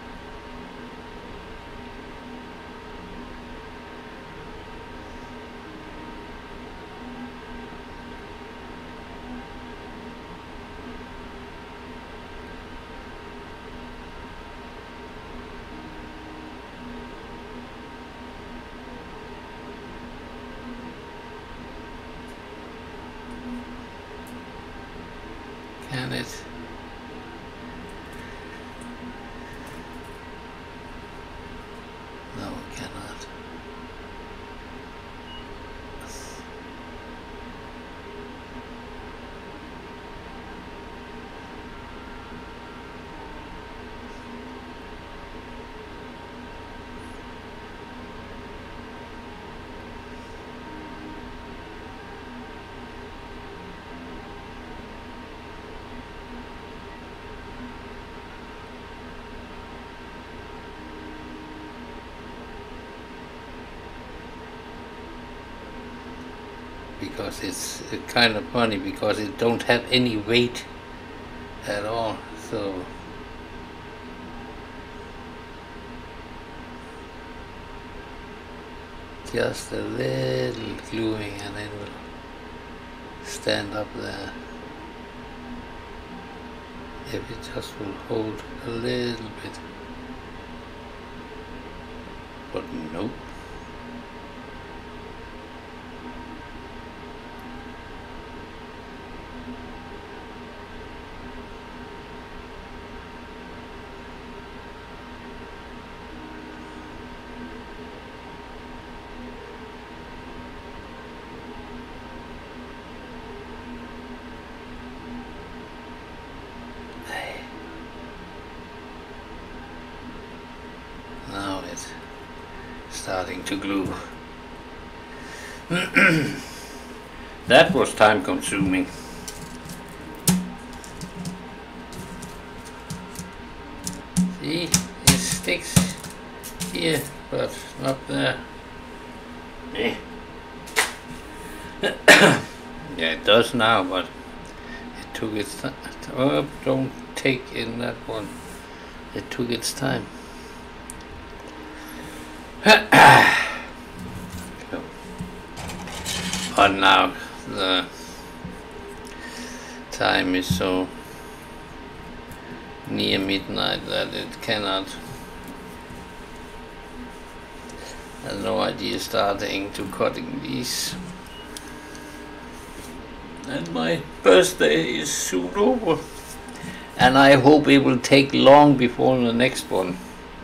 Can it? No, we cannot. Because it's kind of funny because it don't have any weight at all, so just a little gluing and it will stand up there. If it just will hold a little bit. But nope. Now it's starting to glue. That was time consuming. See, it sticks here, but not there. Eh. Yeah, it does now, but it took its time. Oh, don't take in that one. It took its time. But now the time is so near midnight that it cannot. I have no idea starting to cutting these. And my birthday is soon over. And I hope it will take long before the next one.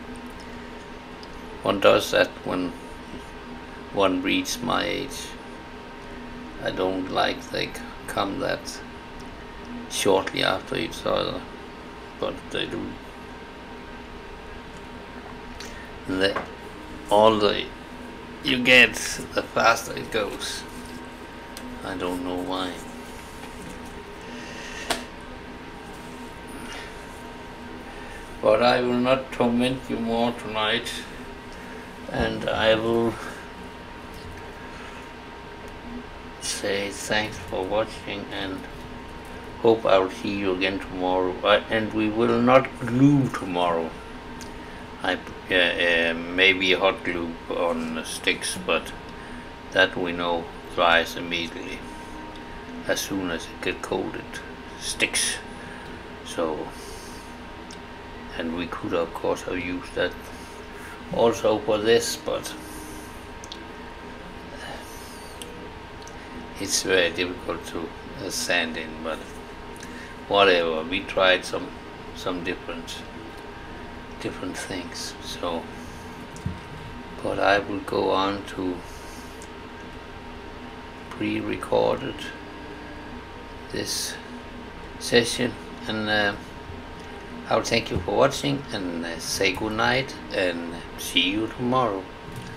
One does that when one reaches my age. I don't like they come that shortly after each other, but they do. And the older you get, the faster it goes. I don't know why. But I will not torment you more tonight, and I will say thanks for watching and hope I'll see you again tomorrow. Uh, and we will not glue tomorrow. I uh, uh, maybe hot glue on the sticks, but that we know dries immediately as soon as it gets cold. It sticks. So, and we could of course have used that also for this, but it's very difficult to uh, sand in. But whatever, we tried some some different different things. So, but I will go on to pre-recorded this session, and uh, I'll thank you for watching and uh, say good night and see you tomorrow.